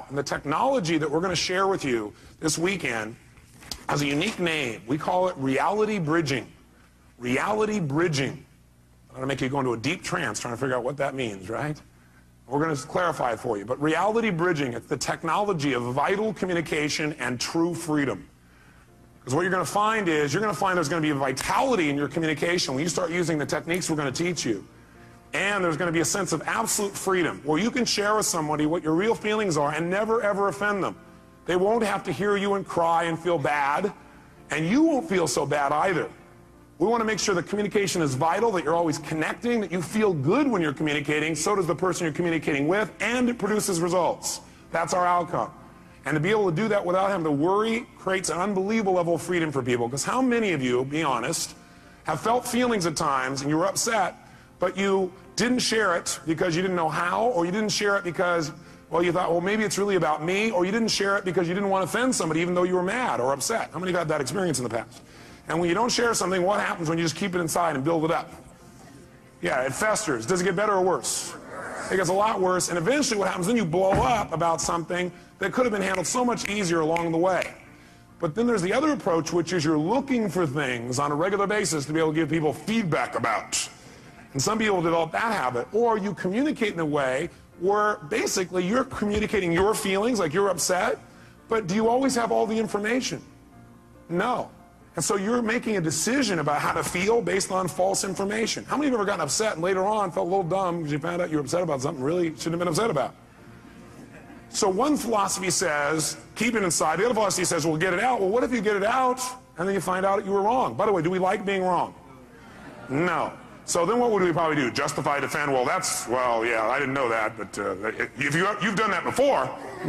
And the technology that we're going to share with you this weekend has a unique name. We call it reality bridging. Reality bridging. I'm going to make you go into a deep trance trying to figure out what that means, right? We're going to clarify it for you. But reality bridging, it's the technology of vital communication and true freedom. Because what you're going to find is, you're going to find there's going to be a vitality in your communication when you start using the techniques we're going to teach you. And there's going to be a sense of absolute freedom where you can share with somebody what your real feelings are and never ever offend them. They won't have to hear you and cry and feel bad, and you won't feel so bad either. We want to make sure that communication is vital, that you're always connecting, that you feel good when you're communicating, so does the person you're communicating with, and it produces results. That's our outcome. And to be able to do that without having to worry creates an unbelievable level of freedom for people. Because how many of you, be honest, have felt feelings at times and you were upset, but you didn't share it because you didn't know how, or you didn't share it because, well, you thought, well, maybe it's really about me, or you didn't share it because you didn't want to offend somebody even though you were mad or upset? How many have had that experience in the past? And when you don't share something, what happens when you just keep it inside and build it up? Yeah, it festers. Does it get better or worse? It gets a lot worse, and eventually what happens, then you blow up about something that could have been handled so much easier along the way. But then there's the other approach, which is you're looking for things on a regular basis to be able to give people feedback about. And some people develop that habit. Or you communicate in a way where basically you're communicating your feelings, like you're upset, but do you always have all the information? No. And so you're making a decision about how to feel based on false information. How many of you have ever gotten upset and later on felt a little dumb because you found out you were upset about something really shouldn't have been upset about? So one philosophy says, keep it inside. The other philosophy says, well, get it out. Well, what if you get it out and then you find out you were wrong? By the way, do we like being wrong? No. So then what would we probably do? Justify, defend? Well, yeah, I didn't know that, but if you've done that before.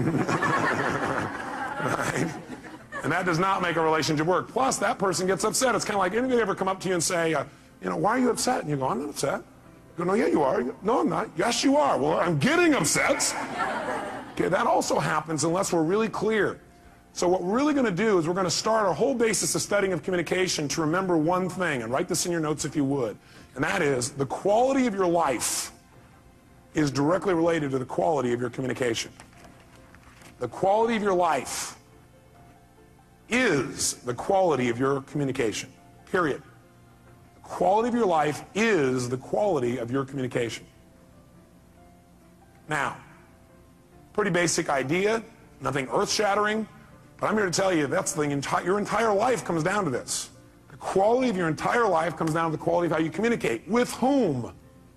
Right? And that does not make a relationship work. Plus, that person gets upset. It's kind of like, anybody ever come up to you and say, why are you upset? And you go, I'm not upset. You go, no, yeah, you are. You go, no, I'm not. Yes, you are. Well, I'm getting upset. Okay, that also happens unless we're really clear. So what we're really going to do is we're going to start our whole basis of studying of communication to remember one thing, and write this in your notes if you would, and that is the quality of your life is directly related to the quality of your communication. The quality of your life is the quality of your communication, period. The quality of your life is the quality of your communication. Now, pretty basic idea, nothing earth-shattering, but I'm here to tell you that's your entire life comes down to this. The quality of your entire life comes down to the quality of how you communicate. With whom?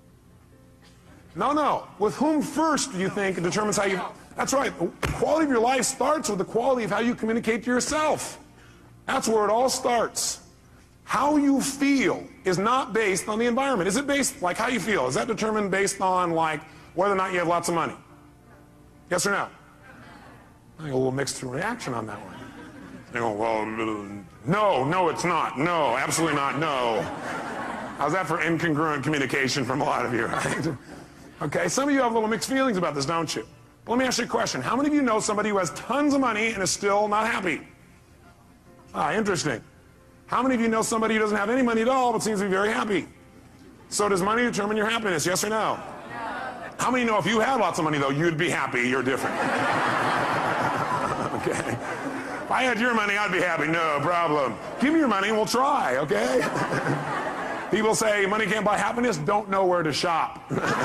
No. With whom first do you think determines how you... That's right. The quality of your life starts with the quality of how you communicate to yourself. That's where it all starts. How you feel is not based on the environment. Is it based, like how you feel, is that determined based on, like, whether or not you have lots of money? Yes or no? I think a little mixed reaction on that one. They go, well, no, it's not. No, absolutely not. No. How's that for incongruent communication from a lot of you, right? Okay, some of you have a little mixed feelings about this, don't you? But let me ask you a question. How many of you know somebody who has tons of money and is still not happy? Ah, interesting. How many of you know somebody who doesn't have any money at all but seems to be very happy? So does money determine your happiness, yes or no? How many know if you had lots of money, though, you'd be happy, you're different? Okay. If I had your money, I'd be happy, no problem. Give me your money and we'll try, okay? People say money can't buy happiness, don't know where to shop.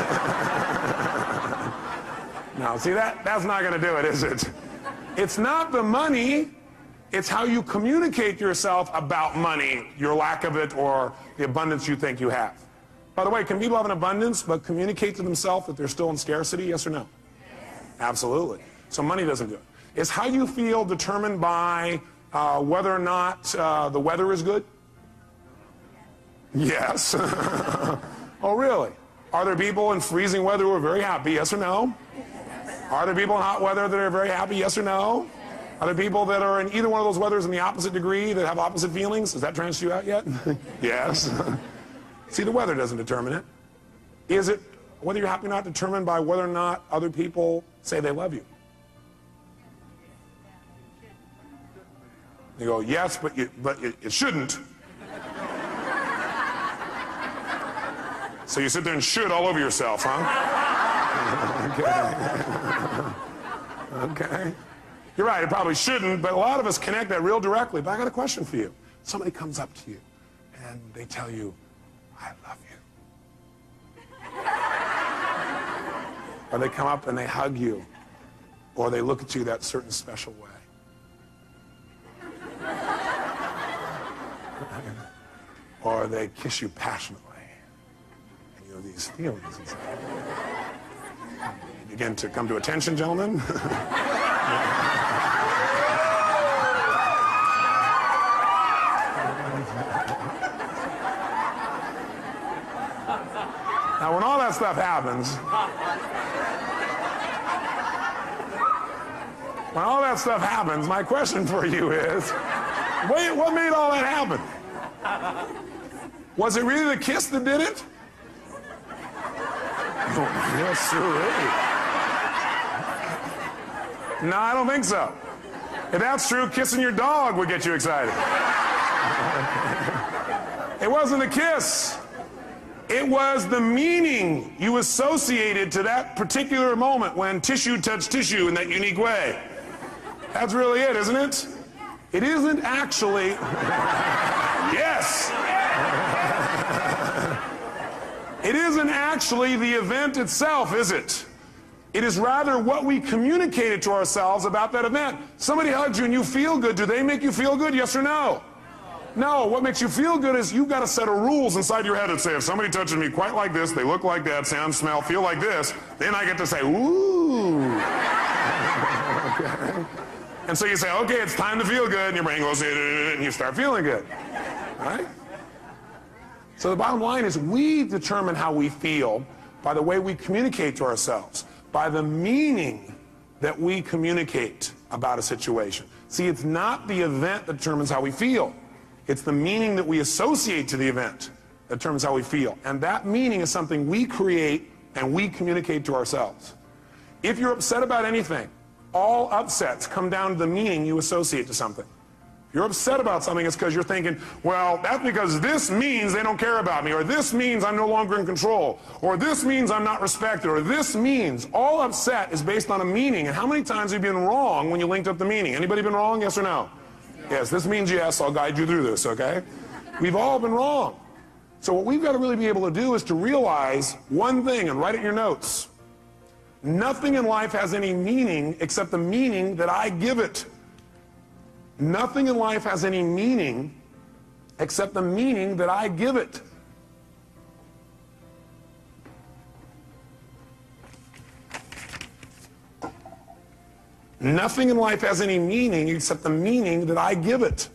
No, see, that's not going to do it, is it? It's not the money, it's how you communicate to yourself about money, your lack of it, or the abundance you think you have. By the way, can people have an abundance but communicate to themselves that they're still in scarcity, yes or no? Yes. Absolutely. So money doesn't do it. Is how you feel determined by whether or not the weather is good? Yes. Oh, really? Are there people in freezing weather who are very happy, yes or no? Are there people in hot weather that are very happy, yes or no? Are there people that are in either one of those weathers in the opposite degree that have opposite feelings? Has that transferred you out yet? Yes. See, the weather doesn't determine it. Is it, whether you're happy or not, determined by whether or not other people say they love you? You go, yes, but it shouldn't. So you sit there and should all over yourself, huh? Okay. Okay? You're right, it probably shouldn't, but a lot of us connect that real directly. But I got a question for you. Somebody comes up to you and they tell you, I love you. Or they come up and they hug you, or they look at you that certain special way. Or they kiss you passionately. And you know these feelings inside. You begin to come to attention, gentlemen. Now, when all that stuff happens, my question for you is, what made all that happen? Was it really the kiss that did it? Oh, yes, sir. No, I don't think so. If that's true, kissing your dog would get you excited. It wasn't a kiss. It was the meaning you associated to that particular moment when tissue touched tissue in that unique way. That's really it, isn't it? It isn't actually... Yes! It isn't actually the event itself, is it? It is rather what we communicated to ourselves about that event. Somebody hugs you and you feel good. Do they make you feel good? Yes or no? No. What makes you feel good is you've got a set of rules inside your head that say, if somebody touches me quite like this, they look like that, sound, smell, feel like this, then I get to say, ooh. Okay. And so you say, okay, it's time to feel good, and your brain goes, and you start feeling good. Right? So the bottom line is we determine how we feel by the way we communicate to ourselves, by the meaning that we communicate about a situation. See, it's not the event that determines how we feel. It's the meaning that we associate to the event that determines how we feel. And that meaning is something we create and we communicate to ourselves. If you're upset about anything, all upsets come down to the meaning you associate to something. If you're upset about something, it's because you're thinking, well, that's because this means they don't care about me, or this means I'm no longer in control, or this means I'm not respected, or this means. All upset is based on a meaning. And how many times have you been wrong when you linked up the meaning? Anybody been wrong, yes or no? Yes, this means yes, I'll guide you through this, okay? We've all been wrong. So what we've got to really be able to do is to realize one thing and write it in your notes. Nothing in life has any meaning except the meaning that I give it. Nothing in life has any meaning except the meaning that I give it. Nothing in life has any meaning except the meaning that I give it.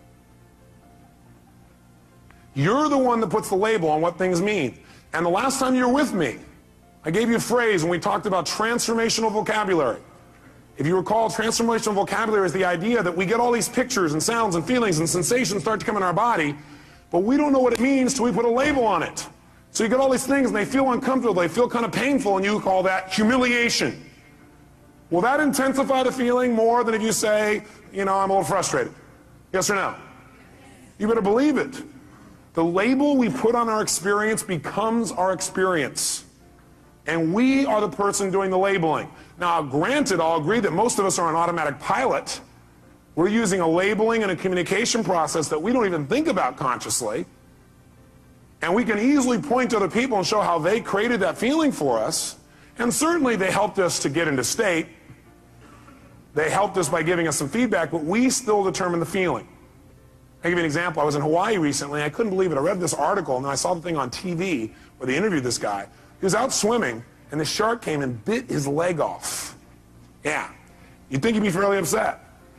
You're the one that puts the label on what things mean. And the last time you were with me, I gave you a phrase when we talked about transformational vocabulary. If you recall, transformational vocabulary is the idea that we get all these pictures and sounds and feelings and sensations start to come in our body, but we don't know what it means till we put a label on it. So you get all these things and they feel uncomfortable, they feel kind of painful, and you call that humiliation. Will that intensify the feeling more than if you say, you know, I'm a little frustrated? Yes or no? You better believe it. The label we put on our experience becomes our experience. And we are the person doing the labeling. Now, granted, I'll agree that most of us are on automatic pilot. We're using a labeling and a communication process that we don't even think about consciously. And we can easily point to other people and show how they created that feeling for us. And certainly they helped us to get into state. They helped us by giving us some feedback, but we still determine the feeling. I'll give you an example. I was in Hawaii recently. I couldn't believe it. I read this article, and then I saw the thing on TV where they interviewed this guy. He was out swimming, and the shark came and bit his leg off. Yeah. You'd think he'd be fairly upset.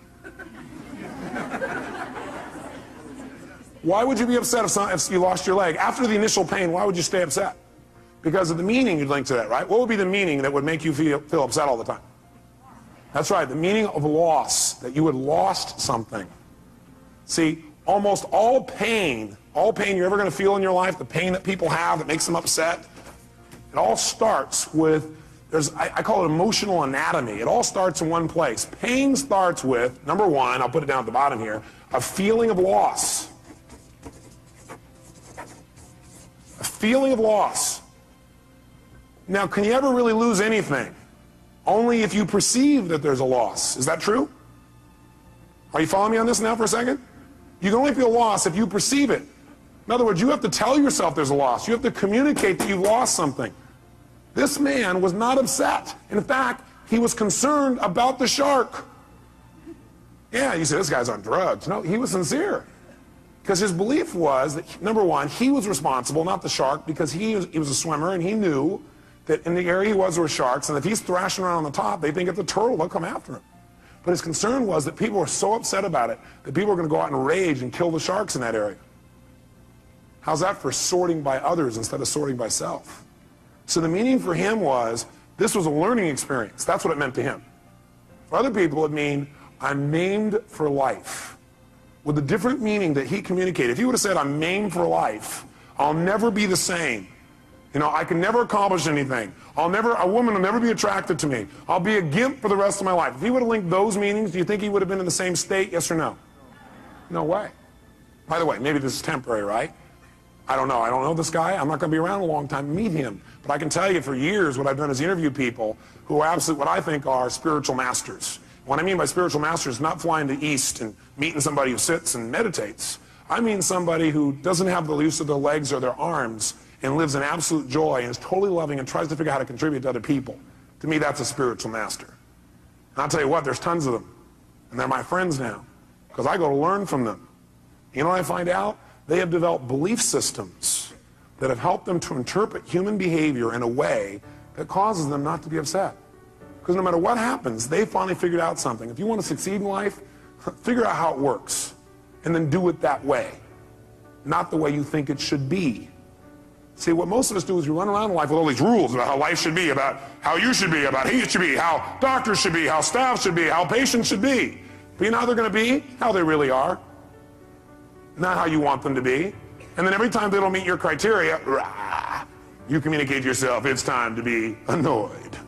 Why would you be upset if you lost your leg? After the initial pain, why would you stay upset? Because of the meaning you'd link to that, right? What would be the meaning that would make you feel upset all the time? That's right, the meaning of loss, that you had lost something. See, almost all pain you're ever going to feel in your life, the pain that people have that makes them upset, it all starts with, I call it emotional anatomy. It all starts in one place. Pain starts with, number one, I'll put it down at the bottom here, a feeling of loss. A feeling of loss. Now, can you ever really lose anything? only if you perceive that there's a loss. Is that true? Are you following me on this now for a second? You can only feel loss if you perceive it. In other words, you have to tell yourself there's a loss. You have to communicate that you've lost something. This man was not upset. In fact, he was concerned about the shark. Yeah, you say, this guy's on drugs. No, he was sincere. Because his belief was that, number one, he was responsible, not the shark, because he was a swimmer and he knew that in the area he was, there were sharks, and if he's thrashing around on the top, they think it's a turtle, they'll come after him. But his concern was that people were so upset about it that people were going to go out and rage and kill the sharks in that area. How's that for sorting by others instead of sorting by self? So the meaning for him was, this was a learning experience. That's what it meant to him. For other people, it mean, I'm maimed for life. With a different meaning that he communicated. If he would have said, I'm maimed for life, I'll never be the same. You know, I can never accomplish anything. A woman will never be attracted to me. I'll be a gimp for the rest of my life. If he would have linked those meanings, do you think he would have been in the same state, yes or no? No way. By the way, maybe this is temporary, right? I don't know. I don't know this guy. I'm not going to be around a long time to meet him. But I can tell you for years what I've done is interview people who are absolutely what I think are spiritual masters. What I mean by spiritual master is not flying to the east and meeting somebody who sits and meditates. I mean somebody who doesn't have the use of their legs or their arms and lives in absolute joy and is totally loving and tries to figure out how to contribute to other people. To me, that's a spiritual master. And I'll tell you what, there's tons of them. And they're my friends now because I go to learn from them. You know what I find out? They have developed belief systems that have helped them to interpret human behavior in a way that causes them not to be upset. Because no matter what happens, they finally figured out something. If you want to succeed in life, figure out how it works and then do it that way, not the way you think it should be. See, what most of us do is we run around in life with all these rules about how life should be, about how you should be, about he should be, how doctors should be, how staff should be, how patients should be. But you know how they're going to be? How they really are. Not how you want them to be. And then every time they don't meet your criteria, rah, you communicate to yourself, it's time to be annoyed.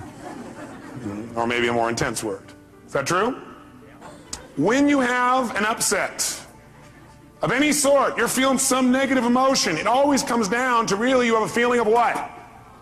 Or maybe a more intense word. Is that true? When you have an upset of any sort, you're feeling some negative emotion, it always comes down to really you have a feeling of what?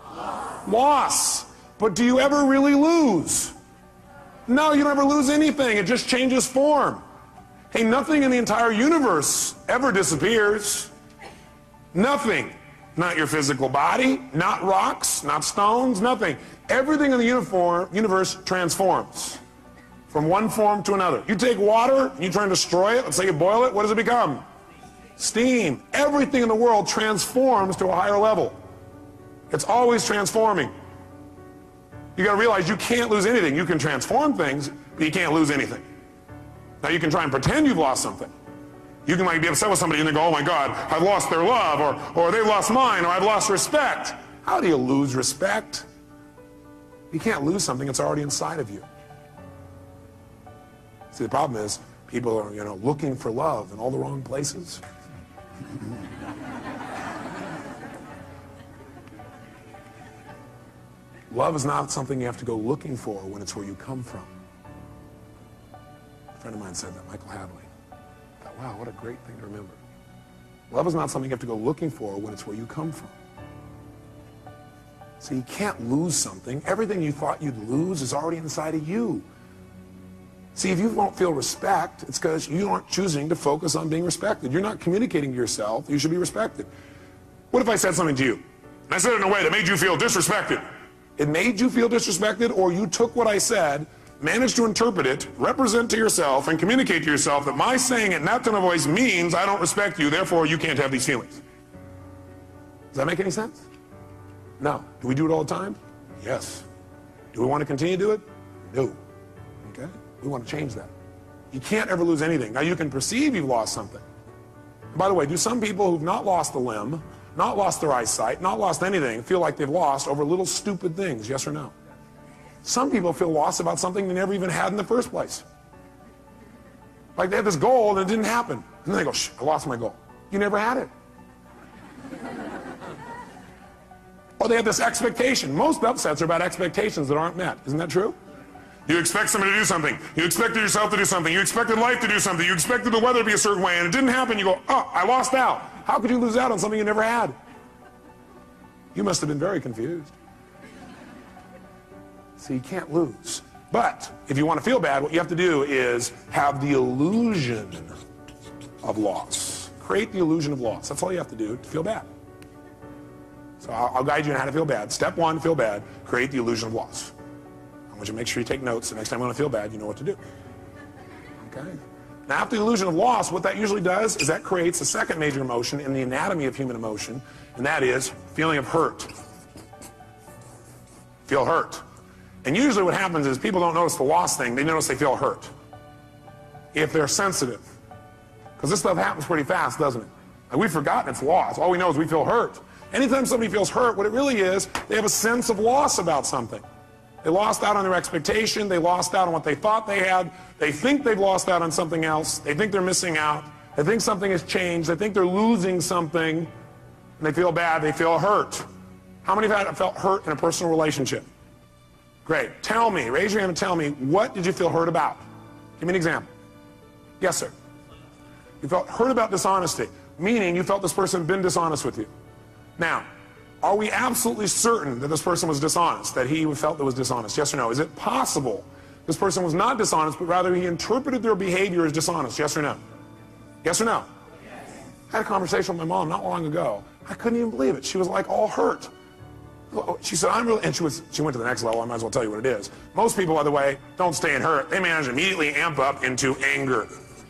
Loss. But do you ever really lose? No, you don't ever lose anything. It just changes form. Hey, nothing in the entire universe ever disappears. Nothing. Not your physical body, not rocks, not stones, nothing. Everything in the universe transforms from one form to another. You take water and you try and destroy it, let's say you boil it, what does it become? Steam. Everything in the world transforms to a higher level. It's always transforming. You got to realize you can't lose anything. You can transform things, but you can't lose anything. Now you can try and pretend you've lost something. You can like be upset with somebody and then go, oh my God, I've lost their love, or they've lost mine, or I've lost respect. How do you lose respect? You can't lose something that's already inside of you. See, the problem is people are, looking for love in all the wrong places. Love is not something you have to go looking for when it's where you come from. A friend of mine said that, Michael Hadley. I thought, wow, what a great thing to remember. Love is not something you have to go looking for when it's where you come from. So you can't lose something. Everything you thought you'd lose is already inside of you. See, if you don't feel respect, it's because you aren't choosing to focus on being respected. You're not communicating to yourself that you should be respected. What if I said something to you, and I said it in a way that made you feel disrespected? It made you feel disrespected, or you took what I said, managed to interpret it, represent to yourself, and communicate to yourself that my saying it in that tone of voice means I don't respect you, therefore you can't have these feelings. Does that make any sense? No. Do we do it all the time? Yes. Do we want to continue to do it? No. Okay? We want to change that. You can't ever lose anything. Now you can perceive you've lost something. And by the way, do some people who've not lost a limb, not lost their eyesight, not lost anything, feel like they've lost over little stupid things, yes or no? Some people feel lost about something they never even had in the first place. Like they had this goal and it didn't happen. And then they go, shh, I lost my goal. You never had it. Or they have this expectation. Most upsets are about expectations that aren't met. Isn't that true? You expect somebody to do something. You expected yourself to do something. You expected life to do something. You expected the weather to be a certain way and it didn't happen. You go, oh, I lost out. How could you lose out on something you never had? You must have been very confused. So you can't lose. But if you want to feel bad, what you have to do is have the illusion of loss. Create the illusion of loss. That's all you have to do to feel bad. So I'll guide you on how to feel bad. Step one, feel bad. Create the illusion of loss. I want you to make sure you take notes. The next time you want to feel bad, you know what to do. Okay? Now, after the illusion of loss, what that usually does is that creates a second major emotion in the anatomy of human emotion, and that is feeling of hurt. Feel hurt. And usually what happens is people don't notice the loss thing, they notice they feel hurt. If they're sensitive. Because this stuff happens pretty fast, doesn't it? Like, we've forgotten it's loss. All we know is we feel hurt. Anytime somebody feels hurt, what it really is, they have a sense of loss about something. They lost out on their expectation, they lost out on what they thought they had, they think they've lost out on something else, they think they're missing out, they think something has changed, they think they're losing something, and they feel bad, they feel hurt. How many have felt hurt in a personal relationship? Great. Tell me, raise your hand and tell me, what did you feel hurt about? Give me an example. Yes, sir. You felt hurt about dishonesty, meaning you felt this person had been dishonest with you. Now, are we absolutely certain that this person was dishonest, that he felt it was dishonest? Yes or no? Is it possible this person was not dishonest, but rather he interpreted their behavior as dishonest? Yes or no? Yes or no? Yes. I had a conversation with my mom not long ago. I couldn't even believe it. She was like all hurt. She said, I'm really, and she went to the next level. I might as well tell you what it is. Most people, by the way, don't stay in hurt. They manage to immediately amp up into anger.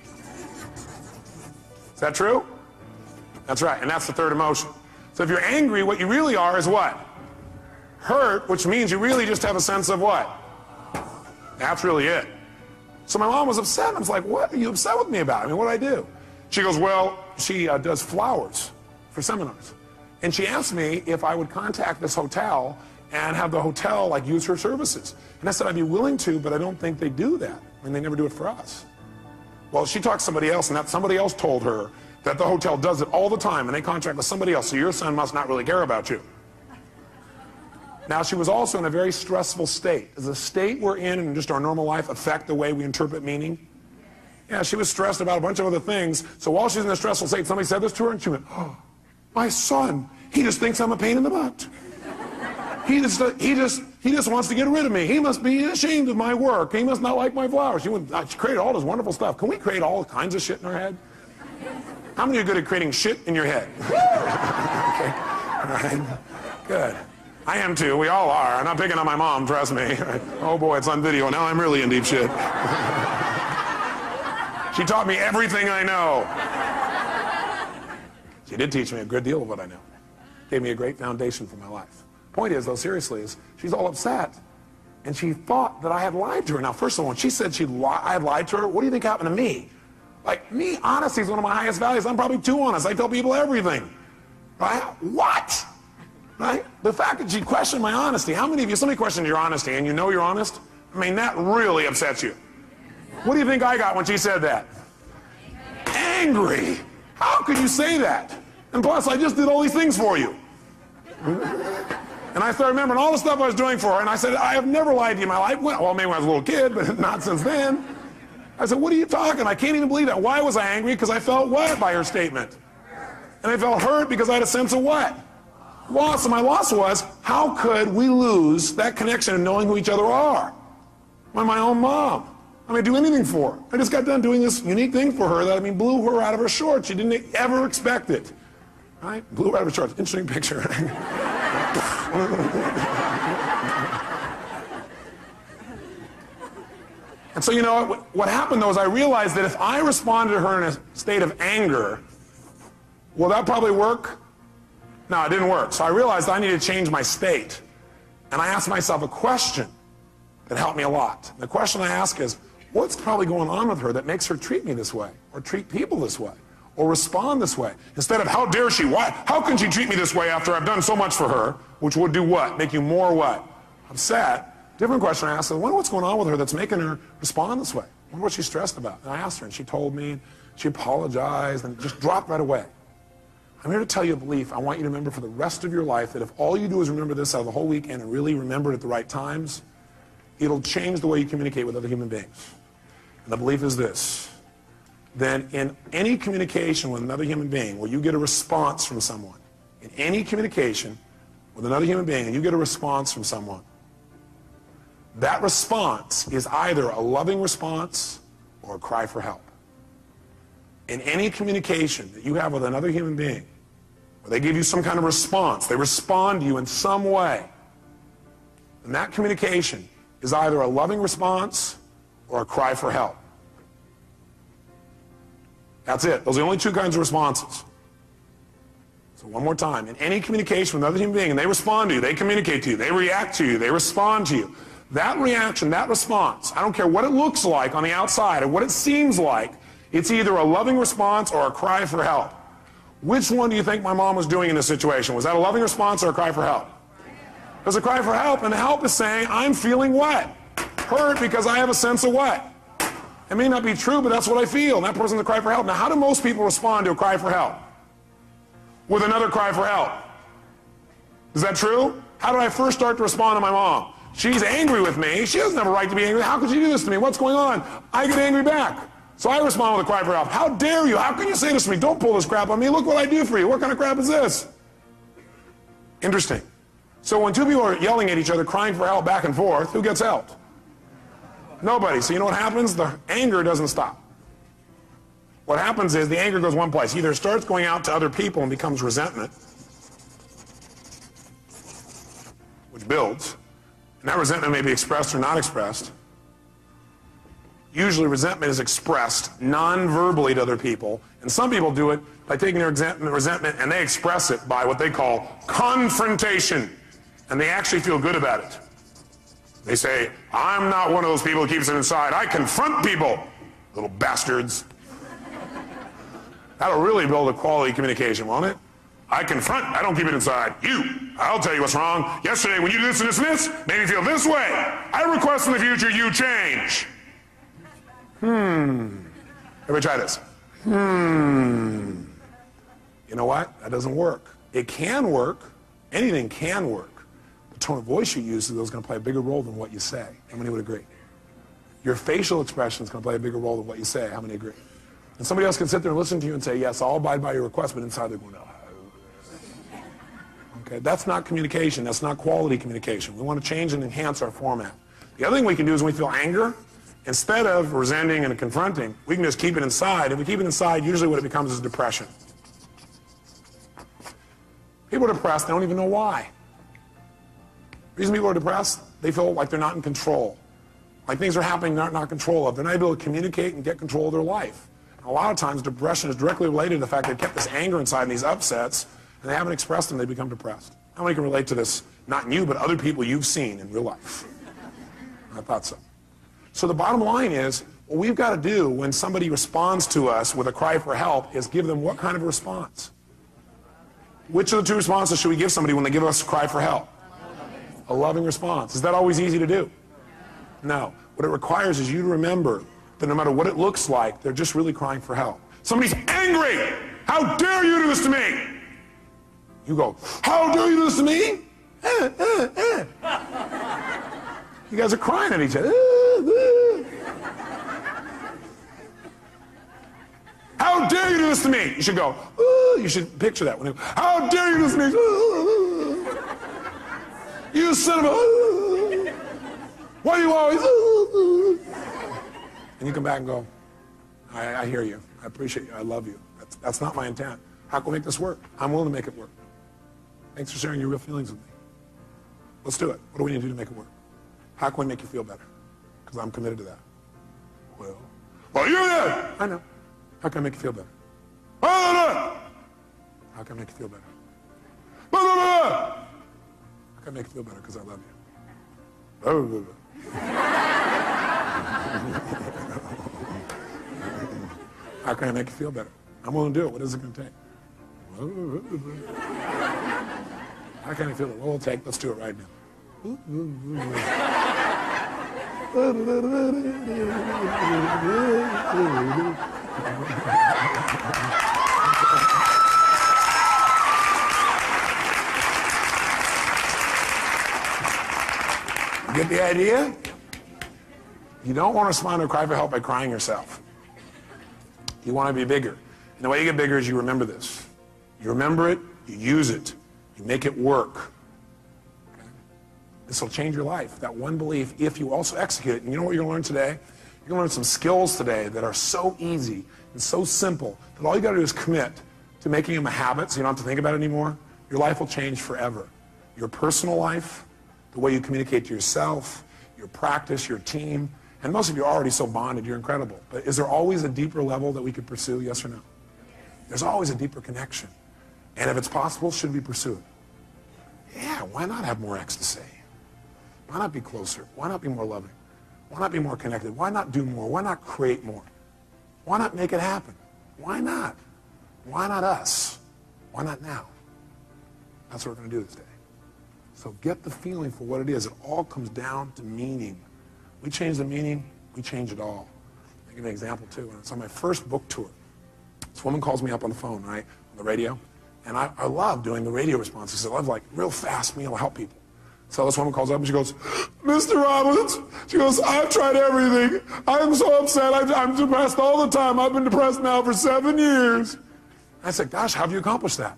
Is that true? That's right, and that's the third emotion. So if you're angry, what you really are is what? Hurt, which means you really just have a sense of what? That's really it. So my mom was upset. I was like, what are you upset with me about? I mean, what did I do? She goes, well, she does flowers for seminars. And she asked me if I would contact this hotel and have the hotel like use her services. And I said I'd be willing to, but I don't think they do that. I mean, they never do it for us. Well, she talked to somebody else, and that somebody else told her that the hotel does it all the time, and they contract with somebody else, so your son must not really care about you. Now, she was also in a very stressful state. Does the state we're in just our normal life affect the way we interpret meaning? Yeah, she was stressed about a bunch of other things, so while she's in a stressful state, somebody said this to her, and she went, oh, my son, he just thinks I'm a pain in the butt. He just wants to get rid of me. He must be ashamed of my work. He must not like my flowers. She created all this wonderful stuff. Can we create all kinds of shit in our head? How many are good at creating shit in your head? Okay. All right. Good. I am too. We all are. I'm not picking on my mom, trust me. Oh boy, it's on video. Now I'm really in deep shit. She taught me everything I know. She did teach me a good deal of what I know. Gave me a great foundation for my life. Point is, though, seriously, is she's all upset. And she thought that I had lied to her. Now, first of all, when she said I had lied to her, what do you think happened to me? Like, me, honesty is one of my highest values. I'm probably too honest. I tell people everything. Right? What? Right? The fact that she questioned my honesty. How many of you, somebody questioned your honesty and you know you're honest? I mean, that really upsets you. What do you think I got when she said that? Angry. How could you say that? And plus, I just did all these things for you. And I started remembering all the stuff I was doing for her, and I said, I have never lied to you in my life. Well, maybe when I was a little kid, but not since then. I said, what are you talking? I can't even believe that. Why was I angry? Because I felt what by her statement? And I felt hurt because I had a sense of what? Loss. And my loss was, how could we lose that connection of knowing who each other are? When my own mom. I mean, I'd do anything for her. I just got done doing this unique thing for her that, I mean, blew her out of her shorts. She didn't ever expect it. Right? Blew her out of her shorts. Interesting picture. And so, you know, what happened, though, is I realized that if I responded to her in a state of anger, will that probably work? No, it didn't work. So I realized I needed to change my state. And I asked myself a question that helped me a lot. The question I ask is, what's probably going on with her that makes her treat me this way, or treat people this way, or respond this way? Instead of, how dare she? Why? How can she treat me this way after I've done so much for her? Which would do what? Make you more what? Upset. Different question I asked, I wonder what's going on with her that's making her respond this way. I wonder what she's stressed about. And I asked her, and she told me, she apologized, and it just dropped right away. I'm here to tell you a belief I want you to remember for the rest of your life, that if all you do is remember this out of the whole weekend and really remember it at the right times, it'll change the way you communicate with other human beings. And the belief is this: then in any communication with another human being where you get a response from someone, in any communication with another human being and you get a response from someone, that response is either a loving response or a cry for help. In any communication that you have with another human being, where they give you some kind of response, they respond to you in some way, and that communication is either a loving response or a cry for help. That's it. Those are the only two kinds of responses. So one more time. In any communication with another human being, and they respond to you, they communicate to you, they react to you, they respond to you, that reaction, that response, I don't care what it looks like on the outside or what it seems like, it's either a loving response or a cry for help. Which one do you think my mom was doing in this situation? Was that a loving response or a cry for help? It was a cry for help, and the help is saying, I'm feeling what? Hurt because I have a sense of what? It may not be true, but that's what I feel, and that person's a cry for help. Now, how do most people respond to a cry for help? With another cry for help. Is that true? How did I first start to respond to my mom? She's angry with me. She doesn't have a right to be angry. How could she do this to me? What's going on? I get angry back. So I respond with a cry for help. How dare you? How can you say this to me? Don't pull this crap on me. Look what I do for you. What kind of crap is this? Interesting. So when two people are yelling at each other, crying for help back and forth, who gets helped? Nobody. So you know what happens? The anger doesn't stop. What happens is the anger goes one place. Either it starts going out to other people and becomes resentment, which builds. And that resentment may be expressed or not expressed. Usually resentment is expressed non-verbally to other people. And some people do it by taking their resentment and they express it by what they call confrontation. And they actually feel good about it. They say, I'm not one of those people who keeps it inside. I confront people, little bastards. That'll really build a quality communication, won't it? I confront, I don't keep it inside. You, I'll tell you what's wrong. Yesterday when you did this and this and this, made me feel this way. I request in the future you change. Everybody try this. You know what? That doesn't work. It can work. Anything can work. The tone of voice you use is going to play a bigger role than what you say. How many would agree? Your facial expression is going to play a bigger role than what you say. How many agree? And somebody else can sit there and listen to you and say, yes, I'll abide by your request, but inside they're going, no. Okay, that's not communication. That's not quality communication. We want to change and enhance our format. The other thing we can do is when we feel anger, instead of resenting and confronting, we can just keep it inside. If we keep it inside, usually what it becomes is depression. People are depressed, they don't even know why. The reason people are depressed, they feel like they're not in control. Like things are happening they're not in control of. They're not able to communicate and get control of their life. And a lot of times depression is directly related to the fact they've kept this anger inside and these upsets, and they haven't expressed them, they become depressed. How many can relate to this? Not in you, but other people you've seen in real life. I thought so. So the bottom line is, what we've got to do when somebody responds to us with a cry for help is give them what kind of a response? Which of the two responses should we give somebody when they give us a cry for help? A loving response. Is that always easy to do? No. What it requires is you to remember that no matter what it looks like, they're just really crying for help. Somebody's angry. How dare you do this to me? You go, how dare you do this to me? You guys are crying at each other. How dare you do this to me? You should go, you should picture that. When you go, how dare you do this to me? You son of a... Why do you always... And you come back and go, I hear you. I appreciate you. I love you. That's not my intent. How can we make this work? I'm willing to make it work. Thanks for sharing your real feelings with me. Let's do it. What do we need to do to make it work? How can we make you feel better? Because I'm committed to that. Well, you're there. I know. How can I make you feel better? How can I make you feel better? How can I make you feel better? Because I love you. How can I make you feel better? I'm willing to do it. What is it going to take? How can I feel it? What will it take? Let's do it right now. Get the idea? You don't want to respond to a cry for help by crying yourself. You want to be bigger. And the way you get bigger is you remember this. You remember it, you use it, you make it work. Okay? This will change your life. That one belief, if you also execute it. And you know what you're going to learn today? You're going to learn some skills today that are so easy and so simple that all you got to do is commit to making them a habit so you don't have to think about it anymore. Your life will change forever. Your personal life, the way you communicate to yourself, your practice, your team, and most of you are already so bonded, you're incredible. But is there always a deeper level that we could pursue, yes or no? There's always a deeper connection. And if it's possible, should we pursue it? Yeah, why not have more ecstasy? Why not be closer? Why not be more loving? Why not be more connected? Why not do more? Why not create more? Why not make it happen? Why not? Why not us? Why not now? That's what we're going to do this day. So get the feeling for what it is. It all comes down to meaning. We change the meaning, we change it all. I'll give you an example too. When I was on my first book tour, this woman calls me up on the phone, right, on the radio, and I love doing the radio responses. I love like real fast being able to help people. So this woman calls up and she goes, Mr. Robbins, she goes, I've tried everything. I'm so upset. I'm depressed all the time. I've been depressed now for 7 years. I said, gosh, how have you accomplished that?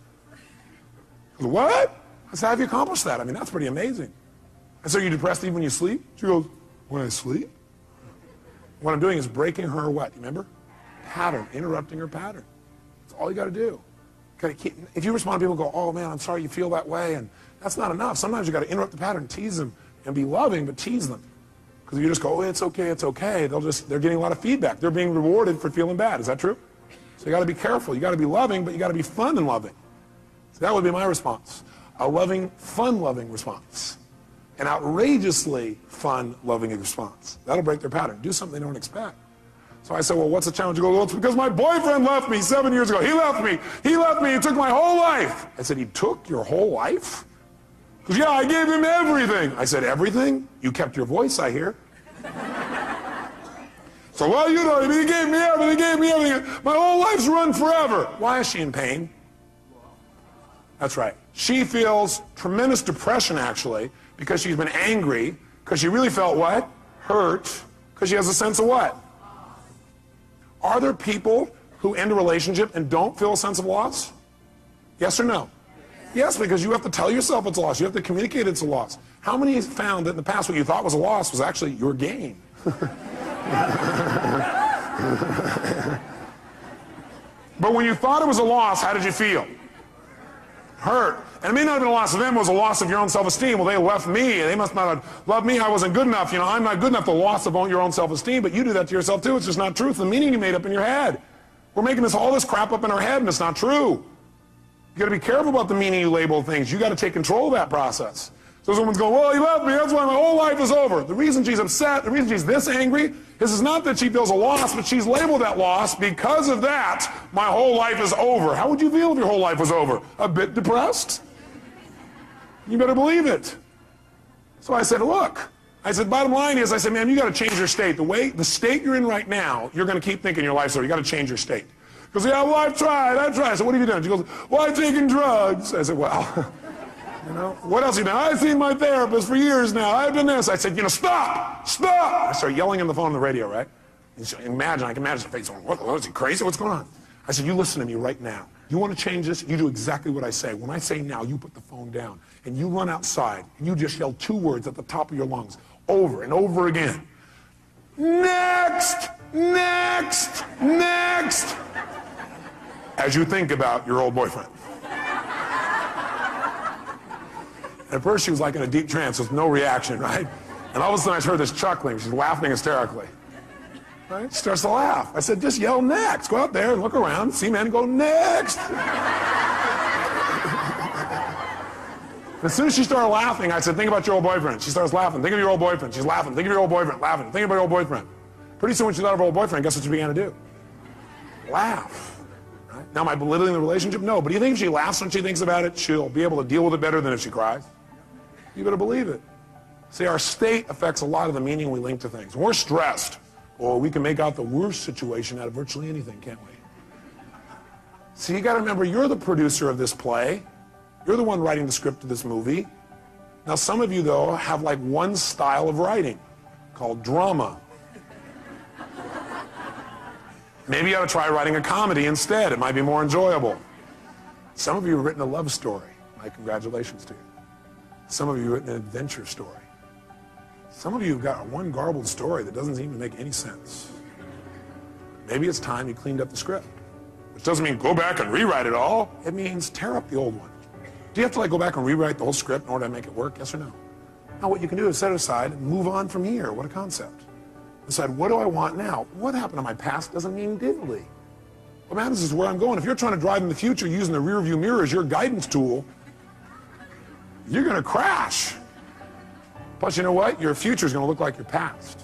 She goes, what? I said, how have you accomplished that? I mean, that's pretty amazing. I said, are you depressed even when you sleep? She goes, when I sleep? What I'm doing is breaking her what? You remember? Pattern, interrupting her pattern. That's all you got to do. If you respond to people and go, oh man, I'm sorry you feel that way, and that's not enough. Sometimes you got to interrupt the pattern, tease them, and be loving, but tease them. Because if you just go, oh, it's okay, they're getting a lot of feedback. They're being rewarded for feeling bad. Is that true? So you got to be careful. You got to be loving, but you got to be fun and loving. So that would be my response. A loving, fun-loving response. An outrageously fun, loving response. That'll break their pattern. Do something they don't expect. So I said, well, what's the challenge? You go, well, it's because my boyfriend left me 7 years ago. He left me. He left me. He took my whole life. I said, he took your whole life? Because, yeah, I gave him everything. I said, everything? You kept your voice, I hear. So, well, you know, he gave me everything, he gave me everything. My whole life's run forever. Why is she in pain? That's right. She feels tremendous depression, actually, because she's been angry, because she really felt what? Hurt, because she has a sense of what? Are there people who end a relationship and don't feel a sense of loss? Yes or no? Yes, because you have to tell yourself it's a loss. You have to communicate it's a loss. How many found that in the past what you thought was a loss was actually your gain? But when you thought it was a loss, how did you feel? Hurt. And it may not have been a loss of them, it was a loss of your own self-esteem. Well, they left me, they must not have loved me, I wasn't good enough, you know, I'm not good enough, the loss of your own self-esteem, but you do that to yourself too, it's just not truth, the meaning you made up in your head. We're making all this crap up in our head and it's not true. You gotta be careful about the meaning you label things, you gotta take control of that process. So someone's going, well, he left me, that's why my whole life is over. The reason she's upset, the reason she's this angry, is not that she feels a loss, but she's labeled that loss. Because of that, my whole life is over. How would you feel if your whole life was over? A bit depressed? You better believe it. So I said, look, I said, bottom line is, I said, man, you got to change your state. The state you're in right now, you're going to keep thinking your life's over. You got to change your state. Because, yeah, well, I've tried. I said, what have you done? She goes, well, I've taken drugs. I said, well, you know, what else have you done? I've seen my therapist for years now. I've done this. I said, you know, stop, stop. I started yelling on the phone on the radio, right? And so I can imagine her face going, what, is he crazy? What's going on? I said, you listen to me right now. You want to change this? You do exactly what I say. When I say now, you put the phone down and you run outside and you just yell 2 words at the top of your lungs over and over again. Next, next, next. As you think about your old boyfriend. At first she was like in a deep trance with no reaction, right? And all of a sudden I heard this chuckling. She's laughing hysterically. Right? She starts to laugh. I said, just yell next. Go out there and look around, see men, and go next. As soon as she started laughing, I said, think about your old boyfriend. She starts laughing. Think of your old boyfriend. She's laughing. Think of your old boyfriend. Laughing. Think about your old boyfriend. Pretty soon when she thought of her old boyfriend, guess what she began to do? Laugh. Right? Now, am I belittling the relationship? No. But do you think if she laughs when she thinks about it, she'll be able to deal with it better than if she cries? You better believe it. See, our state affects a lot of the meaning we link to things. When we're stressed, or we can make out the worst situation out of virtually anything, can't we? See, you got to remember, you're the producer of this play. You're the one writing the script of this movie. Now, some of you, though, have like one style of writing called drama. Maybe you ought to try writing a comedy instead. It might be more enjoyable. Some of you have written a love story. My congratulations to you. Some of you have written an adventure story. Some of you have got one garbled story that doesn't seem to make any sense. Maybe it's time you cleaned up the script. Which doesn't mean go back and rewrite it all. It means tear up the old one. Do you have to go back and rewrite the whole script in order to make it work? Yes or no? Now what you can do is set it aside and move on from here. What a concept. Decide, what do I want now? What happened to my past doesn't mean diddly. What matters is where I'm going. If you're trying to drive in the future using the rear view mirror as your guidance tool, you're going to crash. Plus, you know what? Your future is going to look like your past.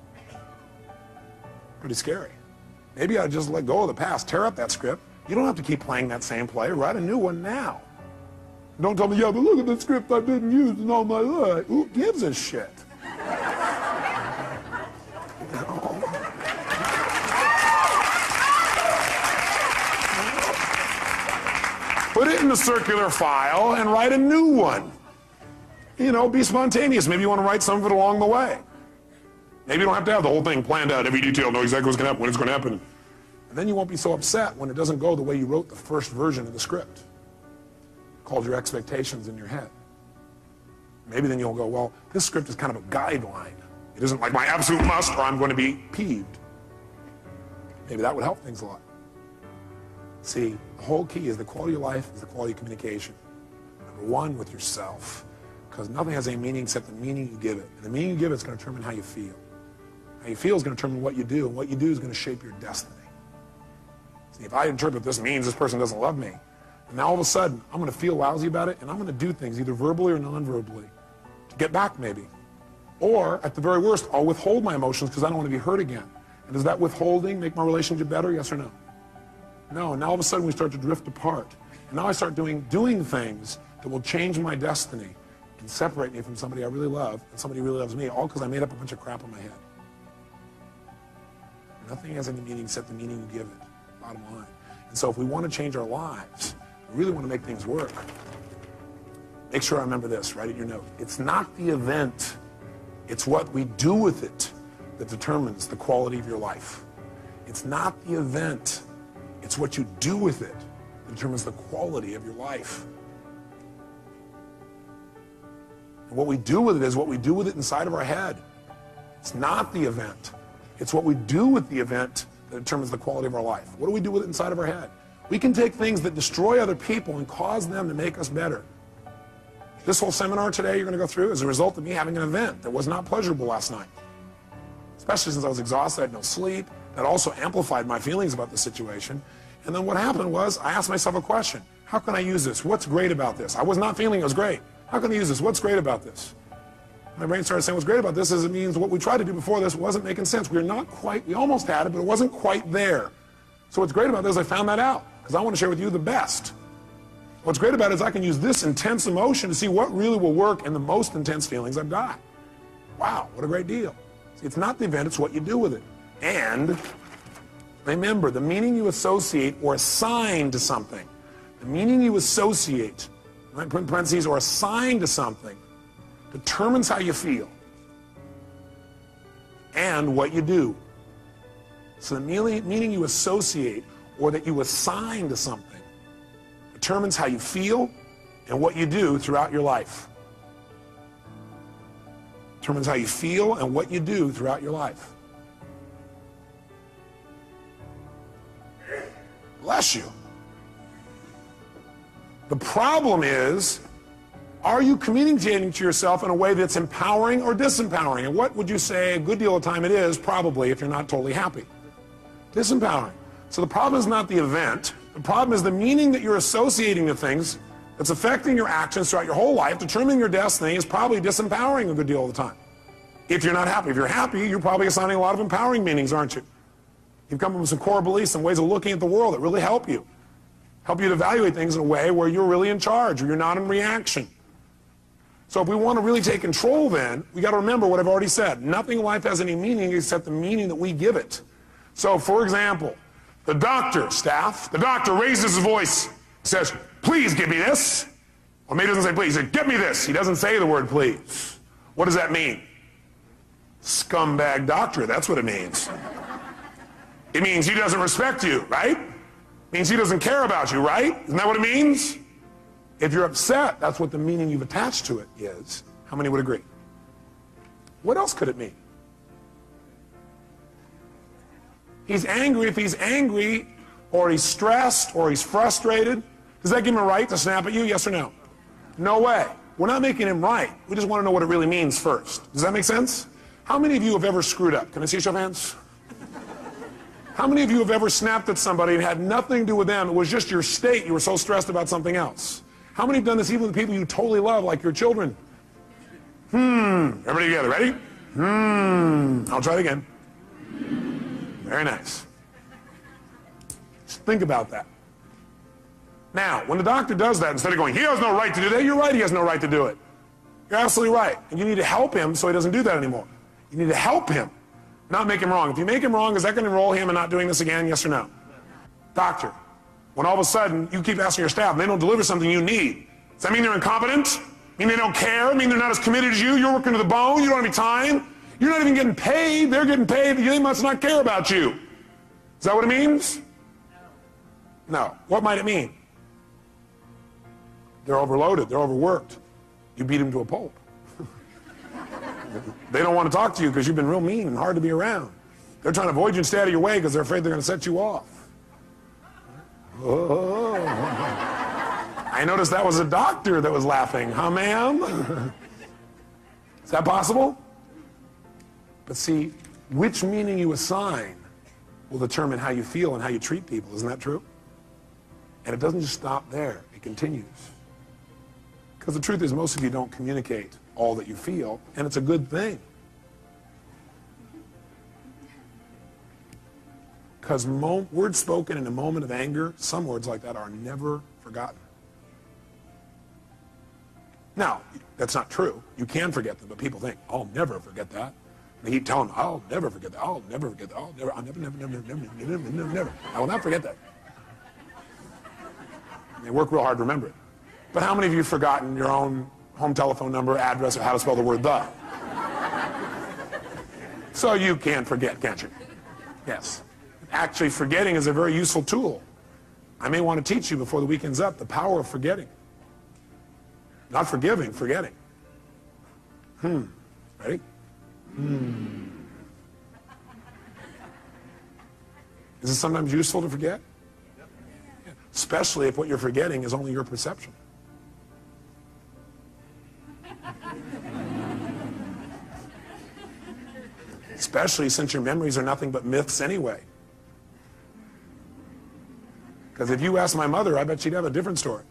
Pretty scary. Maybe I just let go of the past, tear up that script. You don't have to keep playing that same play. Write a new one now. Don't tell me, yeah, but look at the script I've been using all my life. Who gives a shit? Put it in the circular file and write a new one. You know, be spontaneous. Maybe you want to write some of it along the way. Maybe you don't have to have the whole thing planned out, every detail, know exactly what's going to happen, when it's going to happen. And then you won't be so upset when it doesn't go the way you wrote the first version of the script. Called your expectations in your head. Maybe then you'll go, well, this script is kind of a guideline. It isn't like my absolute must or I'm going to be peeved. Maybe that would help things a lot. See, the whole key is the quality of life is the quality of communication. Number one, with yourself. Because nothing has any meaning except the meaning you give it. And the meaning you give it is going to determine how you feel. How you feel is going to determine what you do, and what you do is going to shape your destiny. See, if I interpret this means this person doesn't love me, and now all of a sudden I'm going to feel lousy about it, and I'm going to do things either verbally or non-verbally to get back maybe. Or, at the very worst, I'll withhold my emotions because I don't want to be hurt again. And does that withholding make my relationship better, yes or no? No, and now all of a sudden we start to drift apart. And now I start doing things that will change my destiny and separate me from somebody I really love and somebody who really loves me, all because I made up a bunch of crap in my head. Nothing has any meaning except the meaning you give it, bottom line. And so if we want to change our lives, we really want to make things work, make sure I remember this, write it in your note. It's not the event, it's what we do with it that determines the quality of your life. It's not the event, it's what you do with it that determines the quality of your life. And what we do with it is what we do with it inside of our head. It's not the event. It's what we do with the event that determines the quality of our life. What do we do with it inside of our head? We can take things that destroy other people and cause them to make us better. This whole seminar today you're going to go through is a result of me having an event that was not pleasurable last night. Especially since I was exhausted, I had no sleep. That also amplified my feelings about the situation. And then what happened was I asked myself a question. How can I use this? What's great about this? I was not feeling it was great. How can I use this? What's great about this? My brain started saying what's great about this is it means what we tried to do before this wasn't making sense. We almost had it, but it wasn't quite there. So what's great about this, I found that out because I want to share with you the best. What's great about it is I can use this intense emotion to see what really will work in the most intense feelings I've got. Wow, what a great deal. See, it's not the event, it's what you do with it. And remember, the meaning you associate or assign to something, the meaning you associate, right, put in parentheses, or assign to something, determines how you feel and what you do. So the meaning you associate or that you assign to something determines how you feel and what you do throughout your life. Determines how you feel and what you do throughout your life. Bless you. The problem is, are you communicating to yourself in a way that's empowering or disempowering? And what would you say a good deal of time it is, probably, if you're not totally happy? Disempowering. So the problem is not the event. The problem is the meaning that you're associating to things that's affecting your actions throughout your whole life, determining your destiny, is probably disempowering a good deal of the time. If you're not happy. If you're happy, you're probably assigning a lot of empowering meanings, aren't you? You've come up with some core beliefs, some ways of looking at the world that really help you. Help you to evaluate things in a way where you're really in charge, or you're not in reaction. So if we want to really take control then, we got to remember what I've already said. Nothing in life has any meaning except the meaning that we give it. So for example, the doctor raises his voice, says, please give me this. Or maybe he doesn't say please, he says, get me this. He doesn't say the word please. What does that mean? Scumbag doctor, that's what it means. It means he doesn't respect you, right? It means he doesn't care about you, right? Isn't that what it means? If you're upset, that's what the meaning you've attached to it is. How many would agree? What else could it mean? He's angry. If he's angry, or he's stressed, or he's frustrated, does that give him a right to snap at you, yes or no? No way. We're not making him right. We just want to know what it really means first. Does that make sense? How many of you have ever screwed up? Can I see a show of hands? How many of you have ever snapped at somebody and had nothing to do with them? It was just your state. You were so stressed about something else. How many have done this even with people you totally love, like your children? Everybody together, ready? I'll try it again. Very nice. Just think about that. Now, when the doctor does that, instead of going, he has no right to do that, you're right, he has no right to do it. You're absolutely right. And you need to help him so he doesn't do that anymore. You need to help him, not make him wrong. If you make him wrong, is that going to enroll him in not doing this again, yes or no? Doctor, when all of a sudden you keep asking your staff and they don't deliver something you need, does that mean they're incompetent? Mean they don't care? Mean they're not as committed as you? You're working to the bone, you don't have any time? You're not even getting paid, they're getting paid, they must not care about you. Is that what it means? No. What might it mean? They're overloaded, they're overworked. You beat them to a pulp. They don't want to talk to you because you've been real mean and hard to be around. They're trying to avoid you and stay out of your way because they're afraid they're going to set you off. Oh. I noticed that was a doctor that was laughing. Huh, ma'am? Is that possible? But see, which meaning you assign will determine how you feel and how you treat people. Isn't that true? And it doesn't just stop there. It continues. Because the truth is, most of you don't communicate all that you feel, and it's a good thing. Because words spoken in a moment of anger, some words like that are never forgotten. Now, that's not true. You can forget them, but people think, I'll never forget that. And they keep telling them, I'll never forget that. I'll never forget that. I'll never. I will not forget that. And they work real hard to remember it. But how many of you have forgotten your own home telephone number, address, or how to spell the word the? So you can forget, can't you? Yes. Actually, forgetting is a very useful tool. I may want to teach you before the weekend's up the power of forgetting. Not forgiving, forgetting. Ready? Is it sometimes useful to forget? Yeah. Especially if what you're forgetting is only your perception. Especially since your memories are nothing but myths anyway. Because if you asked my mother, I bet she'd have a different story.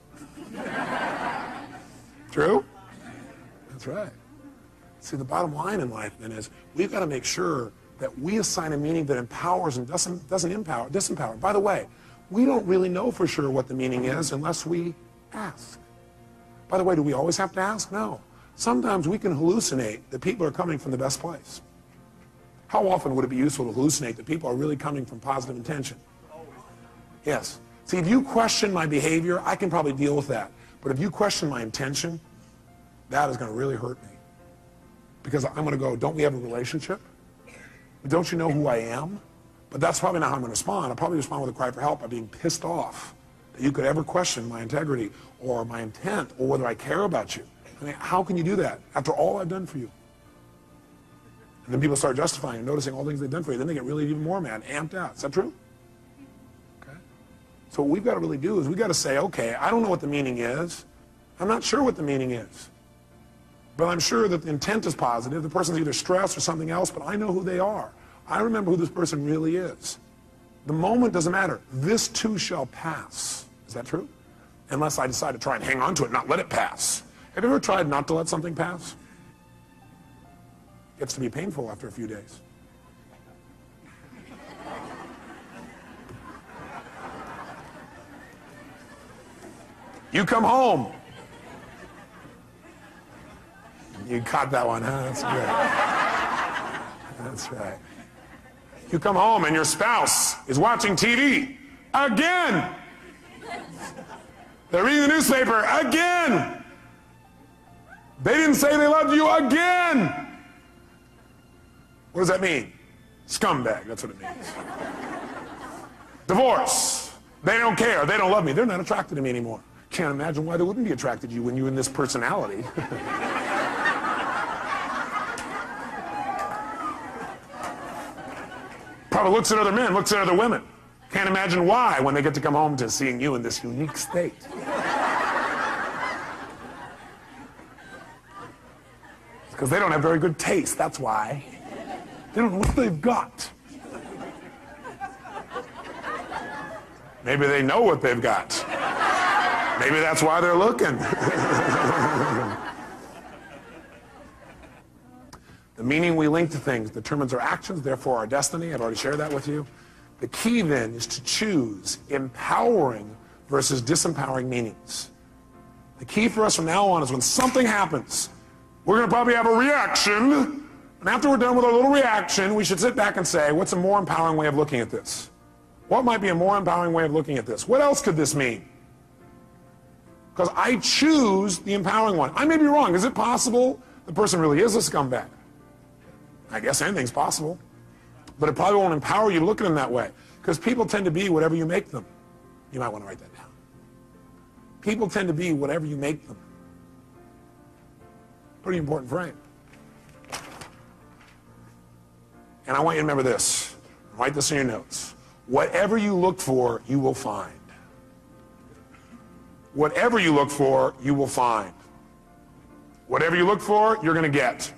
True? That's right. See, the bottom line in life then is we've got to make sure that we assign a meaning that empowers and doesn't disempower. By the way, we don't really know for sure what the meaning is unless we ask. By the way, do we always have to ask? No. Sometimes we can hallucinate that people are coming from the best place. How often would it be useful to hallucinate that people are really coming from positive intention? Yes. See, if you question my behavior, I can probably deal with that. But if you question my intention, that is going to really hurt me. Because I'm going to go, don't we have a relationship? Don't you know who I am? But that's probably not how I'm going to respond. I'll probably respond with a cry for help by being pissed off that you could ever question my integrity or my intent or whether I care about you. I mean, how can you do that after all I've done for you? And then people start justifying and noticing all the things they've done for you. Then they get really even more mad, amped out. Is that true? Okay. So what we've got to really do is we've got to say, okay, I don't know what the meaning is. I'm not sure what the meaning is. But I'm sure that the intent is positive. The person's either stressed or something else, but I know who they are. I remember who this person really is. The moment doesn't matter. This too shall pass. Is that true? Unless I decide to try and hang on to it, not let it pass. Have you ever tried not to let something pass? It gets to be painful after a few days. You come home. You caught that one, huh? That's good. That's right. You come home and your spouse is watching TV again. They're reading the newspaper again. They didn't say they loved you again. What does that mean? Scumbag, that's what it means. Divorce. They don't care. They don't love me. They're not attracted to me anymore. Can't imagine why they wouldn't be attracted to you when you're in this personality. Probably looks at other men, looks at other women. Can't imagine why when they get to come home to seeing you in this unique state. Because they don't have very good taste, that's why. They don't know what they've got. Maybe they know what they've got. Maybe that's why they're looking. The meaning we link to things determines our actions, therefore our destiny. I've already shared that with you. The key then is to choose empowering versus disempowering meanings. The key for us from now on is when something happens, we're going to probably have a reaction, and after we're done with our little reaction, we should sit back and say, what's a more empowering way of looking at this? What might be a more empowering way of looking at this? What else could this mean? Because I choose the empowering one. I may be wrong. Is it possible the person really is a scumbag? I guess anything's possible. But it probably won't empower you to look at them that way. Because people tend to be whatever you make them. You might want to write that down. People tend to be whatever you make them. Pretty important frame. And I want you to remember this. Write this in your notes. Whatever you look for, you will find. Whatever you look for, you will find. Whatever you look for, you're going to get.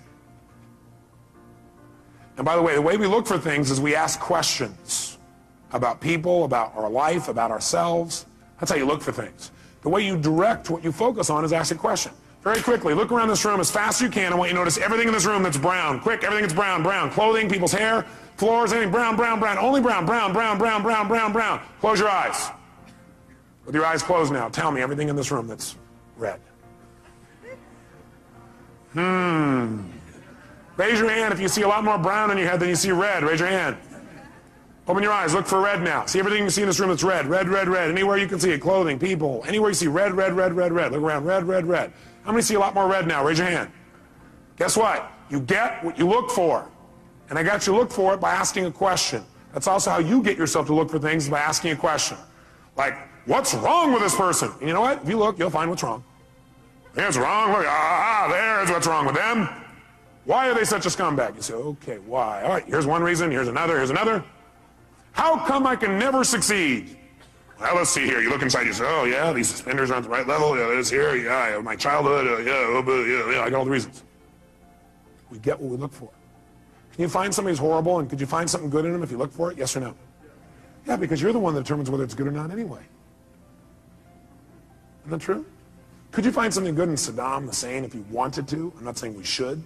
And by the way we look for things is we ask questions about people, about our life, about ourselves. That's how you look for things. The way you direct what you focus on is ask a question. Very quickly, look around this room as fast as you can. I want you to notice everything in this room that's brown. Quick, everything that's brown, brown. Clothing, people's hair, floors, anything brown, brown, brown. Only brown, brown, brown, brown, brown, brown, brown. Close your eyes. With your eyes closed now, tell me everything in this room that's red. Raise your hand if you see a lot more brown in your head than you see red. Raise your hand. Open your eyes. Look for red now. See everything you see in this room that's red. Red, red, red. Anywhere you can see it. Clothing, people. Anywhere you see red, red, red, red, red. Look around. Red, red, red. How many see a lot more red now? Raise your hand. Guess what? You get what you look for. And I got you to look for it by asking a question. That's also how you get yourself to look for things, by asking a question. Like, what's wrong with this person? And you know what? If you look, you'll find what's wrong. Here's wrong. Look, there's what's wrong with them. Why are they such a scumbag? You say, okay, why? All right, here's one reason, here's another, here's another. How come I can never succeed? Well, let's see here. You look inside, you say, oh, yeah, these suspenders aren't the right level. Yeah, this here, yeah, my childhood, yeah, I got all the reasons. We get what we look for. Can you find somebody who's horrible, and could you find something good in them if you look for it? Yes or no? Yeah, because you're the one that determines whether it's good or not anyway. Isn't that true? Could you find something good in Saddam Hussein if you wanted to? I'm not saying we should.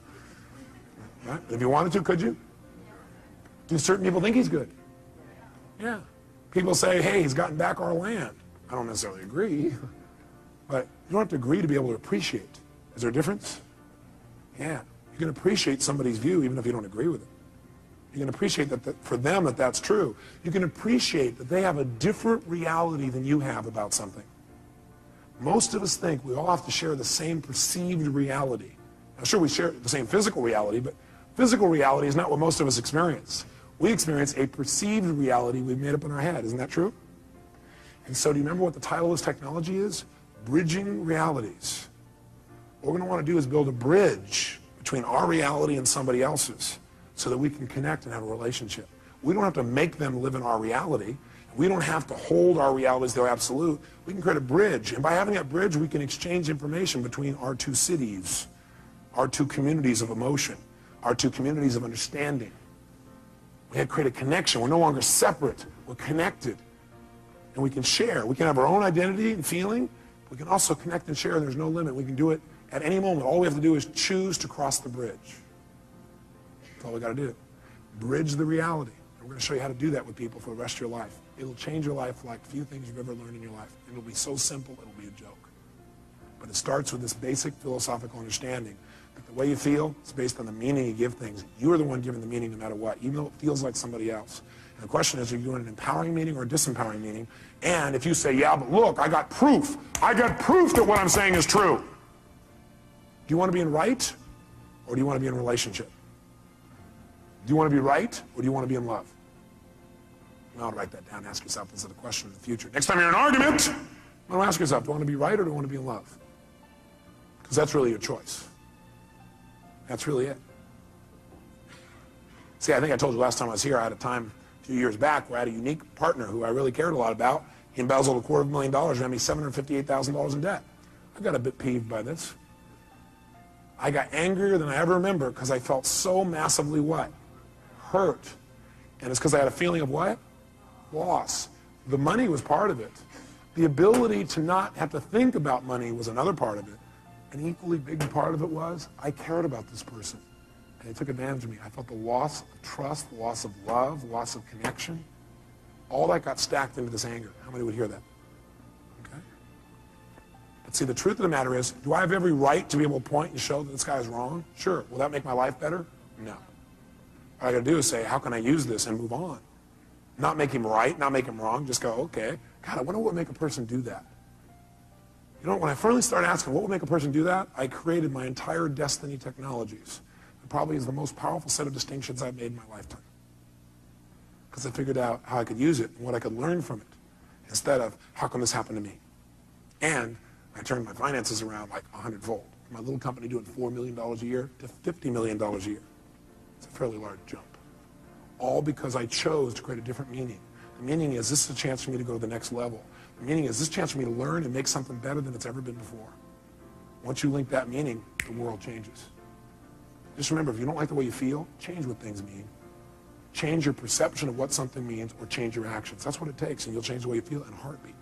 Right? But if you wanted to, could you? Do certain people think he's good? Yeah. People say, hey, he's gotten back our land. I don't necessarily agree. But you don't have to agree to be able to appreciate. Is there a difference? Yeah. You can appreciate somebody's view even if you don't agree with it. You can appreciate that for them that's true. You can appreciate that they have a different reality than you have about something. Most of us think we all have to share the same perceived reality. Now, sure, we share the same physical reality, but physical reality is not what most of us experience. We experience a perceived reality we've made up in our head. Isn't that true? And so do you remember what the title of this technology is? Bridging realities. What we're going to want to do is build a bridge between our reality and somebody else's so that we can connect and have a relationship. We don't have to make them live in our reality. We don't have to hold our reality as their absolute. We can create a bridge. And by having that bridge, we can exchange information between our two cities, our two communities of emotion, our two communities of understanding. We have to create a connection. We're no longer separate. We're connected. And we can share. We can have our own identity and feeling. We can also connect and share. There's no limit. We can do it at any moment. All we have to do is choose to cross the bridge. That's all we got to do. Bridge the reality. And we're going to show you how to do that with people for the rest of your life. It'll change your life like few things you've ever learned in your life. It'll be so simple, it'll be a joke. But it starts with this basic philosophical understanding that the way you feel is based on the meaning you give things. You're the one giving the meaning no matter what, even though it feels like somebody else. And the question is, are you doing an empowering meaning or a disempowering meaning? And if you say, yeah, but look, I got proof. I got proof that what I'm saying is true. Do you want to be in right, or do you want to be in relationship? Do you want to be right, or do you want to be in love? Well, write that down. Ask yourself this is a question in the future. Next time you're in an argument, ask yourself, do I want to be right or do I want to be in love? Because that's really your choice. That's really it. See, I think I told you last time I was here, I had a time a few years back where I had a unique partner who I really cared a lot about. He embezzled $250,000 and had me $758,000 in debt. I got a bit peeved by this. I got angrier than I ever remember because I felt so massively what? Hurt. And it's because I had a feeling of what? Loss. The money was part of it. The ability to not have to think about money was another part of it. An equally big part of it was I cared about this person. And they took advantage of me. I felt the loss of trust, the loss of love, the loss of connection. All that got stacked into this anger. How many would hear that? Okay? But see, the truth of the matter is, do I have every right to be able to point and show that this guy is wrong? Sure. Will that make my life better? No. What I got to do is say, how can I use this and move on? Not make him right, not make him wrong. Just go, okay. God, I wonder what would make a person do that. You know, when I finally started asking what would make a person do that, I created my entire Destiny Technologies. It probably is the most powerful set of distinctions I've made in my lifetime. Because I figured out how I could use it and what I could learn from it, instead of, how come this happened to me? And I turned my finances around like 100-fold. From my little company doing $4 million a year to $50 million a year. It's a fairly large jump. All because I chose to create a different meaning. The meaning is, this is a chance for me to go to the next level. The meaning is, this is a chance for me to learn and make something better than it's ever been before. Once you link that meaning, the world changes. Just remember, if you don't like the way you feel, change what things mean. Change your perception of what something means, or change your actions. That's what it takes, and you'll change the way you feel in a heartbeat.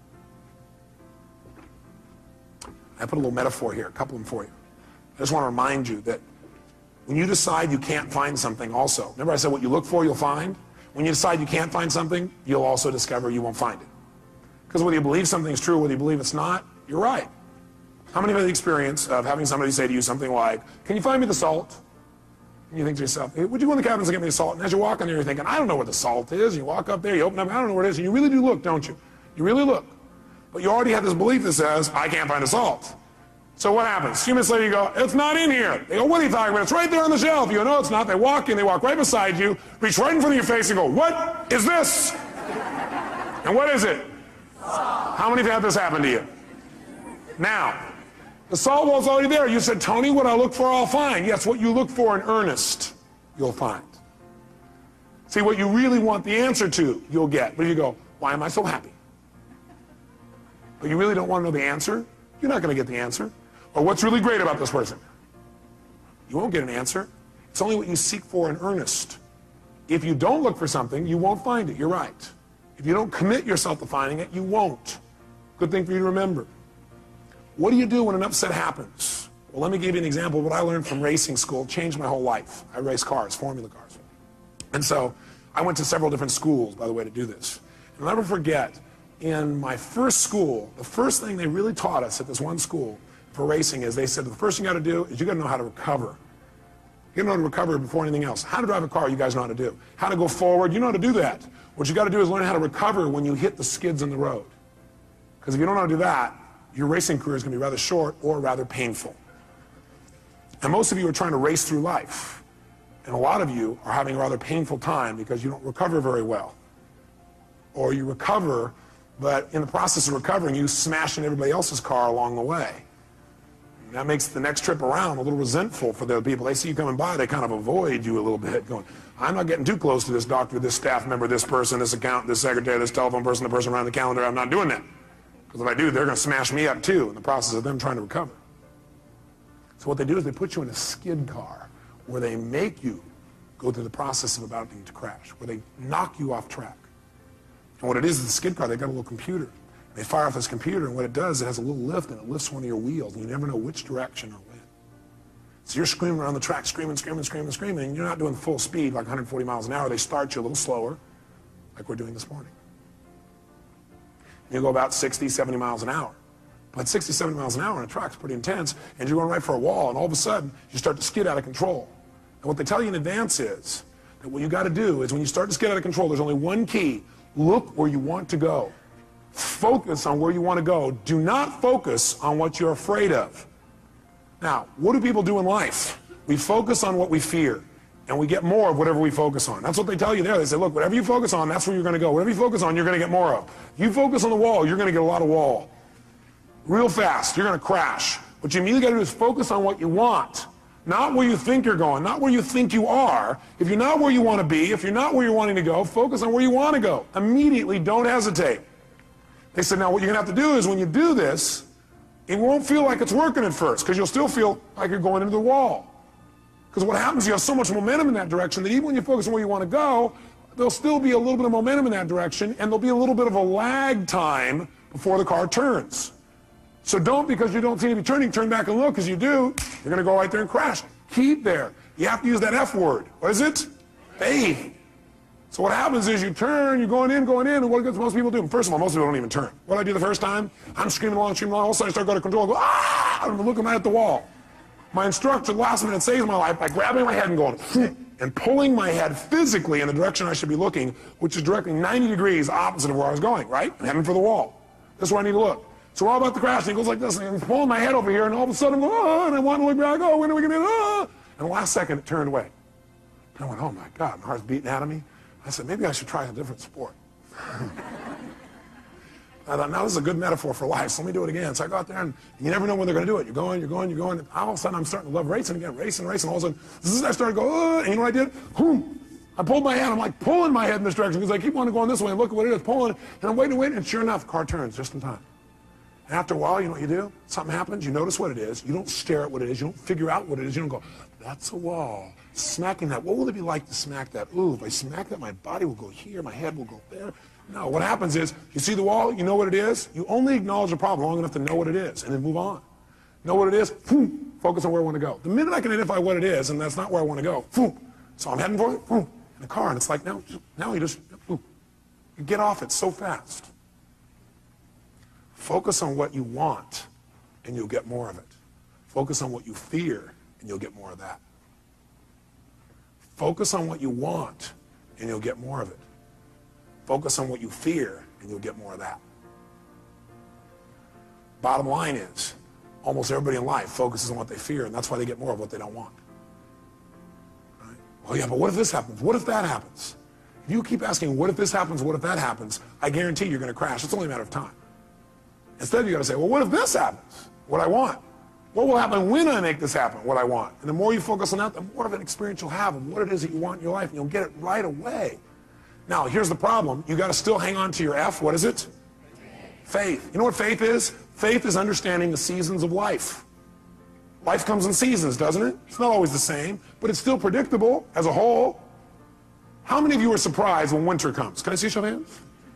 I put a little metaphor here, a couple of them for you. I just want to remind you that when you decide you can't find something also, remember I said what you look for, you'll find? When you decide you can't find something, you'll also discover you won't find it. Because whether you believe something's true or whether you believe it's not, you're right. How many have had the experience of having somebody say to you something like, can you find me the salt? And you think to yourself, hey, would you go in the cabins and get me the salt? And as you're walking there, you're thinking, I don't know where the salt is. And you walk up there, you open up, I don't know where it is. And you really do look, don't you? You really look. But you already have this belief that says, I can't find the salt. So what happens? A few minutes later, you go, it's not in here. They go, what are you talking about? It's right there on the shelf. You go, no, it's not. They walk in, they walk right beside you, reach right in front of your face and go, what is this? And what is it? How many have had this happen to you? Now, the salt bowl's already there. You said, Tony, what I look for, I'll find. Yes, what you look for in earnest, you'll find. See, what you really want the answer to, you'll get. But if you go, why am I so happy? But you really don't want to know the answer, you're not going to get the answer. Or what's really great about this person? You won't get an answer. It's only what you seek for in earnest. If you don't look for something, you won't find it. You're right. If you don't commit yourself to finding it, you won't. Good thing for you to remember. What do you do when an upset happens? Well, let me give you an example of what I learned from racing school. It changed my whole life. I race cars, formula cars. And so I went to several different schools, by the way, to do this. And I'll never forget, in my first school, the first thing they really taught us at this one school for racing is they said, the first thing you got to do is you got to know how to recover. You got to know how to recover before anything else. How to drive a car, you guys know how to do. How to go forward, you know how to do that. What you got to do is learn how to recover when you hit the skids in the road. Because if you don't know how to do that, your racing career is going to be rather short or rather painful. And most of you are trying to race through life. And a lot of you are having a rather painful time because you don't recover very well. Or you recover, but in the process of recovering, you smash in everybody else's car along the way. And that makes the next trip around a little resentful for the people. They see you coming by, they kind of avoid you a little bit, going, I'm not getting too close to this doctor, this staff member, this person, this accountant, this secretary, this telephone person, the person around the calendar. I'm not doing that. Because if I do, they're going to smash me up too in the process of them trying to recover. So what they do is they put you in a skid car where they make you go through the process of about to crash, where they knock you off track. And what it is the skid car, they got a little computer. They fire off this computer, and what it does, it has a little lift, and it lifts one of your wheels, and you never know which direction or when. So you're screaming around the track, screaming, screaming, screaming, screaming, and you're not doing full speed, like 140 miles an hour. They start you a little slower, like we're doing this morning. And you go about 60, 70 miles an hour. But 60, 70 miles an hour on a track is pretty intense, and you're going right for a wall, and all of a sudden, you start to skid out of control. And what they tell you in advance is that what you got to do is when you start to skid out of control, there's only one key. Look where you want to go. Focus on where you want to go. Do not focus on what you're afraid of. Now, what do people do in life? We focus on what we fear, and we get more of whatever we focus on. That's what they tell you there. They say, look, whatever you focus on, that's where you're going to go. Whatever you focus on, you're going to get more of. You focus on the wall, you're going to get a lot of wall. Real fast, you're going to crash. What you immediately got to do is focus on what you want. Not where you think you're going, not where you think you are. If you're not where you want to be, if you're not where you're wanting to go, focus on where you want to go. Immediately, don't hesitate. They said, now what you're going to have to do is when you do this, it won't feel like it's working at first because you'll still feel like you're going into the wall. Because what happens, you have so much momentum in that direction that even when you focus on where you want to go, there'll still be a little bit of momentum in that direction, and there'll be a little bit of a lag time before the car turns. So don't, because you don't seem to be turning, turn back and look, because you do, you're going to go right there and crash. Keep there. You have to use that F word. What is it? Faith. So what happens is you turn, you're going in, and what does most people do? First of all, most people don't even turn. What do I do the first time? I'm screaming along, all of a sudden I start going to control, and go, ah! I'm looking right at the wall. My instructor, last minute, saves my life by grabbing my head and going, and pulling my head physically in the direction I should be looking, which is directly 90 degrees opposite of where I was going, right? I'm heading for the wall. This is where I need to look. So we're all about to crash, and he goes like this, and he's pulling my head over here, and all of a sudden I'm going, oh, and I want to look back, oh, when are we going to, oh? And the last second, it turned away. And I went, oh my God, my heart's beating out of me. I said, maybe I should try a different sport. I thought, now this is a good metaphor for life, so let me do it again. So I go out there, and you never know when they're going to do it. You're going. And all of a sudden, I'm starting to love racing again, racing. All of a sudden, I started to go, and you know what I did? Boom. I pulled my head. I'm like pulling my head in this direction because I keep wanting to go this way. And look at what it is, pulling. And I'm waiting, and sure enough, the car turns just in time. And after a while, you know what you do? Something happens. You notice what it is. You don't stare at what it is. You don't figure out what it is. You don't go, that's a wall. Smacking that. What will it be like to smack that? Ooh, if I smack that, my body will go here. My head will go there. No, what happens is, you see the wall, you know what it is. You only acknowledge the problem long enough to know what it is, and then move on. Know what it is, boom, focus on where I want to go. The minute I can identify what it is, and that's not where I want to go, boom, so I'm heading for it, boom, in the car, and it's like, now you just, boom, you get off it so fast. Focus on what you want, and you'll get more of it. Focus on what you fear, and you'll get more of that. Focus on what you want, and you'll get more of it. Focus on what you fear, and you'll get more of that. Bottom line is, almost everybody in life focuses on what they fear, and that's why they get more of what they don't want. Right? Well, yeah, but what if this happens? What if that happens? If you keep asking, what if this happens, what if that happens, I guarantee you're going to crash. It's only a matter of time. Instead, you got to say, well, what if this happens? What I want. What will happen when I make this happen? What I want. And the more you focus on that, the more of an experience you'll have of what it is that you want in your life, and you'll get it right away. Now, here's the problem. You got to still hang on to your F. What is it? Faith. You know what faith is? Faith is understanding the seasons of life. Life comes in seasons, doesn't it? It's not always the same, but it's still predictable as a whole. How many of you are surprised when winter comes? Can I see your hands?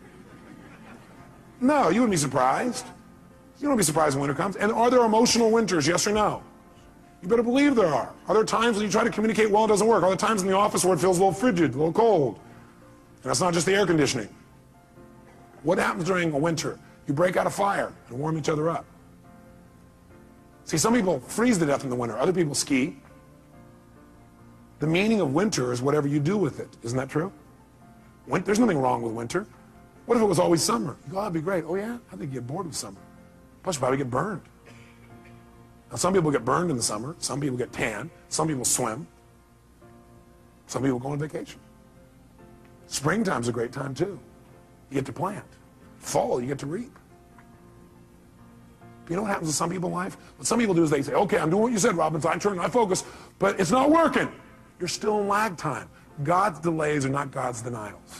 No, you wouldn't be surprised. You don't be surprised when winter comes. And are there emotional winters, yes or no? You better believe there are. Are there times when you try to communicate well, it doesn't work? Are there times in the office where it feels a little frigid, a little cold? And that's not just the air conditioning. What happens during a winter? You break out a fire and warm each other up. See, some people freeze to death in the winter. Other people ski. The meaning of winter is whatever you do with it. Isn't that true? There's nothing wrong with winter. What if it was always summer? You go, oh, that'd be great. Oh, yeah? I think you get bored with summer. Plus, you probably get burned. Now, some people get burned in the summer. Some people get tan. Some people swim. Some people go on vacation. Springtime's a great time, too. You get to plant. Fall, you get to reap. You know what happens to some people in life? What some people do is they say, okay, I'm doing what you said, Robbins. I turn, I focus, but it's not working. You're still in lag time. God's delays are not God's denials.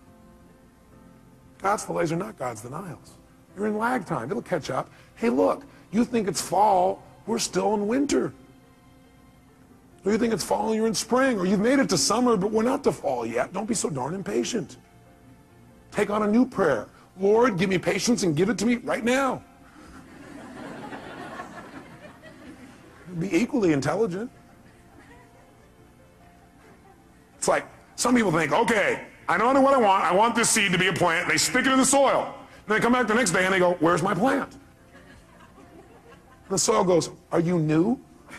God's delays are not God's denials. You're in lag time. It'll catch up. Hey, look, you think it's fall. We're still in winter. Or you think it's fall and you're in spring. Or you've made it to summer, but we're not to fall yet. Don't be so darn impatient. Take on a new prayer. Lord, give me patience and give it to me right now. Be equally intelligent. It's like some people think, okay, I know what I want. I want this seed to be a plant. They stick it in the soil. And they come back the next day and they go, where's my plant? And the soil goes, are you new?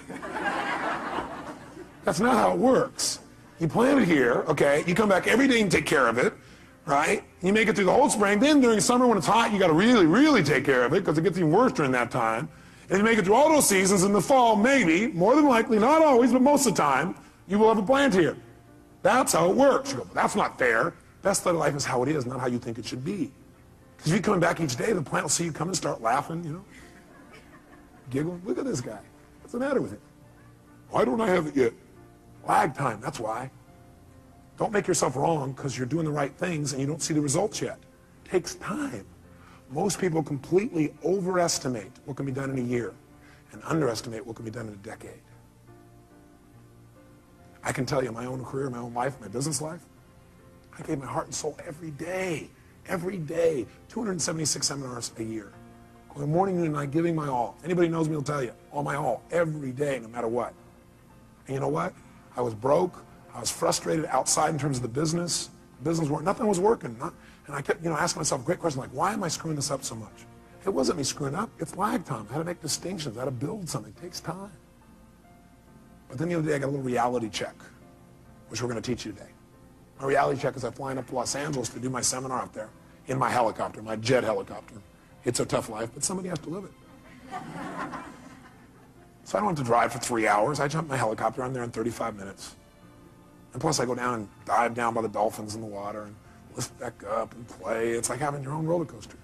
That's not how it works. You plant it here, okay? You come back every day and take care of it, right? You make it through the whole spring. Then during summer when it's hot, you got to really, really take care of it because it gets even worse during that time. And you make it through all those seasons. In the fall, maybe, more than likely, not always, but most of the time, you will have a plant here. That's how it works. You go, but that's not fair. Best of life is how it is, not how you think it should be. Because if you're coming back each day, the plant will see you come and start laughing, you know, giggling. Look at this guy. What's the matter with him? Why don't I have it yet? Lag time, that's why. Don't make yourself wrong because you're doing the right things and you don't see the results yet. It takes time. Most people completely overestimate what can be done in a year and underestimate what can be done in a decade. I can tell you my own career, my own life, my business life, I gave my heart and soul every day, 276 seminars a year. Going morning, noon, and night, giving my all. Anybody knows me will tell you, all my all, every day, no matter what. And you know what? I was broke. I was frustrated outside in terms of the business. Nothing was working. And I kept, asking myself a great question, like, why am I screwing this up so much? It wasn't me screwing up. It's lag time. I had to make distinctions. I had to build something. It takes time. But then the other day, I got a little reality check, which we're going to teach you today. My reality check is I'm flying up to Los Angeles to do my seminar up there in my helicopter, my jet helicopter. It's a tough life, but somebody has to live it. So I don't have to drive for 3 hours. I jump in my helicopter. I'm there in 35 minutes. And plus, I go down and dive down by the dolphins in the water and lift back up and play. It's like having your own roller coaster.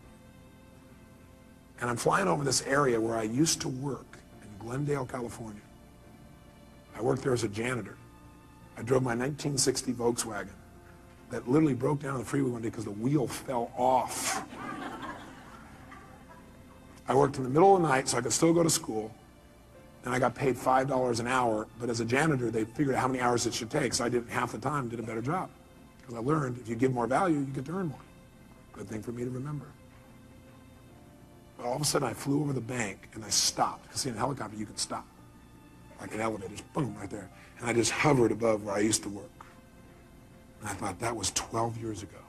And I'm flying over this area where I used to work in Glendale, California. I worked there as a janitor. I drove my 1960 Volkswagen that literally broke down on the freeway one day because the wheel fell off. I worked in the middle of the night so I could still go to school, and I got paid $5 an hour, but as a janitor, they figured out how many hours it should take, so I did half the time, did a better job. Because I learned if you give more value, you get to earn more. Good thing for me to remember. But all of a sudden, I flew over the bank, and I stopped. Because see, in a helicopter, you can stop. Like an elevator, just boom, right there. And I just hovered above where I used to work. And I thought, that was 12 years ago.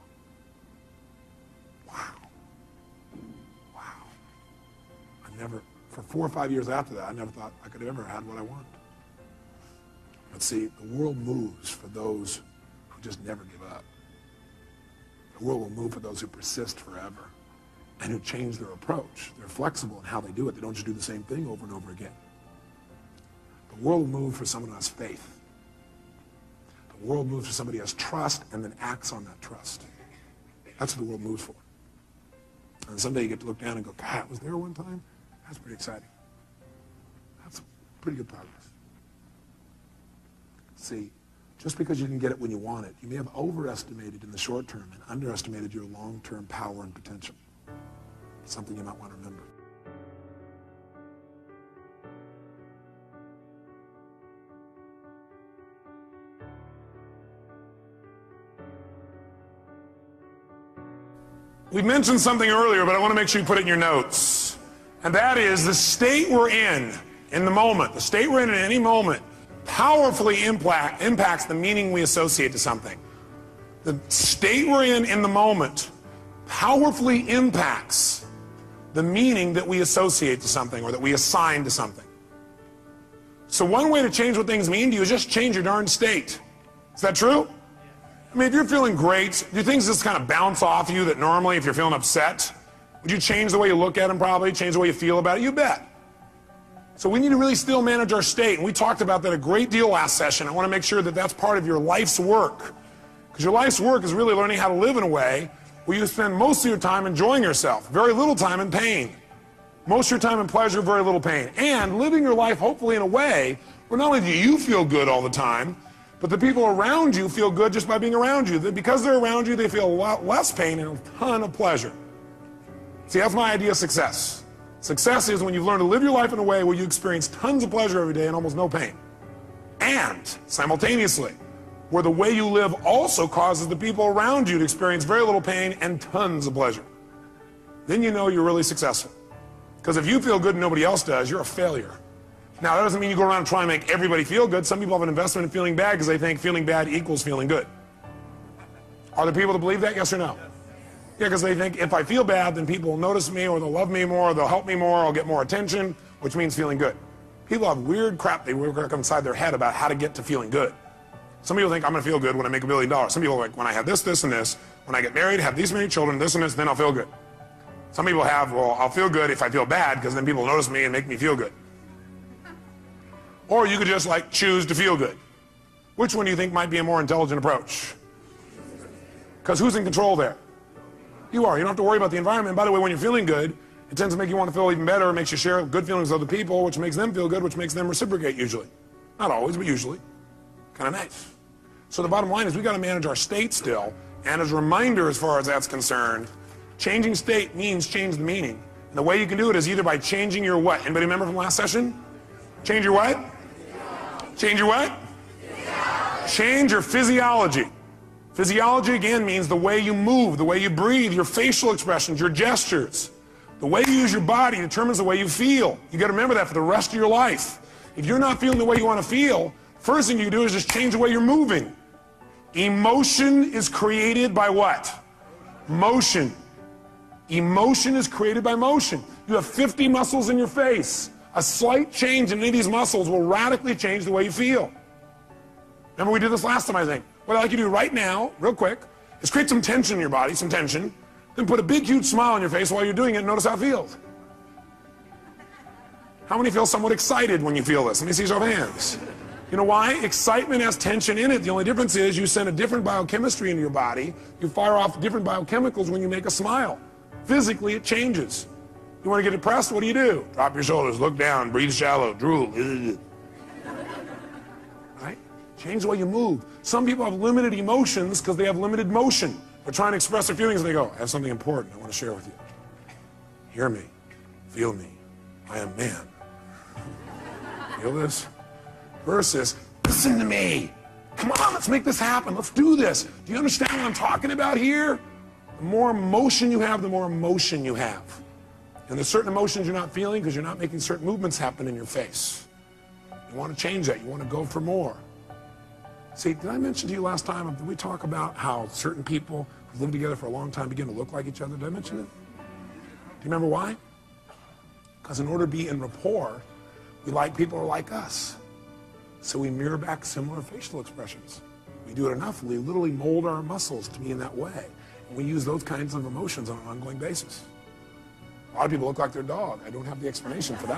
Wow. Wow. For 4 or 5 years after that, I never thought I could have ever had what I want. But see, the world moves for those who just never give up. The world will move for those who persist forever and who change their approach. They're flexible in how they do it. They don't just do the same thing over and over again. The world will move for someone who has faith. The world moves for somebody who has trust and then acts on that trust. That's what the world moves for. And someday you get to look down and go, God, was there one time? That's pretty exciting. That's pretty good progress. See, just because you didn't get it when you want it, you may have overestimated in the short term and underestimated your long-term power and potential. Something you might want to remember. We mentioned something earlier, but I want to make sure you put it in your notes. And that is the state we're in the moment, the state we're in at any moment, powerfully impacts the meaning we associate to something. The state we're in the moment powerfully impacts the meaning that we associate to something or that we assign to something. So one way to change what things mean to you is just change your darn state. Is that true? I mean, if you're feeling great, do things just kind of bounce off you that normally if you're feeling upset? Would you change the way you look at them probably, change the way you feel about it? You bet. So we need to really still manage our state, and we talked about that a great deal last session. I want to make sure that that's part of your life's work. Because your life's work is really learning how to live in a way where you spend most of your time enjoying yourself, very little time in pain. Most of your time in pleasure, very little pain. And living your life hopefully in a way where not only do you feel good all the time, but the people around you feel good just by being around you. Because they're around you, they feel a lot less pain and a ton of pleasure. See, that's my idea of success. Success is when you've learned to live your life in a way where you experience tons of pleasure every day and almost no pain. And simultaneously, where the way you live also causes the people around you to experience very little pain and tons of pleasure. Then you know you're really successful. Because if you feel good and nobody else does, you're a failure. Now, that doesn't mean you go around and try and make everybody feel good. Some people have an investment in feeling bad because they think feeling bad equals feeling good. Are there people that believe that, yes or no? Yeah, because they think if I feel bad, then people will notice me, or they'll love me more, or they'll help me more, or I'll get more attention, which means feeling good. People have weird crap they work inside their head about how to get to feeling good. Some people think I'm going to feel good when I make $1 billion. Some people are like, when I have this, this, and this, when I get married, have these many children, this and this, then I'll feel good. Some people have, well, I'll feel good if I feel bad, because then people notice me and make me feel good. Or you could just like choose to feel good. Which one do you think might be a more intelligent approach? Because who's in control there? You are. You don't have to worry about the environment. By the way, when you're feeling good, it tends to make you want to feel even better. It makes you share good feelings with other people, which makes them feel good, which makes them reciprocate usually. Not always, but usually. Kind of nice. So the bottom line is we got to manage our state still. And as a reminder, as far as that's concerned, changing state means change the meaning. And the way you can do it is either by changing your what? Anybody remember from last session? Change your what? Change your what? Change your physiology. Physiology, again, means the way you move, the way you breathe, your facial expressions, your gestures. The way you use your body determines the way you feel. You got to remember that for the rest of your life. If you're not feeling the way you want to feel, first thing you do is just change the way you're moving. Emotion is created by what? Motion. Emotion is created by motion. You have 50 muscles in your face. A slight change in any of these muscles will radically change the way you feel. Remember we did this last time, I think. What I'd like you to do right now, real quick, is create some tension in your body, some tension, then put a big, huge smile on your face while you're doing it and notice how it feels. How many feel somewhat excited when you feel this? Let me see your hands. You know why? Excitement has tension in it. The only difference is you send a different biochemistry into your body. You fire off different biochemicals when you make a smile. Physically, it changes. You want to get depressed? What do? Drop your shoulders, look down, breathe shallow, drool. Right? Change the way you move. Some people have limited emotions because they have limited motion. They're trying to express their feelings and they go, I have something important I want to share with you. Hear me. Feel me. I am man. Feel this? Versus, listen to me. Come on, let's make this happen. Let's do this. Do you understand what I'm talking about here? The more emotion you have, the more emotion you have. And there's certain emotions you're not feeling because you're not making certain movements happen in your face. You want to change that. You want to go for more. See, did I mention to you last time, did we talk about how certain people who live together for a long time begin to look like each other? Did I mention it? Do you remember why? Because in order to be in rapport, we like people who are like us. So we mirror back similar facial expressions. We do it enough, we literally mold our muscles to be in that way. And we use those kinds of emotions on an ongoing basis. A lot of people look like their dog. I don't have the explanation for that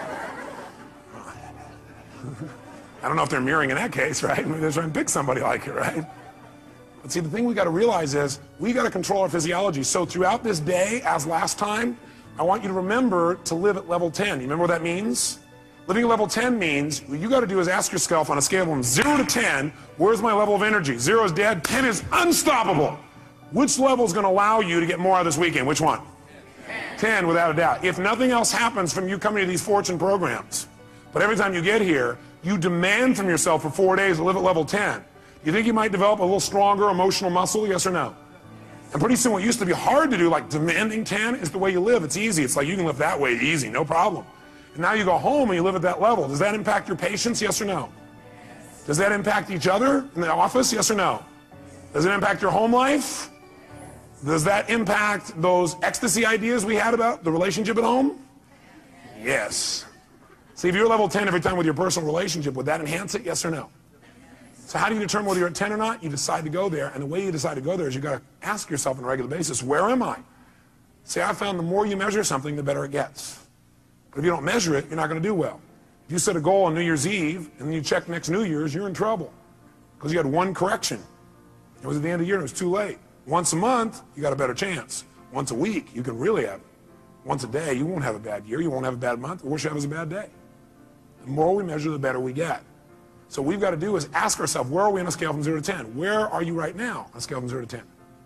one. I don't know if they're mirroring in that case, right? Maybe they're trying to pick somebody like it, right? But see, the thing we got to realize is we got to control our physiology. So throughout this day, as last time, I want you to remember to live at level 10. You remember what that means? Living at level 10 means what you got to do is ask yourself on a scale from 0 to 10, where's my level of energy? 0 is dead, 10 is unstoppable. Which level is going to allow you to get more out of this weekend? Which one? 10, without a doubt. If nothing else happens from you coming to these Fortune programs, but every time you get here, you demand from yourself for 4 days to live at level 10. You think you might develop a little stronger emotional muscle, yes or no? And pretty soon what used to be hard to do, like demanding 10, is the way you live. It's easy. It's like you can live that way easy, no problem. And now you go home and you live at that level. Does that impact your patients, yes or no? Does that impact each other in the office, yes or no? Does it impact your home life? Does that impact those ecstasy ideas we had about the relationship at home? Yes. See, if you're level 10 every time with your personal relationship, would that enhance it, yes or no? So how do you determine whether you're at 10 or not? You decide to go there, and the way you decide to go there is you got to ask yourself on a regular basis, where am I? See, I found the more you measure something, the better it gets. But if you don't measure it, you're not going to do well. If you set a goal on New Year's Eve, and then you check next New Year's, you're in trouble. Because you had one correction. It was at the end of the year, and it was too late. Once a month, you got a better chance. Once a week, you can really have it. Once a day, you won't have a bad year, you won't have a bad month, the worst you have is a bad day. The more we measure, the better we get. So what we've got to do is ask ourselves, where are we on a scale from 0 to 10? Where are you right now on a scale from 0 to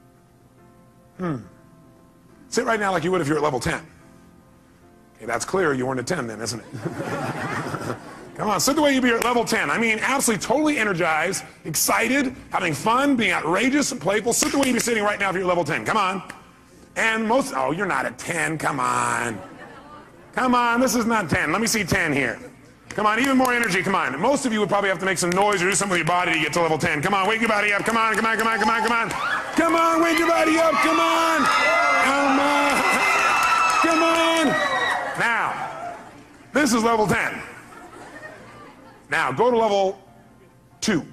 10? Sit right now like you would if you're at level 10. Okay, that's clear, you weren't at 10 then, isn't it? Come on, sit the way you'd be at level 10. I mean, absolutely, totally energized, excited, having fun, being outrageous and playful. Sit the way you'd be sitting right now if you're at level 10. Come on. And most, oh, you're not at 10. Come on. Come on, this is not 10. Let me see 10 here. Come on, even more energy, come on. Most of you would probably have to make some noise or do something with your body to get to level 10. Come on, wake your body up. Come on, come on, come on, come on, come on. Come on, wake your body up. Come on. Come on. Come on. Now, this is level 10. Now, go to level 2.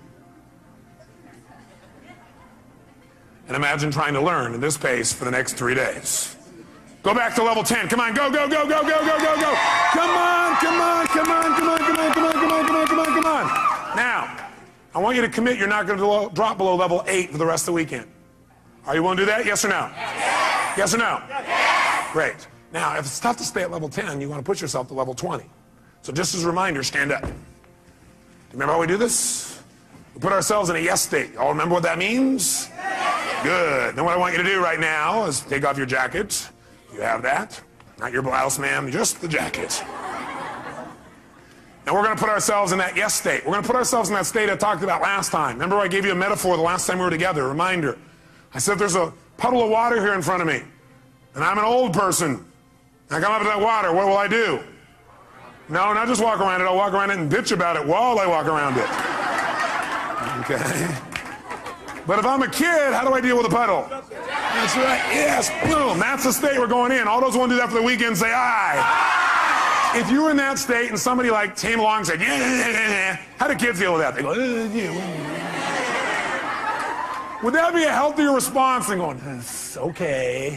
And imagine trying to learn at this pace for the next 3 days. Go back to level 10. Come on, go, go, go, go, go, go, go, go. Come on, come on, come on, come on, come on, come on, come on, come on, come on, come on. Now, I want you to commit you're not going to drop below level 8 for the rest of the weekend. Are you willing to do that? Yes or no? Yes. Yes or no? Yes. Great. Now, if it's tough to stay at level 10, you want to push yourself to level 20. So just as a reminder, stand up. Remember how we do this? We put ourselves in a yes state. All remember what that means? Good. Then what I want you to do right now is take off your jacket. You have that. Not your blouse, ma'am, just the jacket. And we're going to put ourselves in that yes state. We're going to put ourselves in that state I talked about last time. Remember I gave you a metaphor the last time we were together, a reminder. I said there's a puddle of water here in front of me, and I'm an old person. I come up to that water, what will I do? No, not just walk around it, I'll walk around it and bitch about it while I walk around it. Okay? But if I'm a kid, how do I deal with a puddle? That's right, yes, boom, that's the state we're going in. All those who want to do that for the weekend say aye. If you were in that state and somebody like came along and said, yeah, how do kids deal with that? They go, yeah. Would that be a healthier response than going, okay.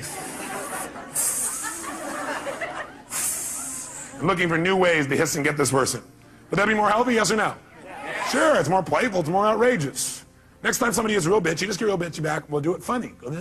I'm looking for new ways to hiss and get this person. Would that be more healthy, yes or no? Sure, it's more playful, it's more outrageous. Next time somebody is real bitchy, just get real bitchy back, we'll do it funny. Will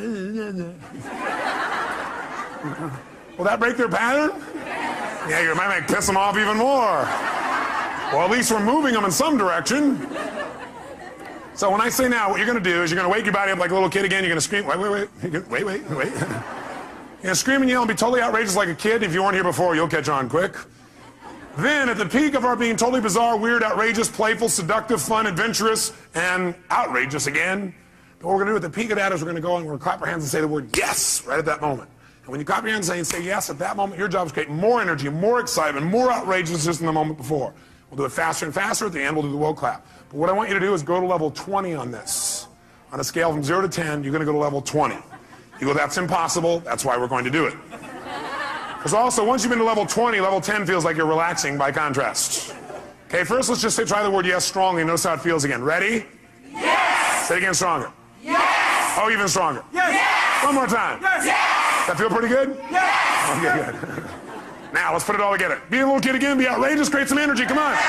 that break their pattern? Yeah, you might piss them off even more. Well, at least we're moving them in some direction. So when I say now, what you're going to do is you're going to wake your body up like a little kid again. You're going to scream, wait. You're going to scream and yell and be totally outrageous like a kid. If you weren't here before, you'll catch on quick. Then, at the peak of our being totally bizarre, weird, outrageous, playful, seductive, fun, adventurous, and outrageous again, what we're going to do at the peak of that is we're going to go and we're going to clap our hands and say the word yes right at that moment. And when you clap your hands and say yes at that moment, your job is to create more energy, more excitement, more outrageousness than the moment before. We'll do it faster and faster. At the end, we'll do the will clap. But what I want you to do is go to level 20 on this. On a scale from 0 to 10, you're going to go to level 20. You go, that's impossible. That's why we're going to do it. Because also, once you've been to level 20, level 10 feels like you're relaxing by contrast. Okay, first let's just say, try the word yes strongly. Notice how it feels again. Ready? Yes! Say it again stronger. Yes! Oh, even stronger. Yes! One more time. Yes! That feel pretty good? Yes! Okay, good. Now, let's put it all together. Be a little kid again, be outrageous, create some energy. Come on.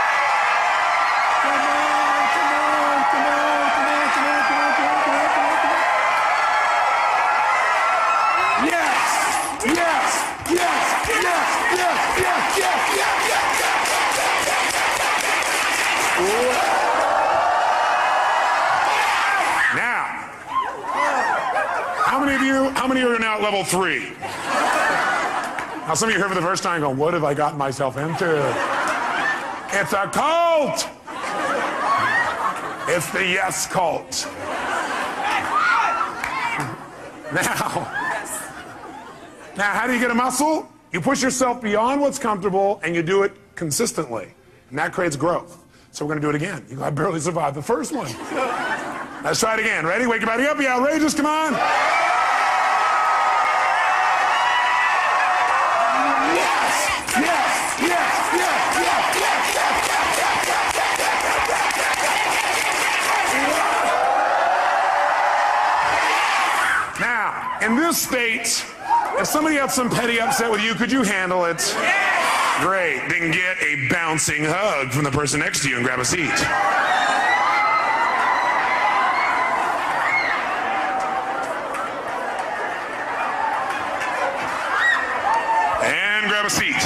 How many are now at level 3? Now some of you here for the first time going, what have I gotten myself into? It's a cult! It's the yes cult. Now, how do you get a muscle? You push yourself beyond what's comfortable and you do it consistently. And that creates growth. So we're going to do it again. You go, I barely survived the first one. Let's try it again. Ready? Wake your body up. Be outrageous. Come on. Now, in this state, if somebody had some petty upset with you, could you handle it? Great. Then get a bouncing hug from the person next to you and grab a seat. And grab a seat.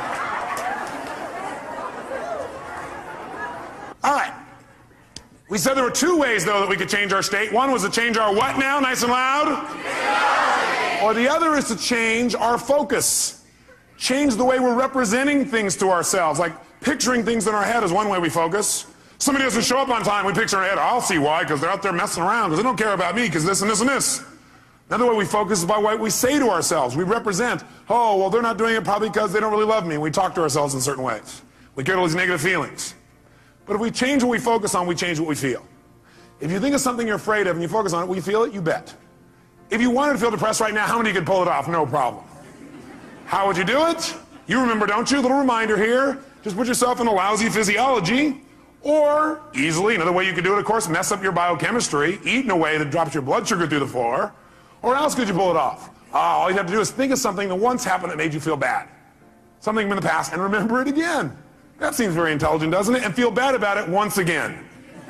All right. We said there were 2 ways, though, that we could change our state. One was to change our what now? Nice and loud. Or the other is to change our focus. Change the way we're representing things to ourselves. Like picturing things in our head is one way we focus. Somebody doesn't show up on time, we picture in our head, I'll see why, because they're out there messing around, because they don't care about me, because this and this and this. Another way we focus is by what we say to ourselves. We represent, oh, well, they're not doing it probably because they don't really love me. We talk to ourselves in certain ways. We get all these negative feelings. But if we change what we focus on, we change what we feel. If you think of something you're afraid of and you focus on it, will you feel it? You bet. If you wanted to feel depressed right now, how many could pull it off? No problem. How would you do it? You remember, don't you? A little reminder here. Just put yourself in a lousy physiology. Or, easily, another way you could do it, of course, mess up your biochemistry, eat in a way that drops your blood sugar through the floor. Or else could you pull it off? All you have to do is think of something that once happened that made you feel bad. Something in the past, and remember it again. That seems very intelligent, doesn't it? And feel bad about it once again.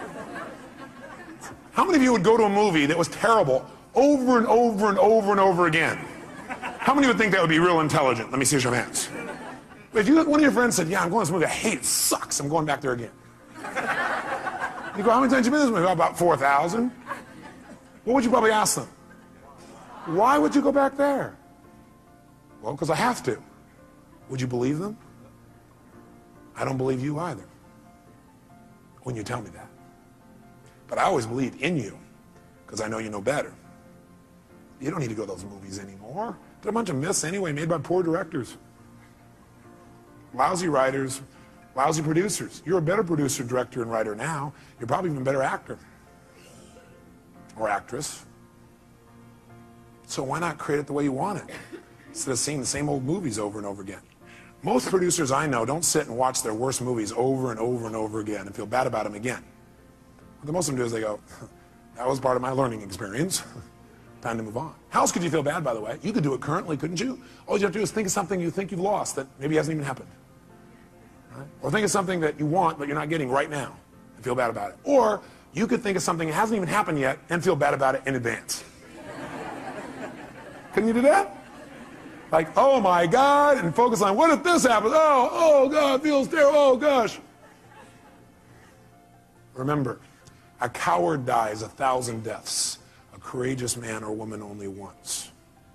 How many of you would go to a movie that was terrible over and over and over and over again? How many would think that would be real intelligent? Let me see your hands. If you, one of your friends said, yeah, I'm going to this movie, I hate it, sucks, I'm going back there again. You go, how many times you been to this movie? About 4,000. What would you probably ask them? Why would you go back there? Well, because I have to. Would you believe them? I don't believe you either when you tell me that. But I always believed in you because I know you know better. You don't need to go to those movies anymore. They're a bunch of myths anyway, made by poor directors. Lousy writers, lousy producers. You're a better producer, director, and writer now. You're probably even a better actor or actress. So why not create it the way you want it instead of seeing the same old movies over and over again? Most producers I know don't sit and watch their worst movies over and over and over again and feel bad about them again. What most of them do is they go, that was part of my learning experience. Time to move on. How else could you feel bad, by the way? You could do it currently, couldn't you? All you have to do is think of something you think you've lost that maybe hasn't even happened. Right? Or think of something that you want but you're not getting right now and feel bad about it. Or you could think of something that hasn't even happened yet and feel bad about it in advance. Couldn't you do that? Like, oh my God, and focus on what if this happens? Oh God, it feels terrible, oh gosh. Remember, a coward dies 1,000 deaths. A courageous man or woman only once.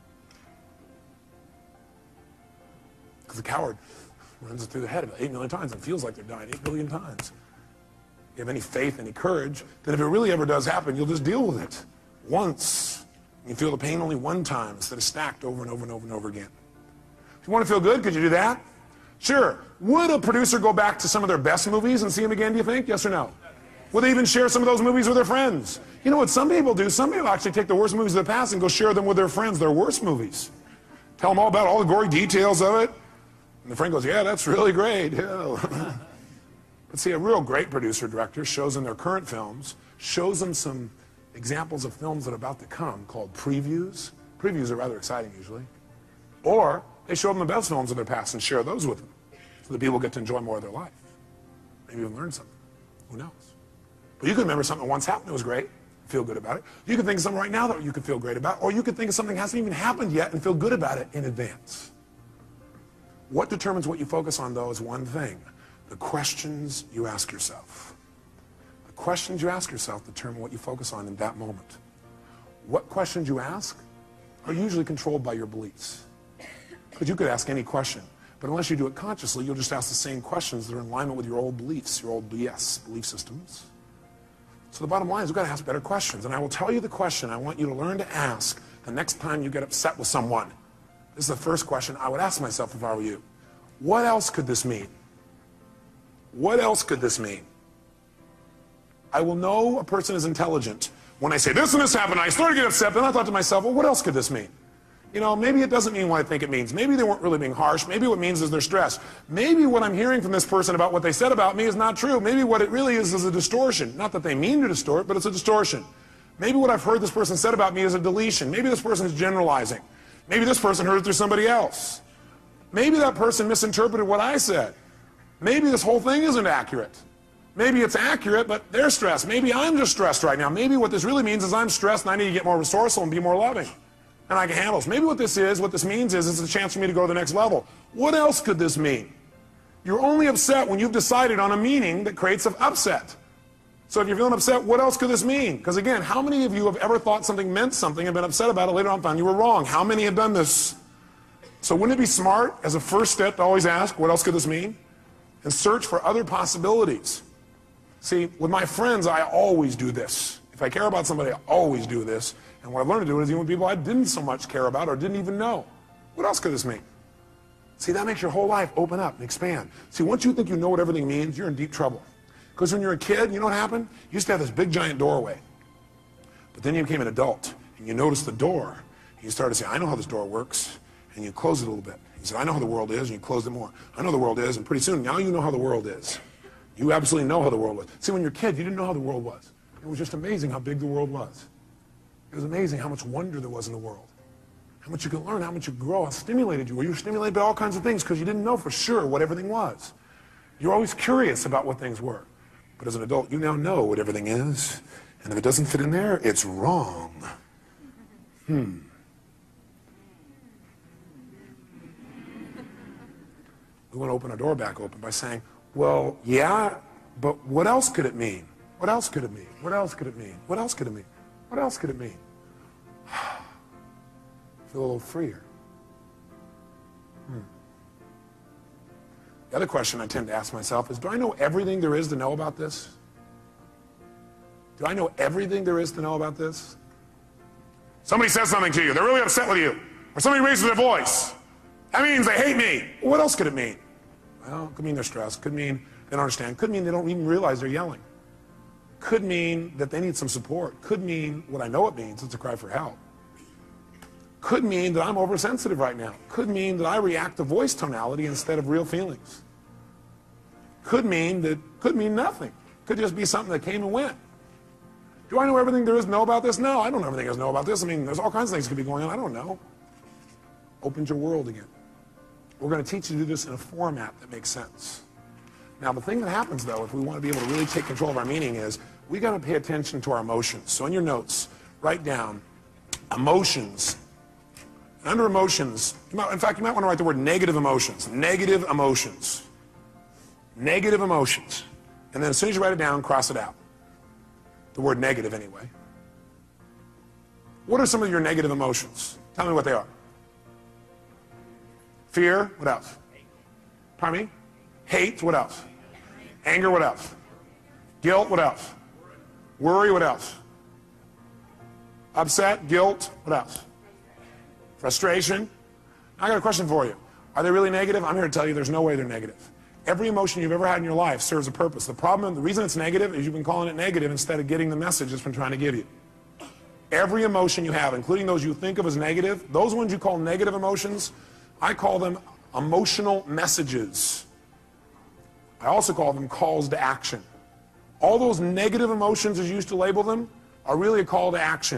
Because a coward runs it through the head about 8 million times and feels like they're dying 8 billion times. If you have any faith, any courage, then if it really ever does happen, you'll just deal with it once. You feel the pain only one time instead of stacked over and over and over and over again. If you want to feel good, could you do that? Sure. Would a producer go back to some of their best movies and see them again, do you think? Yes or no? Would they even share some of those movies with their friends? You know what some people do? Some people actually take the worst movies of the past and go share them with their friends, their worst movies. Tell them all about all the gory details of it. And the friend goes, yeah, that's really great. Yeah. But see, a real great producer director shows them their current films, shows them some examples of films that are about to come called previews. Previews are rather exciting usually. Or they show them the best films of their past and share those with them so that people get to enjoy more of their life. Maybe even learn something. Who knows? But you can remember something that once happened that was great, feel good about it. You can think of something right now that you could feel great about, or you could think of something that hasn't even happened yet and feel good about it in advance. What determines what you focus on, though, is one thing: the questions you ask yourself. The questions you ask yourself determine what you focus on in that moment. What questions you ask are usually controlled by your beliefs. Because you could ask any question, but unless you do it consciously, you'll just ask the same questions that are in alignment with your old beliefs, your old BS, belief systems. So the bottom line is we've got to ask better questions. And I will tell you the question I want you to learn to ask the next time you get upset with someone. This is the first question I would ask myself if I were you. What else could this mean? What else could this mean? I will know a person is intelligent when I say this and this happened. I started to get upset, then I thought to myself, well, what else could this mean? You know, maybe it doesn't mean what I think it means. Maybe they weren't really being harsh. Maybe what it means is they're stressed. Maybe what I'm hearing from this person about what they said about me is not true. Maybe what it really is a distortion. Not that they mean to distort, but it's a distortion. Maybe what I've heard this person said about me is a deletion. Maybe this person is generalizing. Maybe this person heard it through somebody else. Maybe that person misinterpreted what I said. Maybe this whole thing isn't accurate. Maybe it's accurate, but they're stressed. Maybe I'm just stressed right now. Maybe what this really means is I'm stressed and I need to get more resourceful and be more loving. And I can handle this. Maybe what this means is it's a chance for me to go to the next level. What else could this mean? You're only upset when you've decided on a meaning that creates an upset. So if you're feeling upset, what else could this mean? Because again, how many of you have ever thought something meant something and been upset about it later on and found you were wrong? How many have done this? So wouldn't it be smart as a first step to always ask, what else could this mean? And search for other possibilities. See, with my friends, I always do this. If I care about somebody, I always do this. And what I've learned to do is even with people I didn't so much care about or didn't even know. What else could this mean? See, that makes your whole life open up and expand. See, once you think you know what everything means, you're in deep trouble. Because when you're a kid, you know what happened? You used to have this big giant doorway. But then you became an adult, and you noticed the door. And you started to say, I know how this door works. And you close it a little bit. You said, I know how the world is, and you closed it more. I know the world is, and pretty soon, now you know how the world is. You absolutely know how the world was. See, when you're a kid, you didn't know how the world was. It was just amazing how big the world was. It was amazing how much wonder there was in the world. How much you could learn, how much you could grow, how stimulated you were. You were stimulated by all kinds of things because you didn't know for sure what everything was. You're always curious about what things were. But as an adult, you now know what everything is. And if it doesn't fit in there, it's wrong. We want to open our door back open by saying, well, yeah, But what else could it mean? What else could it mean? What else could it mean? What else could it mean? What else could it mean? Feel a little freer. The other question I tend to ask myself is, do I know everything there is to know about this? Do I know everything there is to know about this? Somebody says something to you, they're really upset with you, or somebody raises their voice. That means they hate me. Well, what else could it mean? Well, it could mean they're stressed, could mean they don't understand, could mean they don't even realize they're yelling. Could mean that they need some support, could mean what I know it means, it's a cry for help. Could mean that I'm oversensitive right now. Could mean that I react to voice tonality instead of real feelings. Could mean nothing. Could just be something that came and went. Do I know everything there is to know about this? No, I don't know everything there is to know about this. I mean, there's all kinds of things that could be going on. I don't know. Opens your world again. We're going to teach you to do this in a format that makes sense. Now, the thing that happens, though, if we want to be able to really take control of our meaning is we got to pay attention to our emotions. So in your notes, write down emotions. Under emotions, in fact, you might want to write the word negative emotions. Negative emotions. Negative emotions. And then as soon as you write it down, cross it out. The word negative, anyway. What are some of your negative emotions? Tell me what they are. Fear, what else? Pardon me? Hate, what else? Anger, what else? Guilt, what else? Worry, what else? Upset, guilt, what else? Frustration. I got a question for you. Are they really negative? I'm here to tell you there's no way they're negative. Every emotion you've ever had in your life serves a purpose. The reason it's negative is you've been calling it negative instead of getting the message it's been trying to give you. Every emotion you have, including those you think of as negative, those ones you call negative emotions, I call them emotional messages. I also call them calls to action. All those negative emotions, as you used to label them, are really a call to action.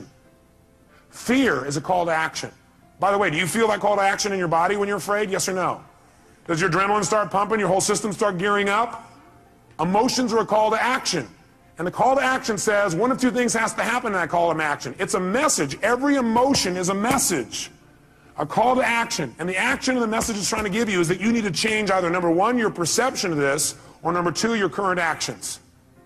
Fear is a call to action. By the way, do you feel that call to action in your body when you're afraid? Yes or no? Does your adrenaline start pumping, your whole system start gearing up? Emotions are a call to action. And the call to action says one of two things has to happen in that call to action. It's a message. Every emotion is a message. A call to action. And the action of the message it's trying to give you is that you need to change either, number one, your perception of this, or number two, your current actions.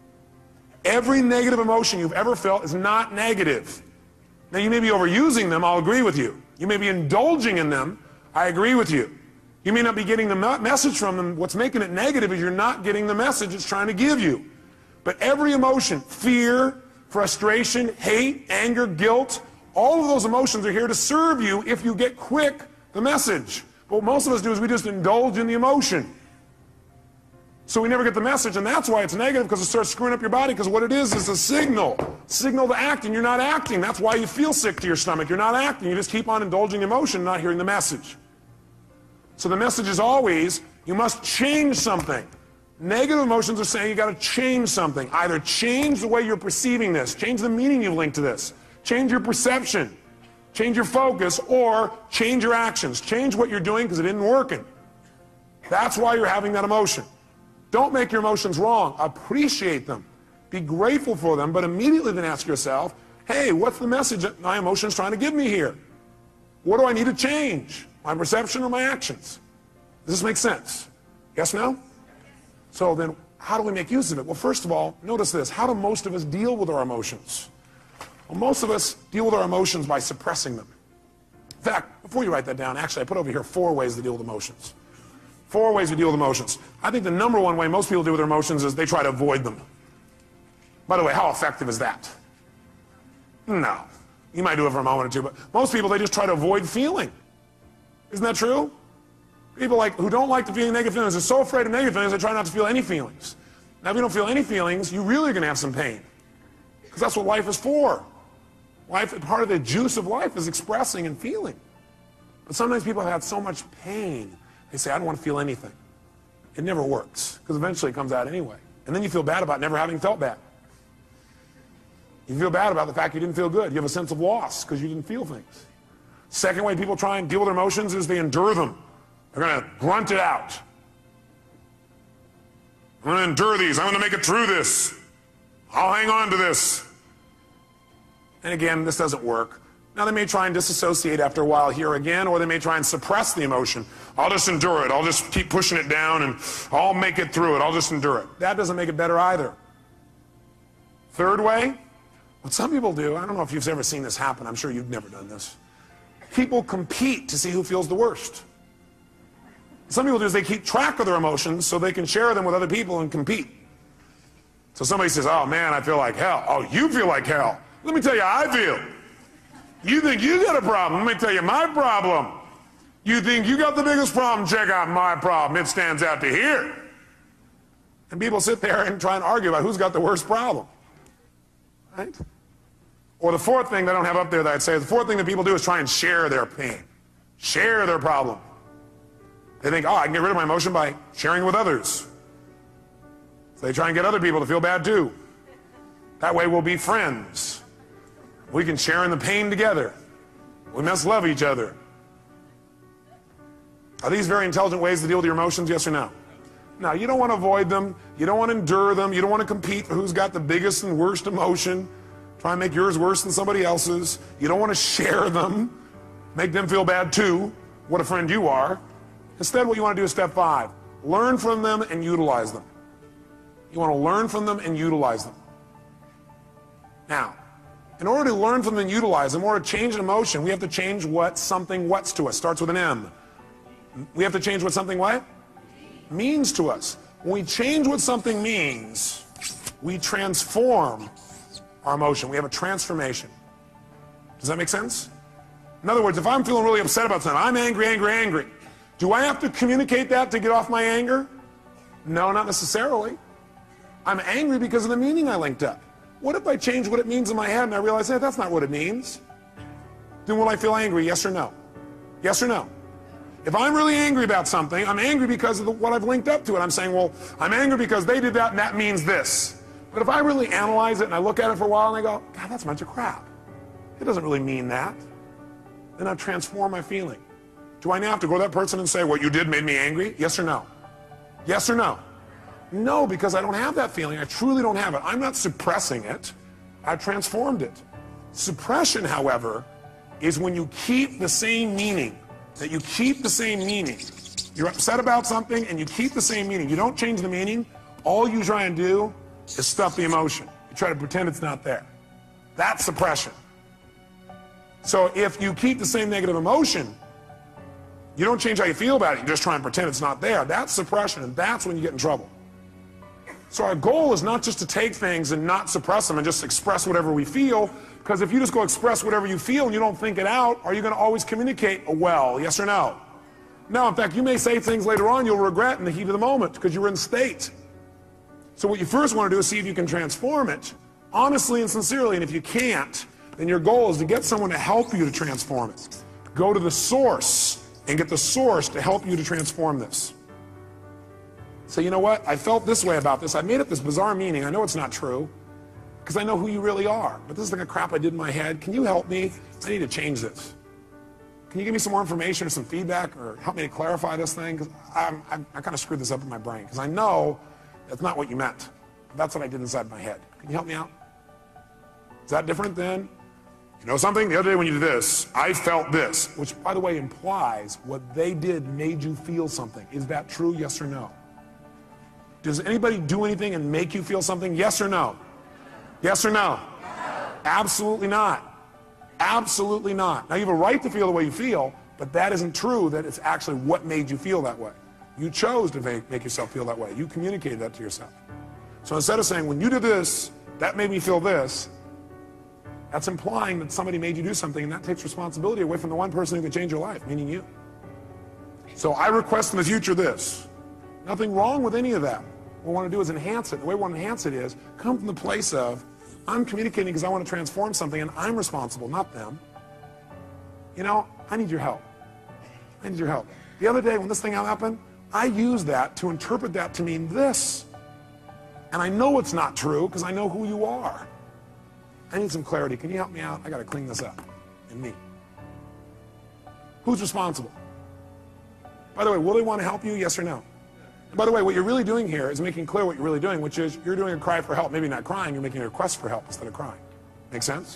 Every negative emotion you've ever felt is not negative. Now, you may be overusing them, I'll agree with you. You may be indulging in them, I agree with you. You may not be getting the message from them. What's making it negative is you're not getting the message it's trying to give you. But every emotion, fear, frustration, hate, anger, guilt, all of those emotions are here to serve you if you get quick the message. But what most of us do is we just indulge in the emotion. So we never get the message, and that's why it's negative, because it starts screwing up your body, because what it is a signal to act, and you're not acting. That's why you feel sick to your stomach. You're not acting. You just keep on indulging emotion, not hearing the message. So the message is always, you must change something. Negative emotions are saying you got to change something. Either change the way you're perceiving this, change the meaning you've linked to this, change your perception, change your focus, or change your actions. Change what you're doing because it isn't working. That's why you're having that emotion. Don't make your emotions wrong. Appreciate them. Be grateful for them, but immediately then ask yourself, hey, what's the message that my emotion's trying to give me here? What do I need to change? My perception or my actions? Does this make sense? Yes, no? So then, how do we make use of it? Well, first of all, notice this. How do most of us deal with our emotions? Well, most of us deal with our emotions by suppressing them. In fact, before you write that down, actually, I put over here 4 ways to deal with emotions. 4 ways to deal with emotions. I think the number one way most people deal with their emotions is they try to avoid them. By the way, how effective is that? No. You might do it for a moment or two, but most people, they just try to avoid feeling. Isn't that true? People who don't like to feel negative feelings are so afraid of negative feelings, they try not to feel any feelings. Now, if you don't feel any feelings, you really are going to have some pain. Because that's what life is for. Part of the juice of life is expressing and feeling. But sometimes people have had so much pain, they say, I don't want to feel anything. It never works, because eventually it comes out anyway. And then you feel bad about never having felt bad. You feel bad about the fact you didn't feel good. You have a sense of loss because you didn't feel things. Second way people try and deal with their emotions is they endure them. They're going to grunt it out. I'm going to endure these. I'm going to make it through this. I'll hang on to this. And again, this doesn't work. Now, they may try and disassociate after a while here again, or they may try and suppress the emotion. I'll just endure it. I'll just keep pushing it down, and I'll make it through it. I'll just endure it. That doesn't make it better either. Third way, what some people do, I don't know if you've ever seen this happen. I'm sure you've never done this. People compete to see who feels the worst. Some people do is they keep track of their emotions so they can share them with other people and compete. So somebody says, oh man, I feel like hell. Oh, you feel like hell. Let me tell you how I feel. You think you got a problem. Let me tell you my problem. You think you got the biggest problem. Check out my problem. It stands out to here. And people sit there and try and argue about who's got the worst problem. Right? Or the fourth thing that I don't have up there that I'd say, the fourth thing that people do is try and share their pain. Share their problem. They think, oh, I can get rid of my emotion by sharing with others. So they try and get other people to feel bad too. That way we'll be friends. We can share in the pain together. We must love each other. Are these very intelligent ways to deal with your emotions, yes or no? No, you don't want to avoid them. You don't want to endure them. You don't want to compete for who's got the biggest and worst emotion. Try and make yours worse than somebody else's. You don't want to share them. Make them feel bad too. What a friend you are. Instead, what you want to do is step 5. Learn from them and utilize them. You want to learn from them and utilize them. Now, in order to learn from them and utilize them, in order to change an emotion, we have to change what something what's to us. Starts with an M. We have to change what something what? Means to us. When we change what something means, we transform our emotion. We have a transformation. Does that make sense? In other words, if I'm feeling really upset about something, I'm angry, angry, angry. Do I have to communicate that to get off my anger? No, not necessarily. I'm angry because of the meaning I linked up. What if I change what it means in my head and I realize, hey, that's not what it means? Then will I feel angry, yes or no? Yes or no? If I'm really angry about something, I'm angry because of what I've linked up to it. I'm saying, well, I'm angry because they did that and that means this. But if I really analyze it and I look at it for a while and I go, God, that's a bunch of crap. It doesn't really mean that. Then I've transformed my feeling. Do I now have to go to that person and say, what you did made me angry? Yes or no? Yes or no? No, because I don't have that feeling. I truly don't have it. I'm not suppressing it. I've transformed it. Suppression, however, is when you keep the same meaning. That you keep the same meaning. You're upset about something and you keep the same meaning. You don't change the meaning. All you try and do is stuff the emotion. You try to pretend it's not there. That's suppression. So if you keep the same negative emotion, you don't change how you feel about it. You just try and pretend it's not there. That's suppression, and that's when you get in trouble. So our goal is not just to take things and not suppress them and just express whatever we feel, because if you just go express whatever you feel and you don't think it out, are you going to always communicate well, yes or no? No, in fact, you may say things later on you'll regret in the heat of the moment because you were in state. So what you first want to do is see if you can transform it, honestly and sincerely, and if you can't, then your goal is to get someone to help you to transform it. Go to the source and get the source to help you to transform this. Say, you know what, I felt this way about this. I made up this bizarre meaning. I know it's not true because I know who you really are. But this is like a crap I did in my head. Can you help me? I need to change this. Can you give me some more information or some feedback or help me to clarify this thing? Because I kind of screwed this up in my brain because I know that's not what you meant. That's what I did inside my head. Can you help me out? Is that different than, you know something? The other day when you did this, I felt this, which, by the way, implies what they did made you feel something. Is that true, yes or no? Does anybody do anything and make you feel something? Yes or no? Yes or no? Absolutely not. Absolutely not. Now, you have a right to feel the way you feel, but that isn't true that it's actually what made you feel that way. You chose to make yourself feel that way. You communicated that to yourself. So instead of saying, when you did this, that made me feel this, that's implying that somebody made you do something, and that takes responsibility away from the one person who can change your life, meaning you. So I request in the future this. Nothing wrong with any of that. What we want to do is enhance it. The way we want to enhance it is come from the place of, I'm communicating because I want to transform something and I'm responsible, not them. You know, I need your help. I need your help. The other day when this thing happened, I used that to interpret that to mean this. And I know it's not true because I know who you are. I need some clarity. Can you help me out? I got to clean this up. And me. Who's responsible? By the way, will they want to help you? Yes or no? And by the way, what you're really doing here is making clear what you're really doing, which is you're doing a cry for help. Maybe not crying, you're making a request for help instead of crying. Make sense?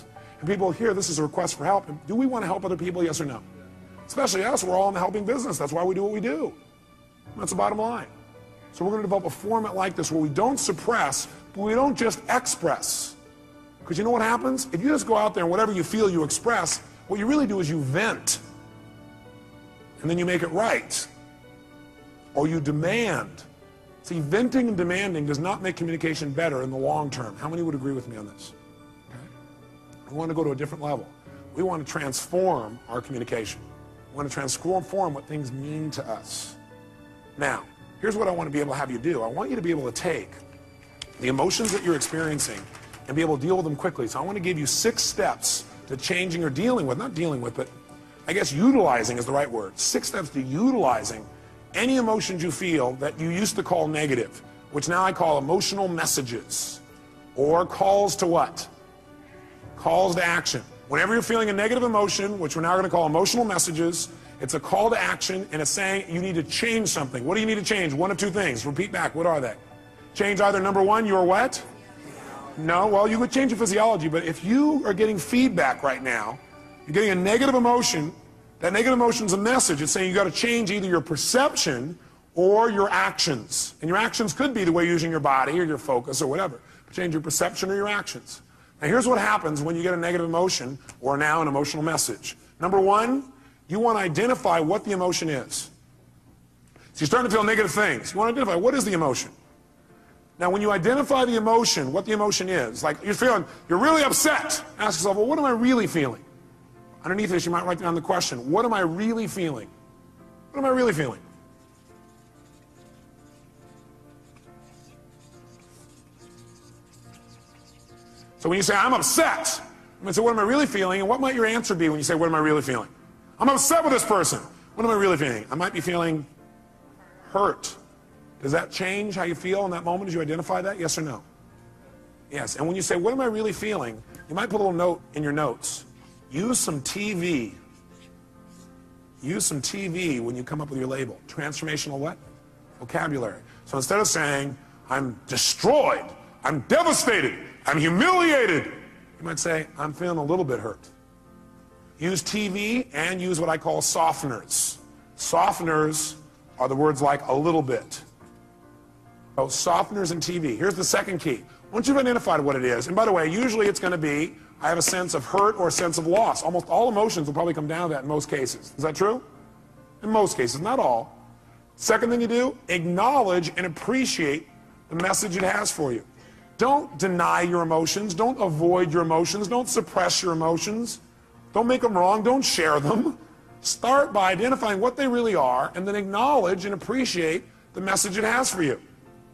And people here, this is a request for help. Do we want to help other people, yes or no? Especially us, we're all in the helping business. That's why we do what we do. That's the bottom line. So we're going to develop a format like this where we don't suppress, but we don't just express. Because you know what happens? If you just go out there and whatever you feel you express, what you really do is you vent. And then you make it right. Or you demand. See, venting and demanding does not make communication better in the long term. How many would agree with me on this? Okay. We want to go to a different level. We want to transform our communication. We want to transform what things mean to us. Now, here's what I want to be able to have you do. I want you to be able to take the emotions that you're experiencing and be able to deal with them quickly. So I want to give you 6 steps to changing or dealing with, not dealing with, but I guess utilizing is the right word. 6 steps to utilizing any emotions you feel that you used to call negative, which now I call emotional messages, or calls to what? Calls to action. Whenever you're feeling a negative emotion, which we're now going to call emotional messages, it's a call to action, and it's saying you need to change something. What do you need to change? One of 2 things. Repeat back. What are they? Change either number 1, your what? No, well, you would change your physiology, but if you are getting feedback right now, you're getting a negative emotion, that negative emotion is a message. It's saying you got to change either your perception or your actions. And your actions could be the way you're using your body or your focus or whatever. Change your perception or your actions. Now here's what happens when you get a negative emotion or now an emotional message. Number 1, you want to identify what the emotion is. So you're starting to feel negative things. You want to identify what is the emotion. Now when you identify the emotion, what the emotion is, like you're really upset. Ask yourself, well, what am I really feeling? Underneath this, you might write down the question, what am I really feeling? What am I really feeling? So when you say, I'm upset, I'm going to say, what am I really feeling? And what might your answer be when you say, what am I really feeling? I'm upset with this person. What am I really feeling? I might be feeling hurt. Does that change how you feel in that moment as you identify that? Yes or no? Yes. And when you say, what am I really feeling? You might put a little note in your notes. Use some TV. Use some TV when you come up with your label. Transformational what? Vocabulary. So instead of saying, I'm destroyed, I'm devastated, I'm humiliated, you might say, I'm feeling a little bit hurt. Use TV and use what I call softeners. Softeners are the words like a little bit. So softeners and TV. Here's the second key. Once you've identified what it is, and by the way, usually it's going to be, I have a sense of hurt or a sense of loss. Almost all emotions will probably come down to that in most cases. Is that true? In most cases, not all. Second thing you do, acknowledge and appreciate the message it has for you. Don't deny your emotions. Don't avoid your emotions. Don't suppress your emotions. Don't make them wrong. Don't share them. Start by identifying what they really are and then acknowledge and appreciate the message it has for you.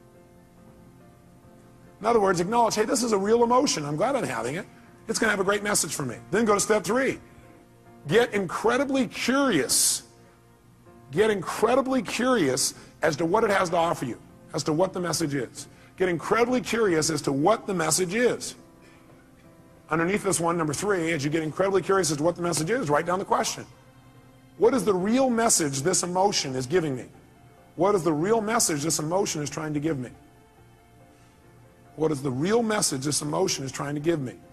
In other words, acknowledge, hey, this is a real emotion. I'm glad I'm having it. It's going to have a great message for me. Then go to step 3. Get incredibly curious. Get incredibly curious as to what it has to offer you, as to what the message is. Get incredibly curious as to what the message is. Underneath this one, number 3, as you get incredibly curious as to what the message is, write down the question. What is the real message this emotion is giving me? What is the real message this emotion is trying to give me? What is the real message this emotion is trying to give me?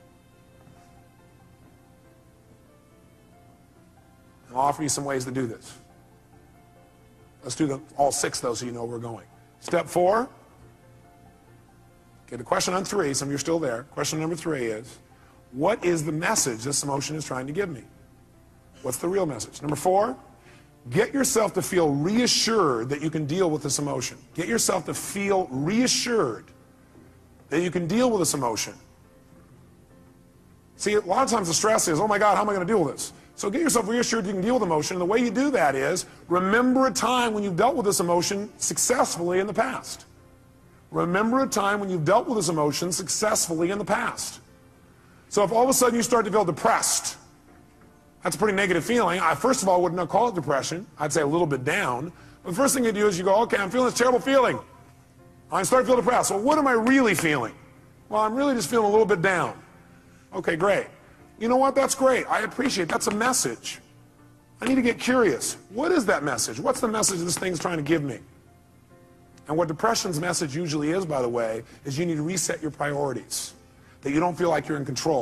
I'll offer you some ways to do this. Let's do them all 6 though so you know where we're going. Step 4. Okay, the question on 3, some of you are still there. Question number 3 is, what is the message this emotion is trying to give me? What's the real message? Number 4, get yourself to feel reassured that you can deal with this emotion. Get yourself to feel reassured that you can deal with this emotion. See, a lot of times the stress is, oh my God, how am I going to deal with this? So get yourself reassured you can deal with emotion. And the way you do that is, remember a time when you've dealt with this emotion successfully in the past. Remember a time when you've dealt with this emotion successfully in the past. So if all of a sudden you start to feel depressed, that's a pretty negative feeling. I, first of all, would not call it depression. I'd say a little bit down. But the first thing you do is you go, okay, I'm feeling this terrible feeling. I start to feel depressed. Well, what am I really feeling? Well, I'm really just feeling a little bit down. Okay, great. You know what? That's great. I appreciate it. That's a message. I need to get curious. What is that message? What's the message this thing's trying to give me? And what depression's message usually is, by the way, is you need to reset your priorities. That you don't feel like you're in control.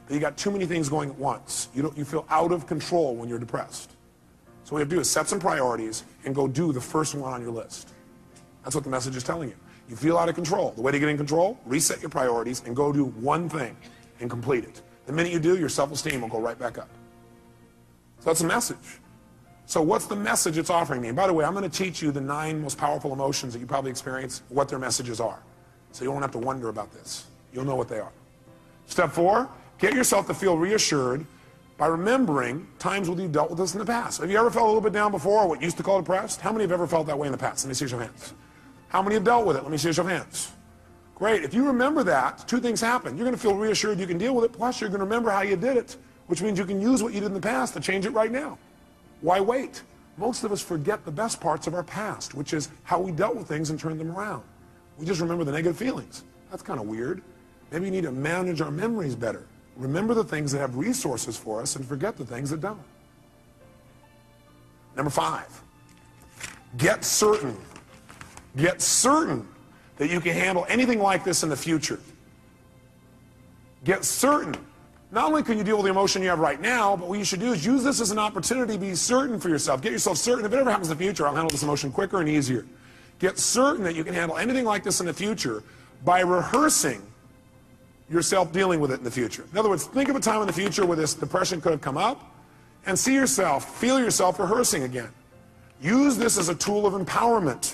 that you got too many things going at once. You feel out of control when you're depressed. So what you have to do is set some priorities and go do the first one on your list. That's what the message is telling you. You feel out of control. The way to get in control, reset your priorities and go do one thing and complete it. The minute you do, your self-esteem will go right back up. So that's the message. So what's the message it's offering me? And by the way, I'm going to teach you the 9 most powerful emotions that you probably experience, what their messages are. So you won't have to wonder about this. You'll know what they are. Step 4, get yourself to feel reassured by remembering times when you've dealt with this in the past. Have you ever felt a little bit down before, or what you used to call depressed? How many have ever felt that way in the past? Let me see your hands. How many have dealt with it? Let me see your hands. Great. If you remember that, 2 things happen. You're going to feel reassured you can deal with it, plus you're going to remember how you did it, which means you can use what you did in the past to change it right now. Why wait? Most of us forget the best parts of our past, which is how we dealt with things and turned them around. We just remember the negative feelings. That's kind of weird. Maybe you need to manage our memories better. Remember the things that have resources for us and forget the things that don't. Number 5, get certain. Get certain that you can handle anything like this in the future. Get certain. Not only can you deal with the emotion you have right now, but what you should do is use this as an opportunity to be certain for yourself. Get yourself certain. If it ever happens in the future, I'll handle this emotion quicker and easier. Get certain that you can handle anything like this in the future by rehearsing yourself dealing with it in the future. In other words, think of a time in the future where this depression could have come up and see yourself, feel yourself rehearsing again. Use this as a tool of empowerment.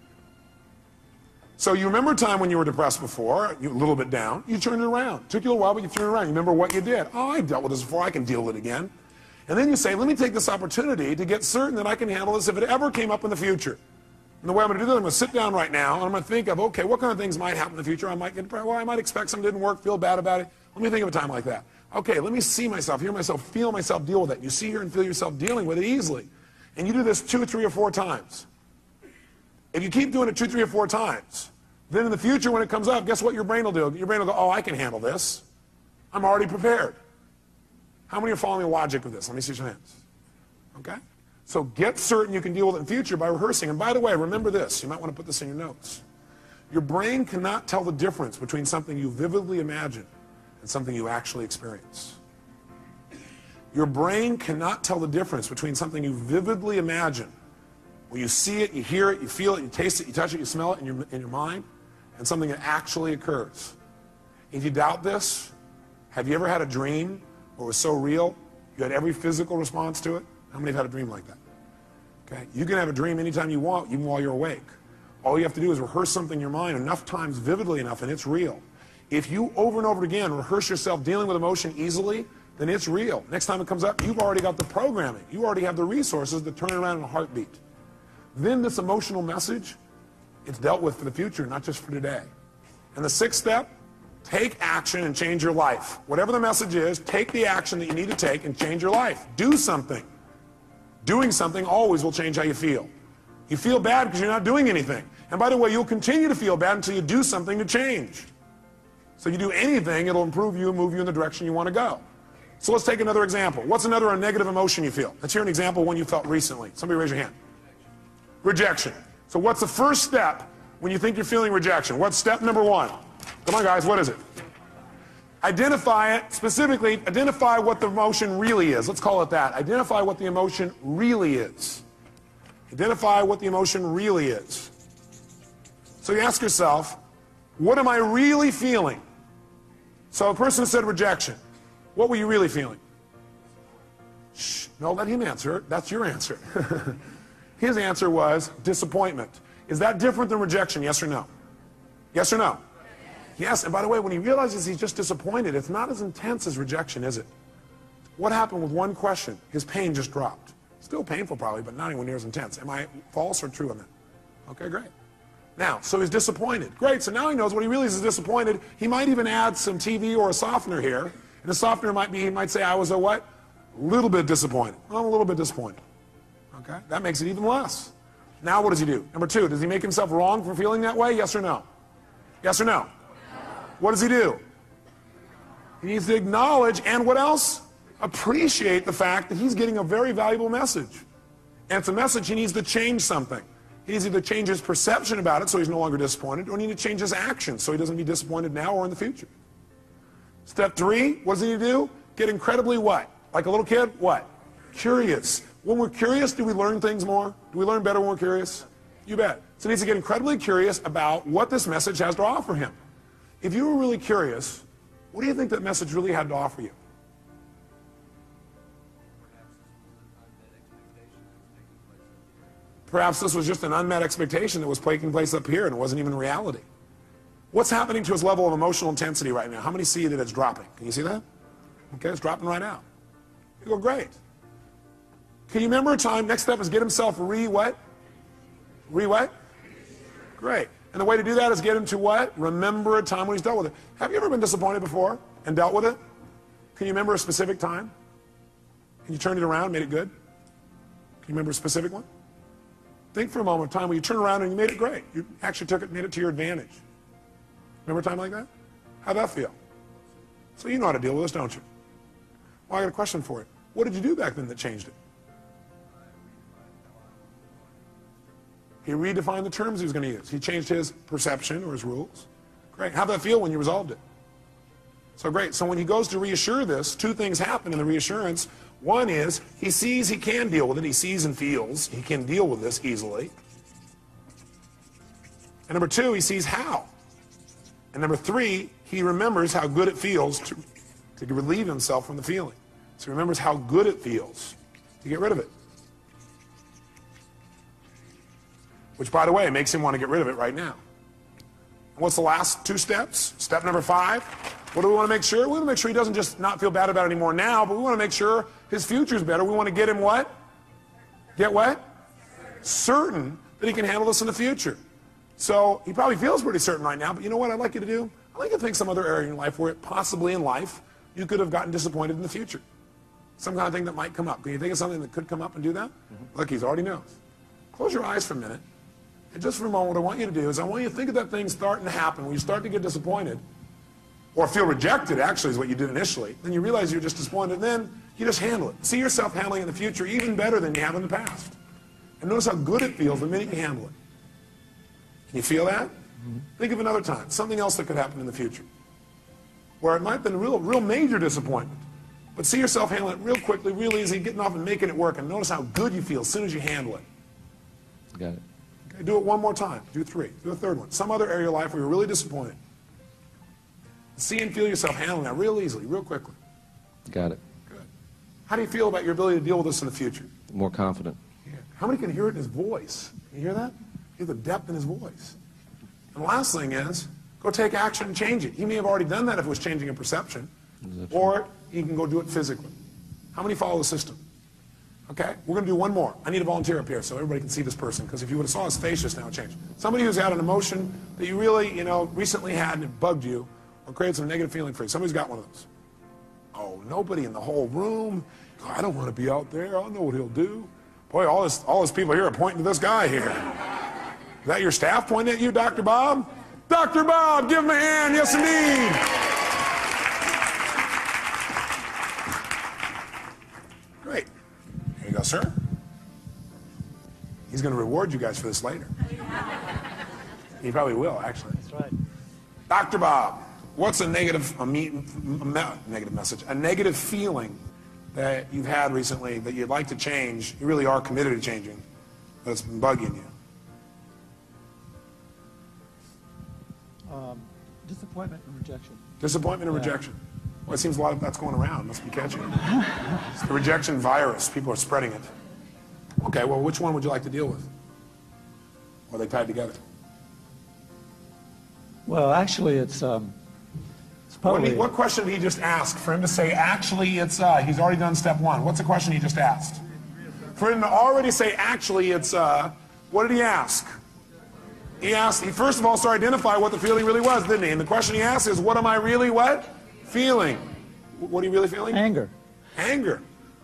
So you remember a time when you were depressed before, you were a little bit down, you turned it around. It took you a while, but you turned it around. You remember what you did. Oh, I dealt with this before, I can deal with it again. And then you say, let me take this opportunity to get certain that I can handle this if it ever came up in the future. And the way I'm going to do that, I'm going to sit down right now, and I'm going to think of, okay, what kind of things might happen in the future? I might get depressed. Well, I might expect something didn't work, feel bad about it. Let me think of a time like that. Okay, let me see myself, hear myself, feel myself deal with it. You see, hear, and feel yourself dealing with it easily. And you do this 2, 3, or 4 times. If you keep doing it 2, 3, or 4 times, then in the future when it comes up, guess what your brain will do? Your brain will go, oh, I can handle this. I'm already prepared. How many are following the logic of this? Let me see your hands. Okay? So get certain you can deal with it in the future by rehearsing. And by the way, remember this. You might want to put this in your notes. Your brain cannot tell the difference between something you vividly imagine and something you actually experience. Your brain cannot tell the difference between something you vividly imagine, where you see it, you hear it, you feel it, you taste it, you touch it, you smell it in your mind, and something that actually occurs. If you doubt this, have you ever had a dream where it was so real, you had every physical response to it? How many have had a dream like that? Okay, you can have a dream anytime you want, even while you're awake. All you have to do is rehearse something in your mind enough times, vividly enough, and it's real. If you over and over again rehearse yourself dealing with emotion easily, then it's real. Next time it comes up, you've already got the programming. You already have the resources to turn it around in a heartbeat. Then this emotional message, it's dealt with for the future, not just for today. And the 6th step, take action and change your life. Whatever the message is, take the action that you need to take and change your life. Do something. Doing something always will change how you feel. You feel bad because you're not doing anything. And by the way, you'll continue to feel bad until you do something to change. So you do anything, it'll improve you and move you in the direction you want to go. So let's take another example. What's another negative emotion you feel? Let's hear an example, one you felt recently. Somebody raise your hand. Rejection. So what's the first step when you think you're feeling rejection? What's step number 1? Come on, guys, what is it? Identify it, specifically, identify what the emotion really is. Let's call it that. Identify what the emotion really is. Identify what the emotion really is. So you ask yourself, what am I really feeling? So a person said rejection. What were you really feeling? Shh, no, let him answer it. That's your answer. His answer was disappointment. Is that different than rejection, yes or no? Yes or no? Yes, and by the way, when he realizes he's just disappointed, it's not as intense as rejection, is it? What happened with one question? His pain just dropped. Still painful probably, but not anywhere near as intense. Am I false or true on that? Okay, great. Now, so he's disappointed. Great, so now he knows when he realizes he's disappointed, he might even add some TV or a softener here. And the softener might be, he might say, I was a what? A little bit disappointed. Well, I'm a little bit disappointed. Okay, that makes it even less. Now what does he do? Number 2, does he make himself wrong for feeling that way? Yes or no? Yes or no? What does he do? He needs to acknowledge and what else? Appreciate the fact that he's getting a very valuable message. And it's a message he needs to change something. He needs to either change his perception about it so he's no longer disappointed, or he needs to change his actions so he doesn't be disappointed now or in the future. Step 3, what does he need to do? Get incredibly what? Like a little kid? What? Curious. When we're curious, do we learn things more? Do we learn better when we're curious? You bet. So he needs to get incredibly curious about what this message has to offer him. If you were really curious, what do you think that message really had to offer you? Perhaps this was just an unmet expectation that was taking place up here and it wasn't even reality. What's happening to his level of emotional intensity right now? How many see that it's dropping? Can you see that? Okay, it's dropping right out. You go, great. Can you remember a time? Next step is get himself what? What? Great. And the way to do that is get him to what? Remember a time when he's dealt with it. Have you ever been disappointed before and dealt with it? Can you remember a specific time? And you turned it around, made it good? Can you remember a specific one? Think for a moment of time when you turned around and you made it great. You actually took it and made it to your advantage. Remember a time like that? How'd that feel? So you know how to deal with this, don't you? Well, I got a question for you. What did you do back then that changed it? He redefined the terms he was going to use. He changed his perception or his rules. Great. How'd that feel when you resolved it? So great. So when he goes to reassure this, 2 things happen in the reassurance. One is he sees he can deal with it. He sees and feels he can deal with this easily. And number 2, he sees how. And number 3, he remembers how good it feels to relieve himself from the feeling. So he remembers how good it feels to get rid of it. Which, by the way, makes him want to get rid of it right now. And what's the last 2 steps? Step number 5. What do we want to make sure? We want to make sure he doesn't just not feel bad about it anymore now, but we want to make sure his future's better. We want to get him what? Get what? Certain that he can handle this in the future. So he probably feels pretty certain right now, but you know what I'd like you to do? I'd like you to think some other area in your life where possibly in life you could have gotten disappointed in the future. Some kind of thing that might come up. Can you think of something that could come up and do that? Look, he already knows. Close your eyes for a minute. And just for a moment, what I want you to do is I want you to think of that thing starting to happen when you start to get disappointed or feel rejected, actually, is what you did initially. Then you realize you're just disappointed, and then you just handle it. See yourself handling it in the future even better than you have in the past. And notice how good it feels the minute you handle it. Can you feel that? Think of another time, something else that could happen in the future, where it might have been a real major disappointment. But see yourself handling it real quickly, real easy, getting off and making it work, and notice how good you feel as soon as you handle it. Got it. Okay, do it one more time. Do 3. Do a third one. Some other area of your life where you're really disappointed. See and feel yourself handling that real easily, real quickly. Got it. Good. How do you feel about your ability to deal with this in the future? More confident. Yeah. How many can hear it in his voice? Can you hear that? Hear the depth in his voice. And the last thing is, go take action and change it. He may have already done that if it was changing a perception. Or he can go do it physically. How many follow the system? Okay, we're going to do one more. I need a volunteer up here so everybody can see this person, because if you would have saw his face just now, it changed. Somebody who's had an emotion that you really, recently had and it bugged you or created some negative feeling for you. Somebody's got one of those. Oh, nobody in the whole room. I don't want to be out there. I know what he'll do. Boy, all his people here are pointing to this guy here. Is that your staff pointing at you, Dr. Bob? Dr. Bob, give him a hand. Yes, indeed. Great. Here you go, sir. He's going to reward you guys for this later. He probably will, actually. That's right. Dr. Bob, what's a negative message, a negative feeling that you've had recently that you'd like to change, you really are committed to changing, that's been bugging you? Disappointment and rejection. Disappointment and rejection. Well, it seems a lot of that's going around. Must be catching. It's the rejection virus. People are spreading it. Okay, well, which one would you like to deal with? Or are they tied together? Well, actually, it's probably... What question did he just ask? For him to say, actually, it's, he's already done step 1. What's the question he just asked? For him to already say, actually, it's, what did he ask? He first of all started to identify what the feeling really was, didn't he? And the question he asked is, what am I really what? Feeling. What are you really feeling? Anger. Anger.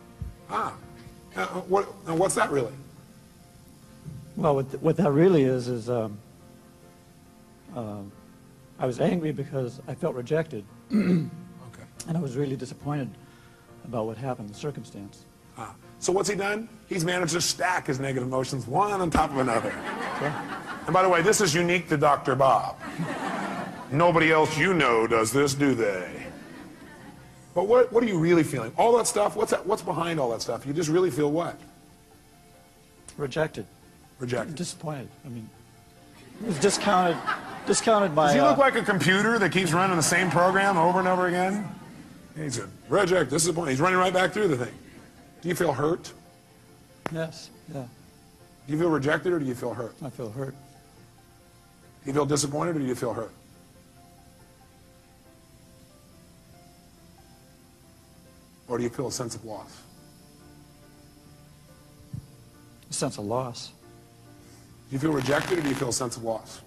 What's that really? Well, what that really is I was angry because I felt rejected. Okay. And I was really disappointed about what happened, the circumstance. So what's he done? He's managed to stack his negative emotions one on top of another. Okay. And by the way, this is unique to Dr. Bob. Nobody else you know does this, do they? But what are you really feeling? All that stuff, what's behind all that stuff? You just really feel what? Rejected. Rejected. Disappointed. I mean, it was discounted by... Does he look like a computer that keeps running the same program over and over again? He said, reject, disappointed. He's running right back through the thing. Do you feel hurt? Yes, yeah. Do you feel rejected or do you feel hurt? I feel hurt. Do you feel disappointed or do you feel hurt? Or do you feel a sense of loss? A sense of loss. Do you feel rejected or do you feel a sense of loss?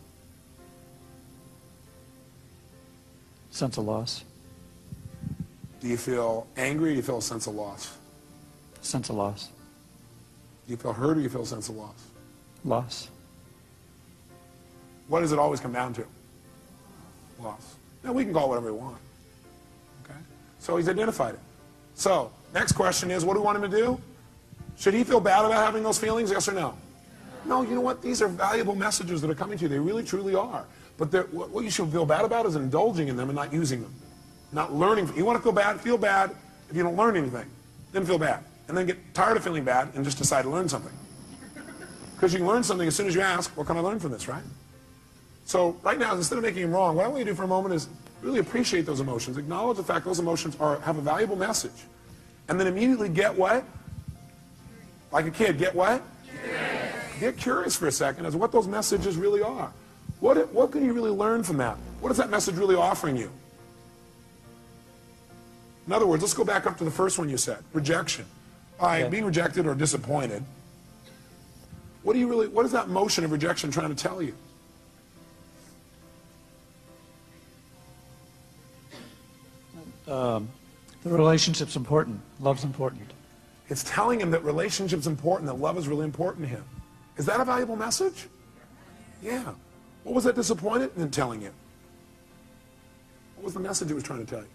Sense of loss. Do you feel angry or do you feel a sense of loss? Sense of loss. Do you feel hurt or do you feel a sense of loss? Loss. What does it always come down to? Loss. Now we can call it whatever we want. Okay? So he's identified it. So, next question is, what do we want him to do? Should he feel bad about having those feelings, yes or no? No, you know what? These are valuable messages that are coming to you. They really, truly are. But what you should feel bad about is indulging in them and not using them. Not learning. You want to feel bad if you don't learn anything. Then feel bad. And then get tired of feeling bad and just decide to learn something. Because you can learn something as soon as you ask, what can I learn from this, right? So right now, instead of making him wrong, what I want you to do for a moment is really appreciate those emotions. Acknowledge the fact those emotions have a valuable message. And then immediately get what? Like a kid, get what? Curious. Get curious for a second as to what those messages really are. What can you really learn from that? What is that message really offering you? In other words, let's go back up to the first one you said, rejection. By being rejected or disappointed, what is that motion of rejection trying to tell you? The relationship's important. Love's important. It's telling him that relationship's important, that love is really important to him. Is that a valuable message? Yeah. What was that disappointed in telling you? What was the message it was trying to tell you?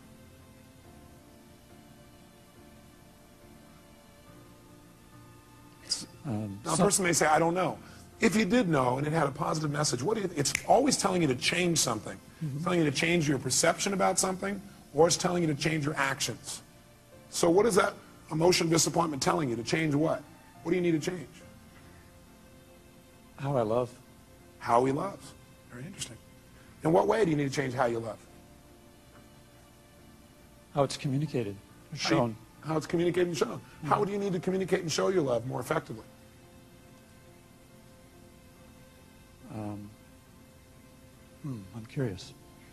Now, a person may say, I don't know. If you did know and it had a positive message, it's always telling you to change something. It's telling you to change your perception about something, or it's telling you to change your actions. So what is that emotion of disappointment telling you? To change what? What do you need to change? How I love. How he loves. Very interesting. In what way do you need to change how you love? How it's communicated, shown. How it's communicated and shown. How do you need to communicate and show your love more effectively? I'm curious.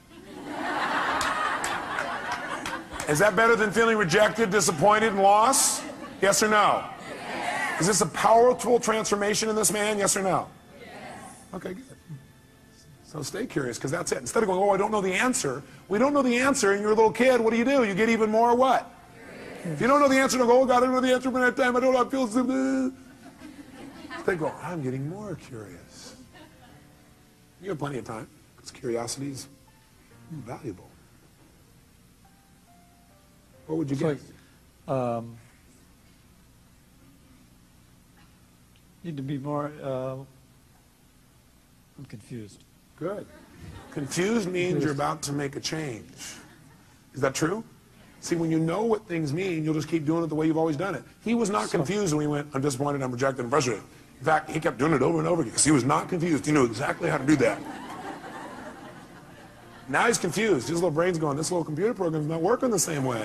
Is that better than feeling rejected, disappointed, and lost? Yes or no? Yes. Is this a powerful transformation in this man? Yes or no? Yes. Okay, good. So stay curious, because that's it. Instead of going, oh, I don't know the answer. We don't know the answer, and you're a little kid. What do? You get even more what? Curious. If you don't know the answer, don't go, oh, God, I don't know the answer by that time. I don't know how it feels. They go, I'm getting more curious. You have plenty of time, because curiosity is valuable. What would you get? Need to be more, I'm confused. Good. Confused means you're about to make a change. Is that true? See, when you know what things mean, you'll just keep doing it the way you've always done it. He was not confused when he went, I'm disappointed, I'm rejected, I'm frustrated. In fact, he kept doing it over and over again because he was not confused. He knew exactly how to do that. Now he's confused. His little brain's going, this little computer program's not working the same way.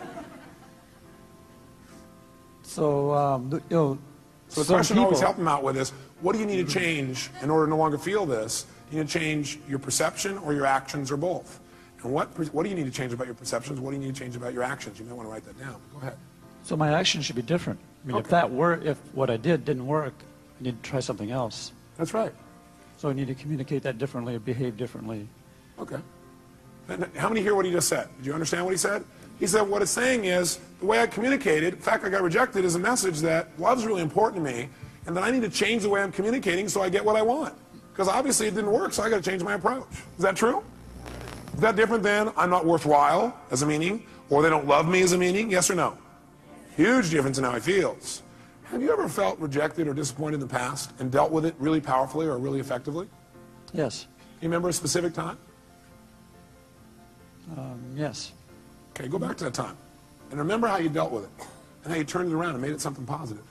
So, So the question always help him out with is, what do you need to change in order to no longer feel this? You need to change your perception or your actions or both. And what do you need to change about your perceptions? What do you need to change about your actions? You may want to write that down. Go ahead. So my action should be different. I mean, if what I did didn't work, I need to try something else. That's right. So I need to communicate that differently, behave differently. Okay. And how many hear what he just said? Did you understand what he said? He said what it's saying is, the way I communicated, the fact I got rejected is a message that love's really important to me, and that I need to change the way I'm communicating so I get what I want. Because obviously it didn't work, so I got to change my approach. Is that true? Is that different than I'm not worthwhile as a meaning, or they don't love me as a meaning? Yes or no? Huge difference in how he feels. Have you ever felt rejected or disappointed in the past and dealt with it really powerfully or really effectively? Yes. You remember a specific time? Yes. Okay, go back to that time. And remember how you dealt with it. And how you turned it around and made it something positive.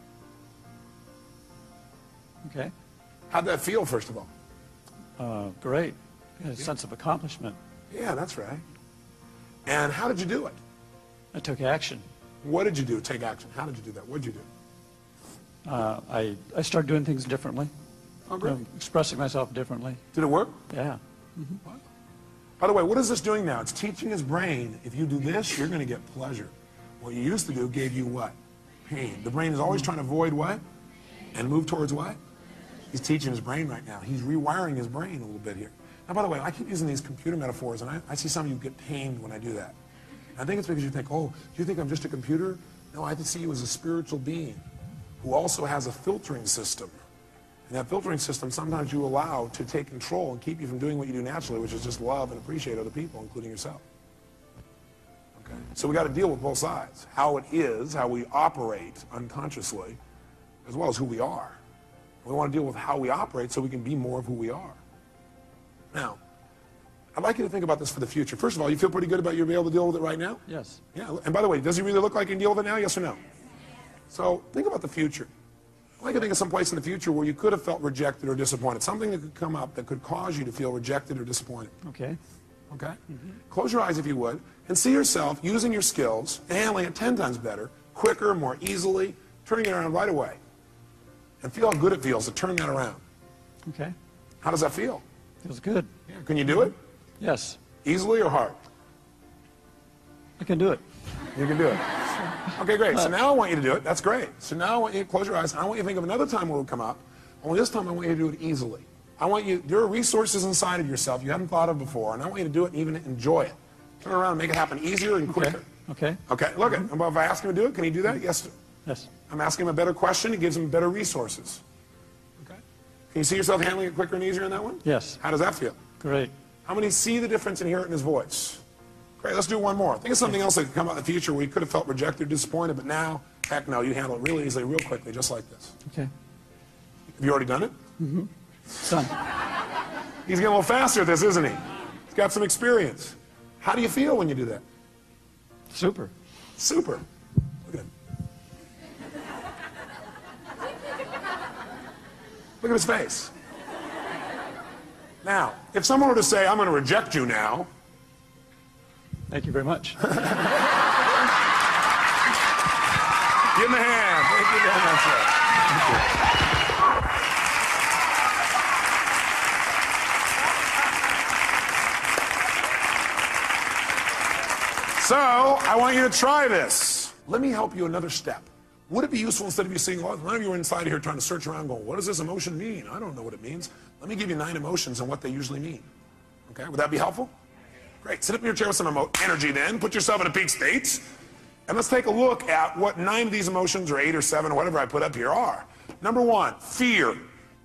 Okay. How'd that feel, first of all? Great. A sense of accomplishment. Yeah, that's right. And how did you do it? I took action. What did you do? Take action. How did you do that? What did you do? I started doing things differently. Oh, great. Expressing myself differently. Did it work? Yeah. By the way, what is this doing now? It's teaching his brain, if you do this, you're going to get pleasure. What you used to do gave you what? Pain. The brain is always trying to avoid what? And move towards what? He's teaching his brain right now. He's rewiring his brain a little bit here. Now, by the way, I keep using these computer metaphors, and I see some of you get pained when I do that. And I think it's because you think, oh, do you think I'm just a computer? No, I see you as a spiritual being who also has a filtering system. And that filtering system sometimes you allow to take control and keep you from doing what you do naturally, which is just love and appreciate other people, including yourself. Okay? So we got to deal with both sides. How it is, how we operate unconsciously, as well as who we are. We want to deal with how we operate so we can be more of who we are. Now, I'd like you to think about this for the future. First of all, you feel pretty good about you being able to deal with it right now? Yes. Yeah, and by the way, does he really look like he can deal with it now, yes or no? So think about the future. I'd like to think of some place in the future where you could have felt rejected or disappointed. Something that could come up that could cause you to feel rejected or disappointed. Okay. Okay? Close your eyes if you would, and see yourself using your skills, and handling it 10 times better, quicker, more easily, turning it around right away. And feel how good it feels to turn that around. Okay. How does that feel? Feels good. Yeah. Can you do it? Yes. Easily or hard? I can do it. You can do it. Okay, great. So now I want you to do it. That's great. So now I want you to close your eyes. And I want you to think of another time where it will come up. Only this time I want you to do it easily. I want you, there are resources inside of yourself you haven't thought of before, and I want you to do it and even enjoy it. Turn around and make it happen easier and quicker. Okay. Okay, look at it. If I ask him to do it, can he do that? Yes. Yes. I'm asking him a better question. It gives him better resources. Okay. Can you see yourself handling it quicker and easier in that one? Yes. How does that feel? Great. How many see the difference and hear it in his voice? Great, let's do one more. Think of something else that could come out in the future where you could have felt rejected, disappointed, but now, heck no, you handle it really easily, real quickly, just like this. Okay. Have you already done it? Done. He's getting a little faster at this, isn't he? He's got some experience. How do you feel when you do that? Super. Super. Look at him. Look at his face. Now, if someone were to say, I'm going to reject you now, Thank you very much. give him a hand. Thank you very much, sir. So, I want you to try this. Let me help you another step. Would it be useful instead of you saying, well, none of you are inside here trying to search around going, what does this emotion mean? I don't know what it means. Let me give you 9 emotions and what they usually mean. Okay, would that be helpful? Great. Sit up in your chair with some energy then. Put yourself in a peak state. And let's take a look at what 9 of these emotions, or 8 or 7, or whatever I put up here are. Number 1, fear.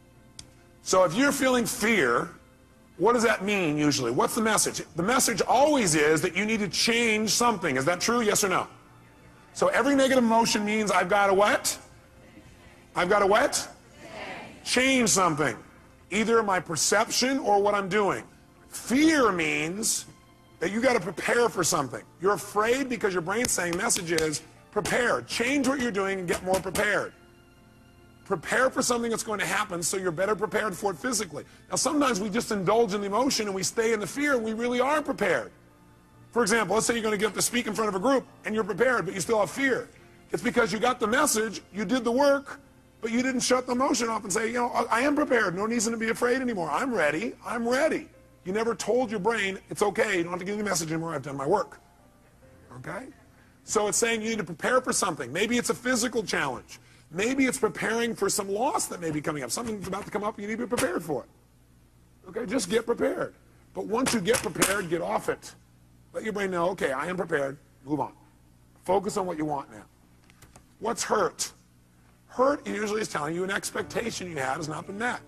So if you're feeling fear, what does that mean usually? What's the message? The message always is that you need to change something. Is that true? Yes or no? So every negative emotion means I've got to what? I've got to what? Change something. Either my perception or what I'm doing. Fear means that you got to prepare for something. You're afraid because your brain's saying message is prepare. Change what you're doing and get more prepared. Prepare for something that's going to happen so you're better prepared for it physically. Now sometimes we just indulge in the emotion and we stay in the fear and we really aren't prepared. For example, let's say you're going to get up to speak in front of a group and you're prepared but you still have fear. It's because you got the message, you did the work, but you didn't shut the emotion off and say, you know, I am prepared. No reason to be afraid anymore. I'm ready. I'm ready. You never told your brain, it's okay, you don't have to give me a message anymore, I've done my work. Okay? So it's saying you need to prepare for something. Maybe it's a physical challenge. Maybe it's preparing for some loss that may be coming up. Something's about to come up, you need to be prepared for it. Okay, just get prepared. But once you get prepared, get off it. Let your brain know, okay, I am prepared, move on. Focus on what you want now. What's hurt? Hurt usually is telling you an expectation you had has not been met.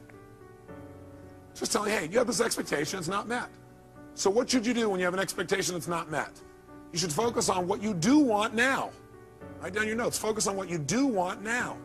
Just telling you, hey, you have this expectation, it's not met. So what should you do when you have an expectation that's not met? You should focus on what you do want now. Write down your notes. Focus on what you do want now.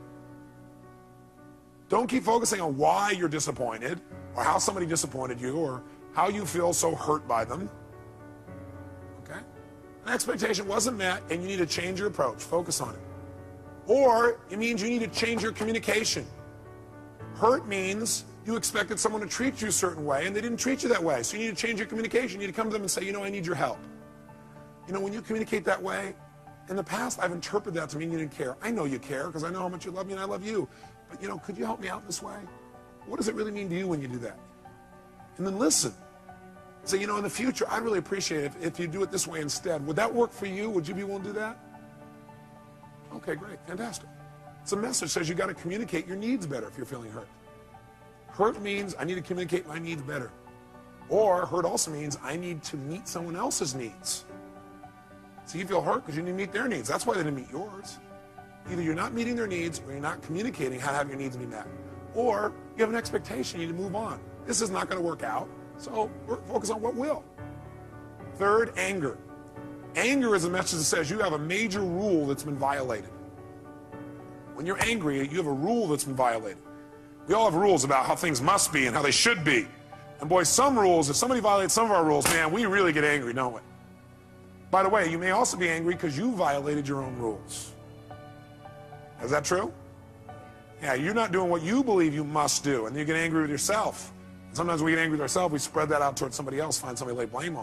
Don't keep focusing on why you're disappointed, or how somebody disappointed you, or how you feel so hurt by them. Okay? An expectation wasn't met and you need to change your approach. Focus on it. Or it means you need to change your communication. Hurt means you expected someone to treat you a certain way and they didn't treat you that way. So you need to change your communication. You need to come to them and say, you know, I need your help. You know, when you communicate that way, in the past I've interpreted that to mean you didn't care. I know you care because I know how much you love me and I love you. But you know, could you help me out this way? What does it really mean to you when you do that? And then listen. Say, you know, in the future, I'd really appreciate it if you do it this way instead. Would that work for you? Would you be willing to do that? Okay, great, fantastic. It's a message that says you got to communicate your needs better if you're feeling hurt. Hurt means I need to communicate my needs better. Or hurt also means I need to meet someone else's needs. So you feel hurt because you need to meet their needs. That's why they didn't meet yours. Either you're not meeting their needs or you're not communicating how to have your needs be met. Or you have an expectation, you need to move on. This is not going to work out, so focus on what will. Third, anger. Anger is a message that says you have a major rule that's been violated. When you're angry, you have a rule that's been violated. We all have rules about how things must be and how they should be. And boy, some rules, if somebody violates some of our rules, man, we really get angry, don't we? By the way, you may also be angry because you violated your own rules. Is that true? Yeah, you're not doing what you believe you must do, and you get angry with yourself. And sometimes when we get angry with ourselves, we spread that out towards somebody else, find somebody to lay blame on.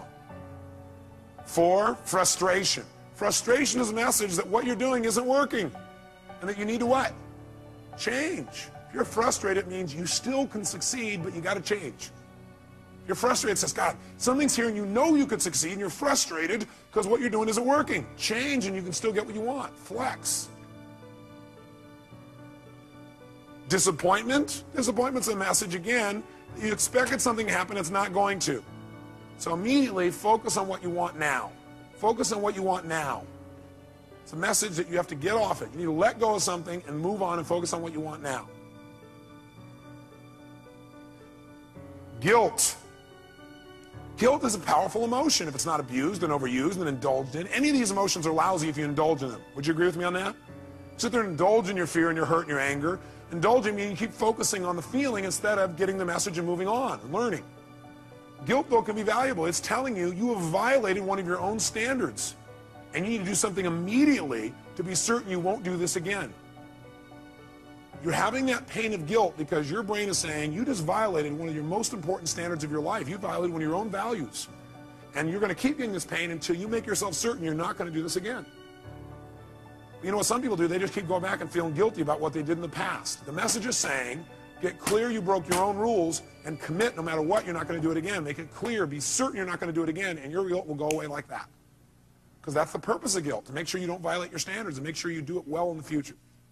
4, frustration. Frustration is a message that what you're doing isn't working, and that you need to what? Change. If you're frustrated, it means you still can succeed, but you got to change. You're frustrated, it says, God, something's here and you know you could succeed, and you're frustrated because what you're doing isn't working. Change and you can still get what you want. Flex. Disappointment. Disappointment's a message, again, you expected something to happen, it's not going to. So immediately focus on what you want now. Focus on what you want now. It's a message that you have to get off it. You need to let go of something and move on and focus on what you want now. Guilt. Guilt is a powerful emotion if it's not abused and overused and indulged in. Any of these emotions are lousy if you indulge in them. Would you agree with me on that? Sit there and indulge in your fear and your hurt and your anger. Indulging means you keep focusing on the feeling instead of getting the message and moving on and learning. Guilt, though, can be valuable. It's telling you you have violated one of your own standards, and you need to do something immediately to be certain you won't do this again. You're having that pain of guilt because your brain is saying you just violated one of your most important standards of your life. You violated one of your own values. And you're going to keep getting this pain until you make yourself certain you're not going to do this again. You know what some people do? They just keep going back and feeling guilty about what they did in the past. The message is saying, get clear you broke your own rules and commit no matter what, you're not going to do it again. Make it clear, be certain you're not going to do it again, and your guilt will go away like that. Because that's the purpose of guilt, to make sure you don't violate your standards and make sure you do it well in the future.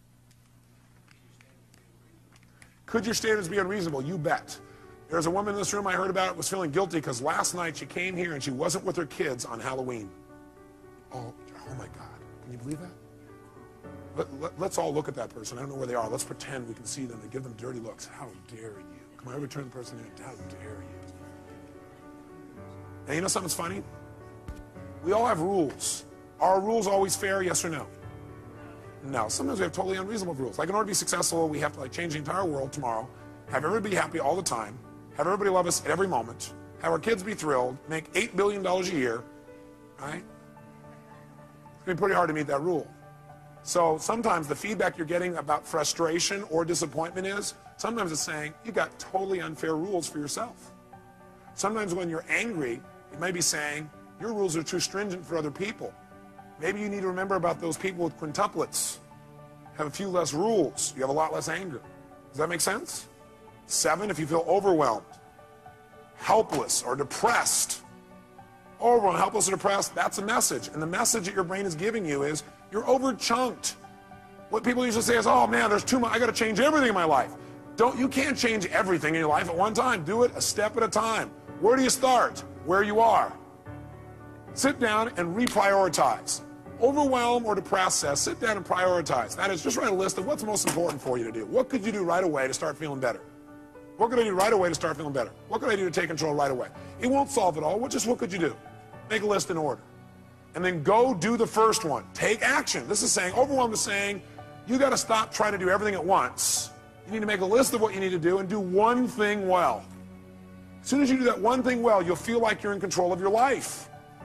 Could your standards be unreasonable? You bet. There's a woman in this room I heard about was feeling guilty because last night she came here and she wasn't with her kids on Halloween. Oh my God. Can you believe that? Let's all look at that person. I don't know where they are. Let's pretend we can see them and give them dirty looks. How dare you? Come on, every turn the person in. How dare you? And you know something's funny? We all have rules. Are rules always fair, yes or no? No. Sometimes we have totally unreasonable rules. Like in order to be successful, we have to change the entire world tomorrow, have everybody be happy all the time, have everybody love us at every moment, have our kids be thrilled, make $8 billion a year, right? It's going to be pretty hard to meet that rule. So sometimes the feedback you're getting about frustration or disappointment is, sometimes it's saying, you got totally unfair rules for yourself. Sometimes when you're angry, it may be saying, your rules are too stringent for other people. Maybe you need to remember about those people with quintuplets. Have a few less rules. You have a lot less anger. Does that make sense? 7, if you feel overwhelmed, helpless, or depressed. Overwhelmed, helpless, or depressed, that's a message. And the message that your brain is giving you is, you're over-chunked. What people usually say is, oh man, there's too much, I gotta change everything in my life. You can't change everything in your life at one time. Do it a step at a time. Where do you start? Where you are. Sit down and reprioritize. Overwhelmed or depressed says, sit down and prioritize. That is, just write a list of what's most important for you to do. What could you do right away to start feeling better? What could I do right away to start feeling better? What could I do to take control right away? It won't solve it all. What could you do? Make a list in order. And then go do the first one. Take action. This is saying, overwhelmed is saying, you got to stop trying to do everything at once. You need to make a list of what you need to do and do one thing well. As soon as you do that one thing well, you'll feel like you're in control of your life.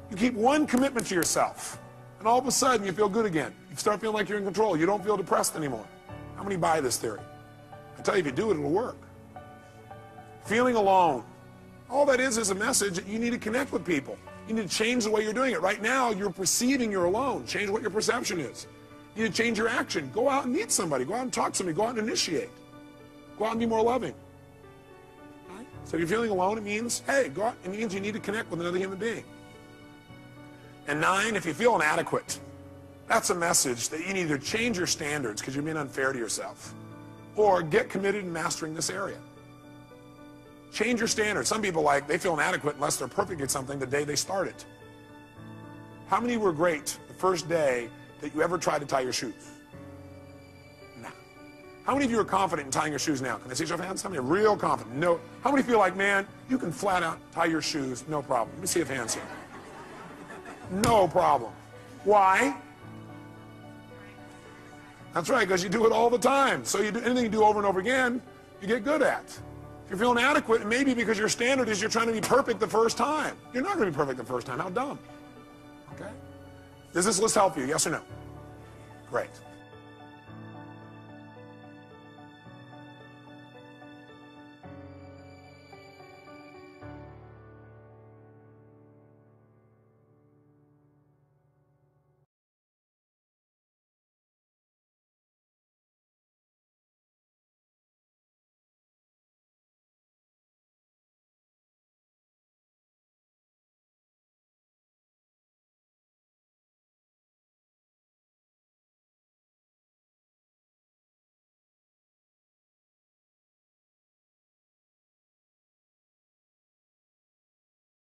You keep one commitment to yourself, and all of a sudden you feel good again. You start feeling like you're in control. You don't feel depressed anymore. How many buy this theory? I tell you, if you do it, it'll work. Feeling alone. All that is a message that you need to connect with people. You need to change the way you're doing it. Right now, you're perceiving you're alone. Change what your perception is. You need to change your action. Go out and meet somebody. Go out and talk to somebody. Go out and initiate. Go out and be more loving. Right? So if you're feeling alone, it means, hey, go out. It means you need to connect with another human being. And 9, if you feel inadequate, that's a message that you need to change your standards because you're being unfair to yourself, or get committed in mastering this area. Change your standards. Some people, they feel inadequate unless they're perfect at something the day they start it. How many were great the first day that you ever tried to tie your shoes? No. How many of you are confident in tying your shoes now? Can I see your hands? How many are real confident? No. How many feel like, man, you can flat out tie your shoes, no problem? Let me see if hands here. No problem. Why? That's right, because you do it all the time. So you do anything you do over and over again, you get good at. If you're feeling inadequate, it may be because your standard is you're trying to be perfect the first time. You're not going to be perfect the first time. How dumb. Okay? Does this list help you? Yes or no? Great.